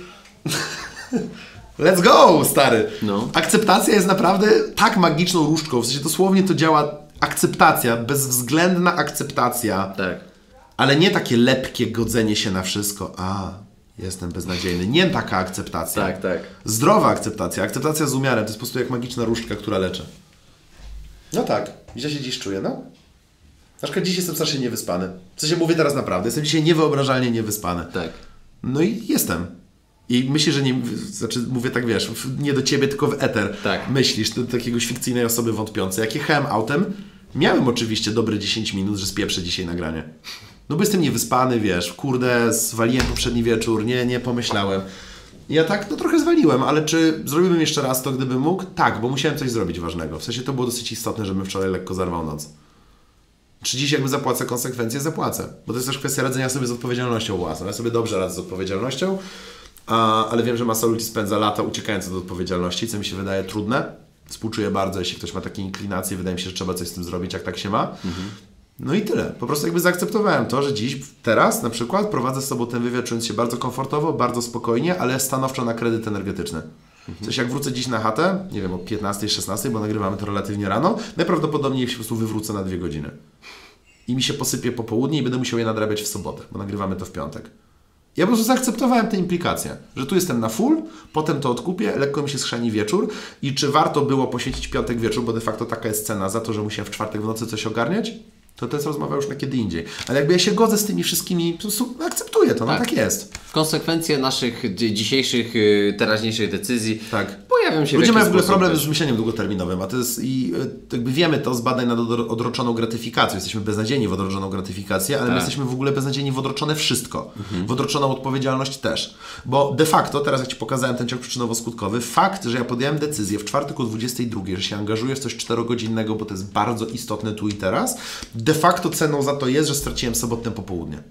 Let's go, stary! No. Akceptacja jest naprawdę tak magiczną różdżką. W sensie dosłownie to działa akceptacja, bezwzględna akceptacja. Tak. Ale nie takie lepkie godzenie się na wszystko. Jestem beznadziejny. Nie taka akceptacja. Tak, tak. Zdrowa akceptacja. Akceptacja z umiarem. To jest po prostu jak magiczna różdżka, która leczy. No tak. Gdzie się dziś czuję, no? Na przykład dziś jestem strasznie niewyspany. W sensie mówię teraz naprawdę. Jestem dzisiaj niewyobrażalnie niewyspany. Tak. No i jestem. I myślę, że nie... Znaczy mówię tak, wiesz, nie do ciebie, tylko w eter. Tak. Myślisz, do takiej fikcyjnej osoby wątpiącej. Jak jechałem autem, miałem oczywiście dobre 10 minut, że spieprzę dzisiaj nagranie. No bo jestem niewyspany, wiesz, kurde, zwaliłem poprzedni wieczór, nie pomyślałem. Ja tak, no trochę zwaliłem, ale czy zrobiłbym jeszcze raz to, gdybym mógł? Tak, bo musiałem coś zrobić ważnego. W sensie to było dosyć istotne, żebym wczoraj lekko zarwał noc. Czy dziś jakby zapłacę konsekwencje? Zapłacę. Bo to jest też kwestia radzenia sobie z odpowiedzialnością własną. Ja sobie dobrze radzę z odpowiedzialnością, ale wiem, że masa ludzi spędza lata uciekając od odpowiedzialności, co mi się wydaje trudne. Współczuję bardzo, jeśli ktoś ma takie inklinacje, wydaje mi się, że trzeba coś z tym zrobić, jak tak się ma. No i tyle. Po prostu jakby zaakceptowałem to, że dziś, teraz na przykład prowadzę z sobą ten wywiad, czując się bardzo komfortowo, bardzo spokojnie, ale stanowczo na kredyt energetyczny. W sensie jak wrócę dziś na chatę, nie wiem, o 15, 16, bo nagrywamy to relatywnie rano, najprawdopodobniej się po prostu wywrócę na 2 godziny. I mi się posypie po południu i będę musiał je nadrabiać w sobotę, bo nagrywamy to w piątek. Ja po prostu zaakceptowałem te implikacje, że tu jestem na full, potem to odkupię, lekko mi się schrzani wieczór i czy warto było poświęcić piątek wieczór, bo de facto taka jest cena za to, że musiałem w czwartek w nocy coś ogarniać, to jest rozmowa już na kiedy indziej. Ale jakby ja się godzę z tymi wszystkimi, po prostu akceptuję to, no tak jest. W konsekwencje naszych dzisiejszych, teraźniejszych decyzji Tak. pojawią się Ludzie mają w ogóle sposób problem też. z myśleniem długoterminowym, a to jest jakby wiemy to z badań nad odroczoną gratyfikacją. Jesteśmy beznadziejni w odroczoną gratyfikację, ale my jesteśmy w ogóle beznadziejni w odroczone wszystko. W odroczoną odpowiedzialność też. Bo de facto, teraz jak Ci pokazałem ten ciąg przyczynowo-skutkowy, fakt, że ja podjąłem decyzję w czwartek o 22, że się angażuję w coś 4-godzinnego, bo to jest bardzo istotne tu i teraz, de facto ceną za to jest, że straciłem sobotne popołudnie.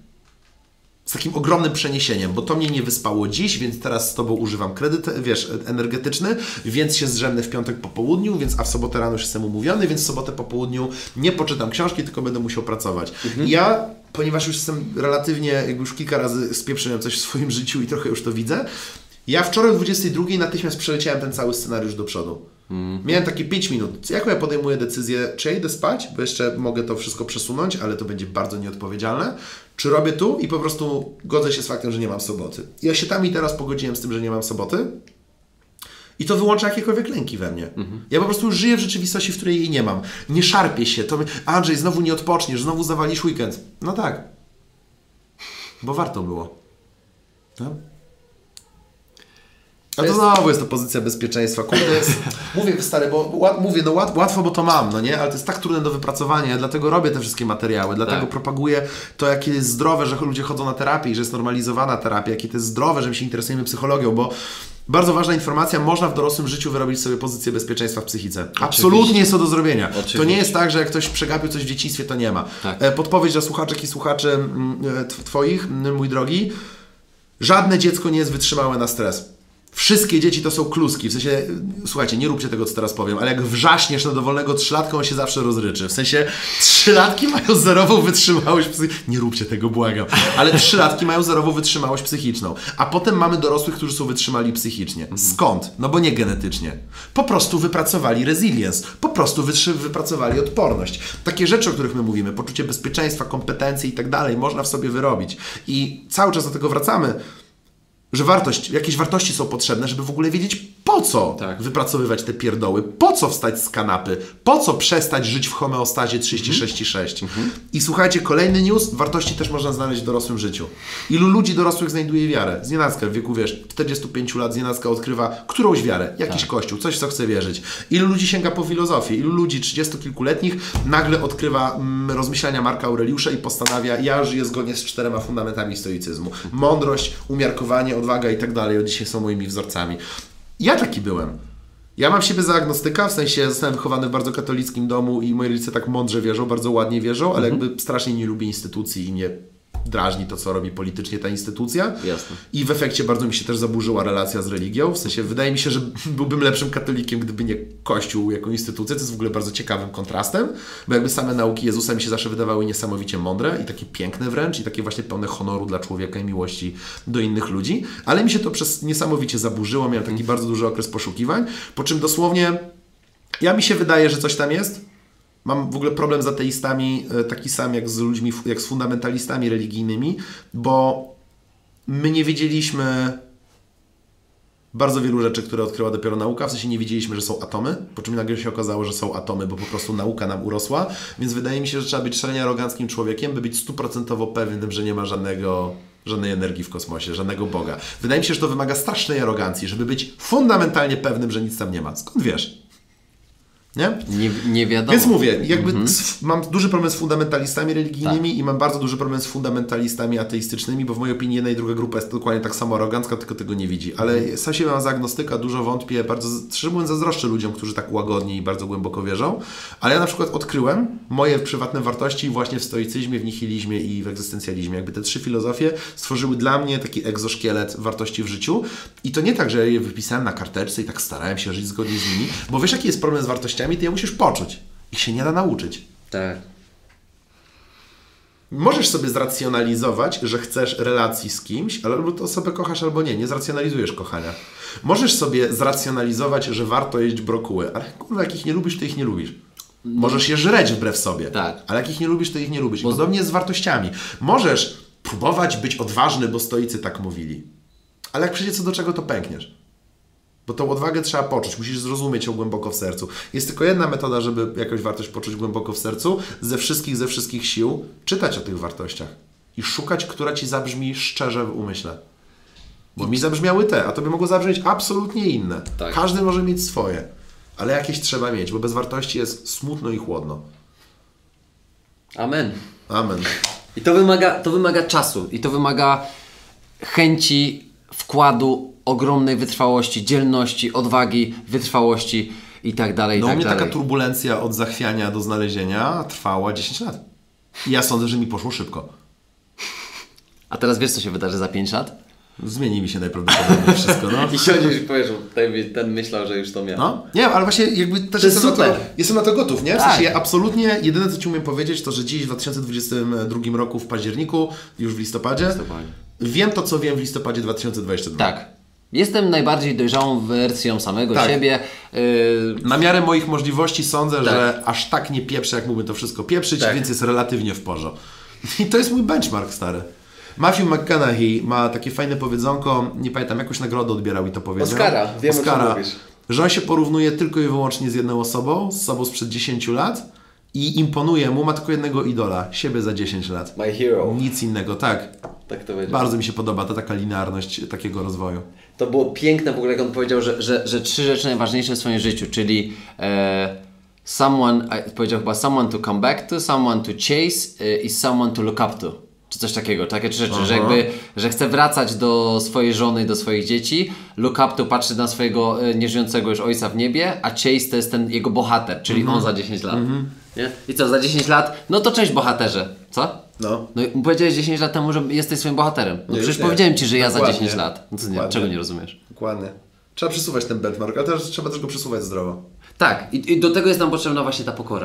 Z takim ogromnym przeniesieniem, bo to mnie nie wyspało dziś, więc teraz z Tobą używam kredyt, wiesz, energetyczny, więc się zdrzemnę w piątek po południu, a w sobotę rano już jestem umówiony, więc w sobotę po południu nie poczytam książki, tylko będę musiał pracować. I ja, ponieważ już jestem relatywnie, jakby już kilka razy spieprzyłem coś w swoim życiu i trochę już to widzę, ja wczoraj o 22 natychmiast przeleciałem ten cały scenariusz do przodu. Miałem takie 5 minut. Jaką ja podejmuję decyzję, czy ja idę spać, bo jeszcze mogę to wszystko przesunąć, ale to będzie bardzo nieodpowiedzialne, czy robię tu i po prostu godzę się z faktem, że nie mam soboty. Ja się tam i teraz pogodziłem z tym, że nie mam soboty i to wyłącza jakiekolwiek lęki we mnie. Ja po prostu już żyję w rzeczywistości, w której jej nie mam. Nie szarpię się. Andrzej, znowu nie odpoczniesz, znowu zawalisz weekend. No tak. Bo warto było. No. A to znowu jest to pozycja bezpieczeństwa. Kurde, mówię stary, bo łatwo, bo to mam, no nie? Ale to jest tak trudne do wypracowania, dlatego robię te wszystkie materiały, dlatego propaguję to, jakie jest zdrowe, że ludzie chodzą na terapię, że jest normalizowana terapia, jakie to jest zdrowe, że my się interesujemy psychologią, bo bardzo ważna informacja, można w dorosłym życiu wyrobić sobie pozycję bezpieczeństwa w psychice. Absolutnie jest to do zrobienia. Oczywiście. To nie jest tak, że jak ktoś przegapił coś w dzieciństwie, to nie ma. Tak. Podpowiedź dla słuchaczek i słuchaczy Twoich, mój drogi, żadne dziecko nie jest wytrzymałe na stres. Wszystkie dzieci to są kluski, w sensie, słuchajcie, nie róbcie tego, co teraz powiem, ale jak wrzaśniesz na dowolnego 3-latkę, on się zawsze rozryczy. W sensie 3-latki mają zerową wytrzymałość psychiczną. Nie róbcie tego, błagam. Ale 3-latki mają zerową wytrzymałość psychiczną. A potem mamy dorosłych, którzy są wytrzymali psychicznie. Skąd? No bo nie genetycznie. Po prostu wypracowali resilience. Po prostu wypracowali odporność. Takie rzeczy, o których my mówimy, poczucie bezpieczeństwa, kompetencji i tak dalej, można w sobie wyrobić. I cały czas do tego wracamy, że jakieś wartości są potrzebne, żeby w ogóle wiedzieć, po co wypracowywać te pierdoły, po co wstać z kanapy, po co przestać żyć w homeostazie 36,6. I słuchajcie, kolejny news, wartości też można znaleźć w dorosłym życiu. Ilu ludzi dorosłych znajduje wiarę? Znienacka w wieku, 45 lat znienacka odkrywa którąś wiarę, jakiś kościół, coś, co chce wierzyć. Ilu ludzi sięga po filozofię? Ilu ludzi 30-kilkuletnich nagle odkrywa rozmyślania Marka Aureliusza i postanawia, ja żyję zgodnie z 4 fundamentami stoicyzmu. Mądrość, umiarkowanie, odwaga i tak dalej, od dzisiaj są moimi wzorcami. Ja taki byłem. Ja mam siebie za agnostyka, w sensie zostałem wychowany w bardzo katolickim domu i moi rodzice tak mądrze wierzą, bardzo ładnie wierzą, ale jakby strasznie nie lubię instytucji i mnie drażni to, co robi politycznie ta instytucja. Jasne. I w efekcie bardzo mi się też zaburzyła relacja z religią. W sensie wydaje mi się, że byłbym lepszym katolikiem, gdyby nie Kościół jako instytucja. To jest w ogóle bardzo ciekawym kontrastem, bo jakby same nauki Jezusa mi się zawsze wydawały niesamowicie mądre i takie piękne wręcz i takie właśnie pełne honoru dla człowieka i miłości do innych ludzi. Ale mi się to przez niesamowicie zaburzyło. Miałem taki bardzo duży okres poszukiwań, po czym dosłownie mi się wydaje, że coś tam jest. Mam w ogóle problem z ateistami taki sam jak z ludźmi, jak z fundamentalistami religijnymi, bo my nie wiedzieliśmy bardzo wielu rzeczy, które odkryła dopiero nauka, w sensie nie wiedzieliśmy, że są atomy, po czym nagle się okazało, że są atomy, bo po prostu nauka nam urosła, więc wydaje mi się, że trzeba być szalenie aroganckim człowiekiem, by być 100% pewnym, że nie ma żadnej energii w kosmosie, żadnego Boga. Wydaje mi się, że to wymaga strasznej arogancji, żeby być fundamentalnie pewnym, że nic tam nie ma. Skąd wiesz? Nie? Nie wiadomo. Więc mówię, jakby mam duży problem z fundamentalistami religijnymi i mam bardzo duży problem z fundamentalistami ateistycznymi, bo w mojej opinii jedna i druga grupa jest dokładnie tak samo arogancka, tylko tego nie widzi. Ale sam siebie mam za agnostyka, dużo wątpię, bardzo, szczerze mówiąc, zazdroszczę ludziom, którzy tak łagodnie i bardzo głęboko wierzą. Ale ja na przykład odkryłem moje prywatne wartości właśnie w stoicyzmie, w nihilizmie i w egzystencjalizmie. Jakby te 3 filozofie stworzyły dla mnie taki egzoszkielet wartości w życiu. I to nie tak, że je wypisałem na karteczce i tak starałem się żyć zgodnie z nimi, bo wiesz, jaki jest problem z wartościami? Ty je musisz poczuć. Ich się nie da nauczyć. Tak. Możesz sobie zracjonalizować, że chcesz relacji z kimś, ale albo tę osobę kochasz, albo nie. Nie zracjonalizujesz kochania. Możesz sobie zracjonalizować, że warto jeść brokuły, ale kurwa, jak ich nie lubisz, to ich nie lubisz. Możesz je żreć wbrew sobie, tak. Ale jak ich nie lubisz, to ich nie lubisz. Podobnie jest z wartościami. Możesz próbować być odważny, bo stoicy tak mówili. Ale jak przyjdzie co do czego, to pękniesz. Bo tą odwagę trzeba poczuć, musisz zrozumieć ją głęboko w sercu. Jest tylko jedna metoda, żeby jakąś wartość poczuć głęboko w sercu, ze wszystkich sił czytać o tych wartościach i szukać, która ci zabrzmi szczerze w umyśle. Bo mi zabrzmiały te, a to by mogło zabrzmieć absolutnie inne. Tak. Każdy może mieć swoje, ale jakieś trzeba mieć, bo bez wartości jest smutno i chłodno. Amen. Amen. I to wymaga czasu i to wymaga chęci, wkładu, ogromnej wytrwałości, dzielności, odwagi, wytrwałości i tak dalej, No i u tak mnie dalej. taka turbulencja od zachwiania do znalezienia trwała 10 lat. I ja sądzę, że mi poszło szybko. A teraz wiesz, co się wydarzy za 5 lat? Zmieni mi się najprawdopodobniej wszystko, no. I siedzisz i powiesz, ten myślał, że już to miał. No, nie, ale właśnie jakby też jest super. Jestem na to gotów, nie? W Tak. sensie ja absolutnie, jedyne co Ci umiem powiedzieć, to że dziś w 2022 roku w październiku, już w listopadzie, wiem to, co wiem w listopadzie 2022. Tak. Jestem najbardziej dojrzałą wersją samego siebie. Na miarę moich możliwości sądzę, że aż tak nie pieprzę, jak mógłbym to wszystko pieprzyć, więc jest relatywnie w porządku. I to jest mój benchmark, stary. Matthew McConaughey ma takie fajne powiedzonko, nie pamiętam, jakąś nagrodę odbierał i to powiedział. Oscara, wiem, o czym mówisz. Że on się porównuje tylko i wyłącznie z jedną osobą, z sobą sprzed 10 lat i imponuje mu, ma tylko jednego idola, siebie za 10 lat. My hero. Nic innego, tak. Tak to powiedział. Bardzo mi się podoba ta taka linearność takiego rozwoju. To było piękne w ogóle, jak on powiedział, że 3 rzeczy najważniejsze w swoim życiu, czyli powiedział chyba someone to come back to, someone to chase i someone to look up to. Czy coś takiego, takie 3 rzeczy, że jakby, że chce wracać do swojej żony, do swoich dzieci, look up to patrzy na swojego nieżyjącego już ojca w niebie, a chase to jest ten jego bohater, czyli on za 10 lat. Nie? I co, za 10 lat, no to cześć bohaterze, co? No. No powiedziałeś 10 lat temu, że jesteś swoim bohaterem. No przecież powiedziałem Ci, że ja za 10 lat. No co nie, czego nie rozumiesz? Dokładnie. Trzeba przesuwać ten benchmark, ale też trzeba też go przesuwać zdrowo. Tak, i do tego jest nam potrzebna właśnie ta pokora.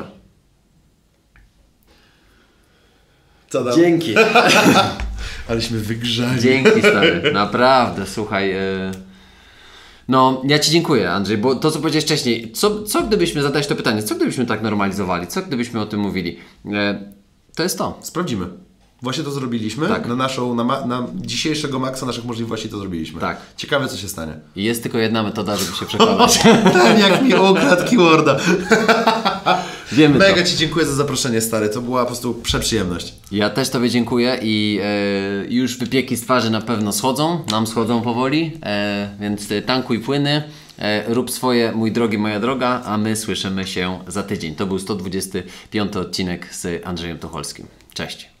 Co tam? Dzięki. Aleśmy wygrzali. Dzięki, stary. Naprawdę, słuchaj. No, ja Ci dziękuję, Andrzej, bo to, co powiedziałeś wcześniej, co gdybyśmy, zadać to pytanie, co gdybyśmy tak normalizowali, co gdybyśmy o tym mówili? To jest to. Sprawdzimy. Właśnie to zrobiliśmy. Tak. Na dzisiejszego maksa naszych możliwości to zrobiliśmy. Tak. Ciekawe, co się stanie. I jest tylko jedna metoda, żeby się przekonać. Ten jak mi ukradł keyworda. Wiemy Mega to. Ci dziękuję za zaproszenie, stary. To była po prostu przeprzyjemność. Ja też Tobie dziękuję i już wypieki z twarzy na pewno schodzą, nam schodzą powoli, więc tankuj płyny, rób swoje, mój drogi, moja droga, a my słyszymy się za tydzień. To był 125 odcinek z Andrzejem Tucholskim. Cześć.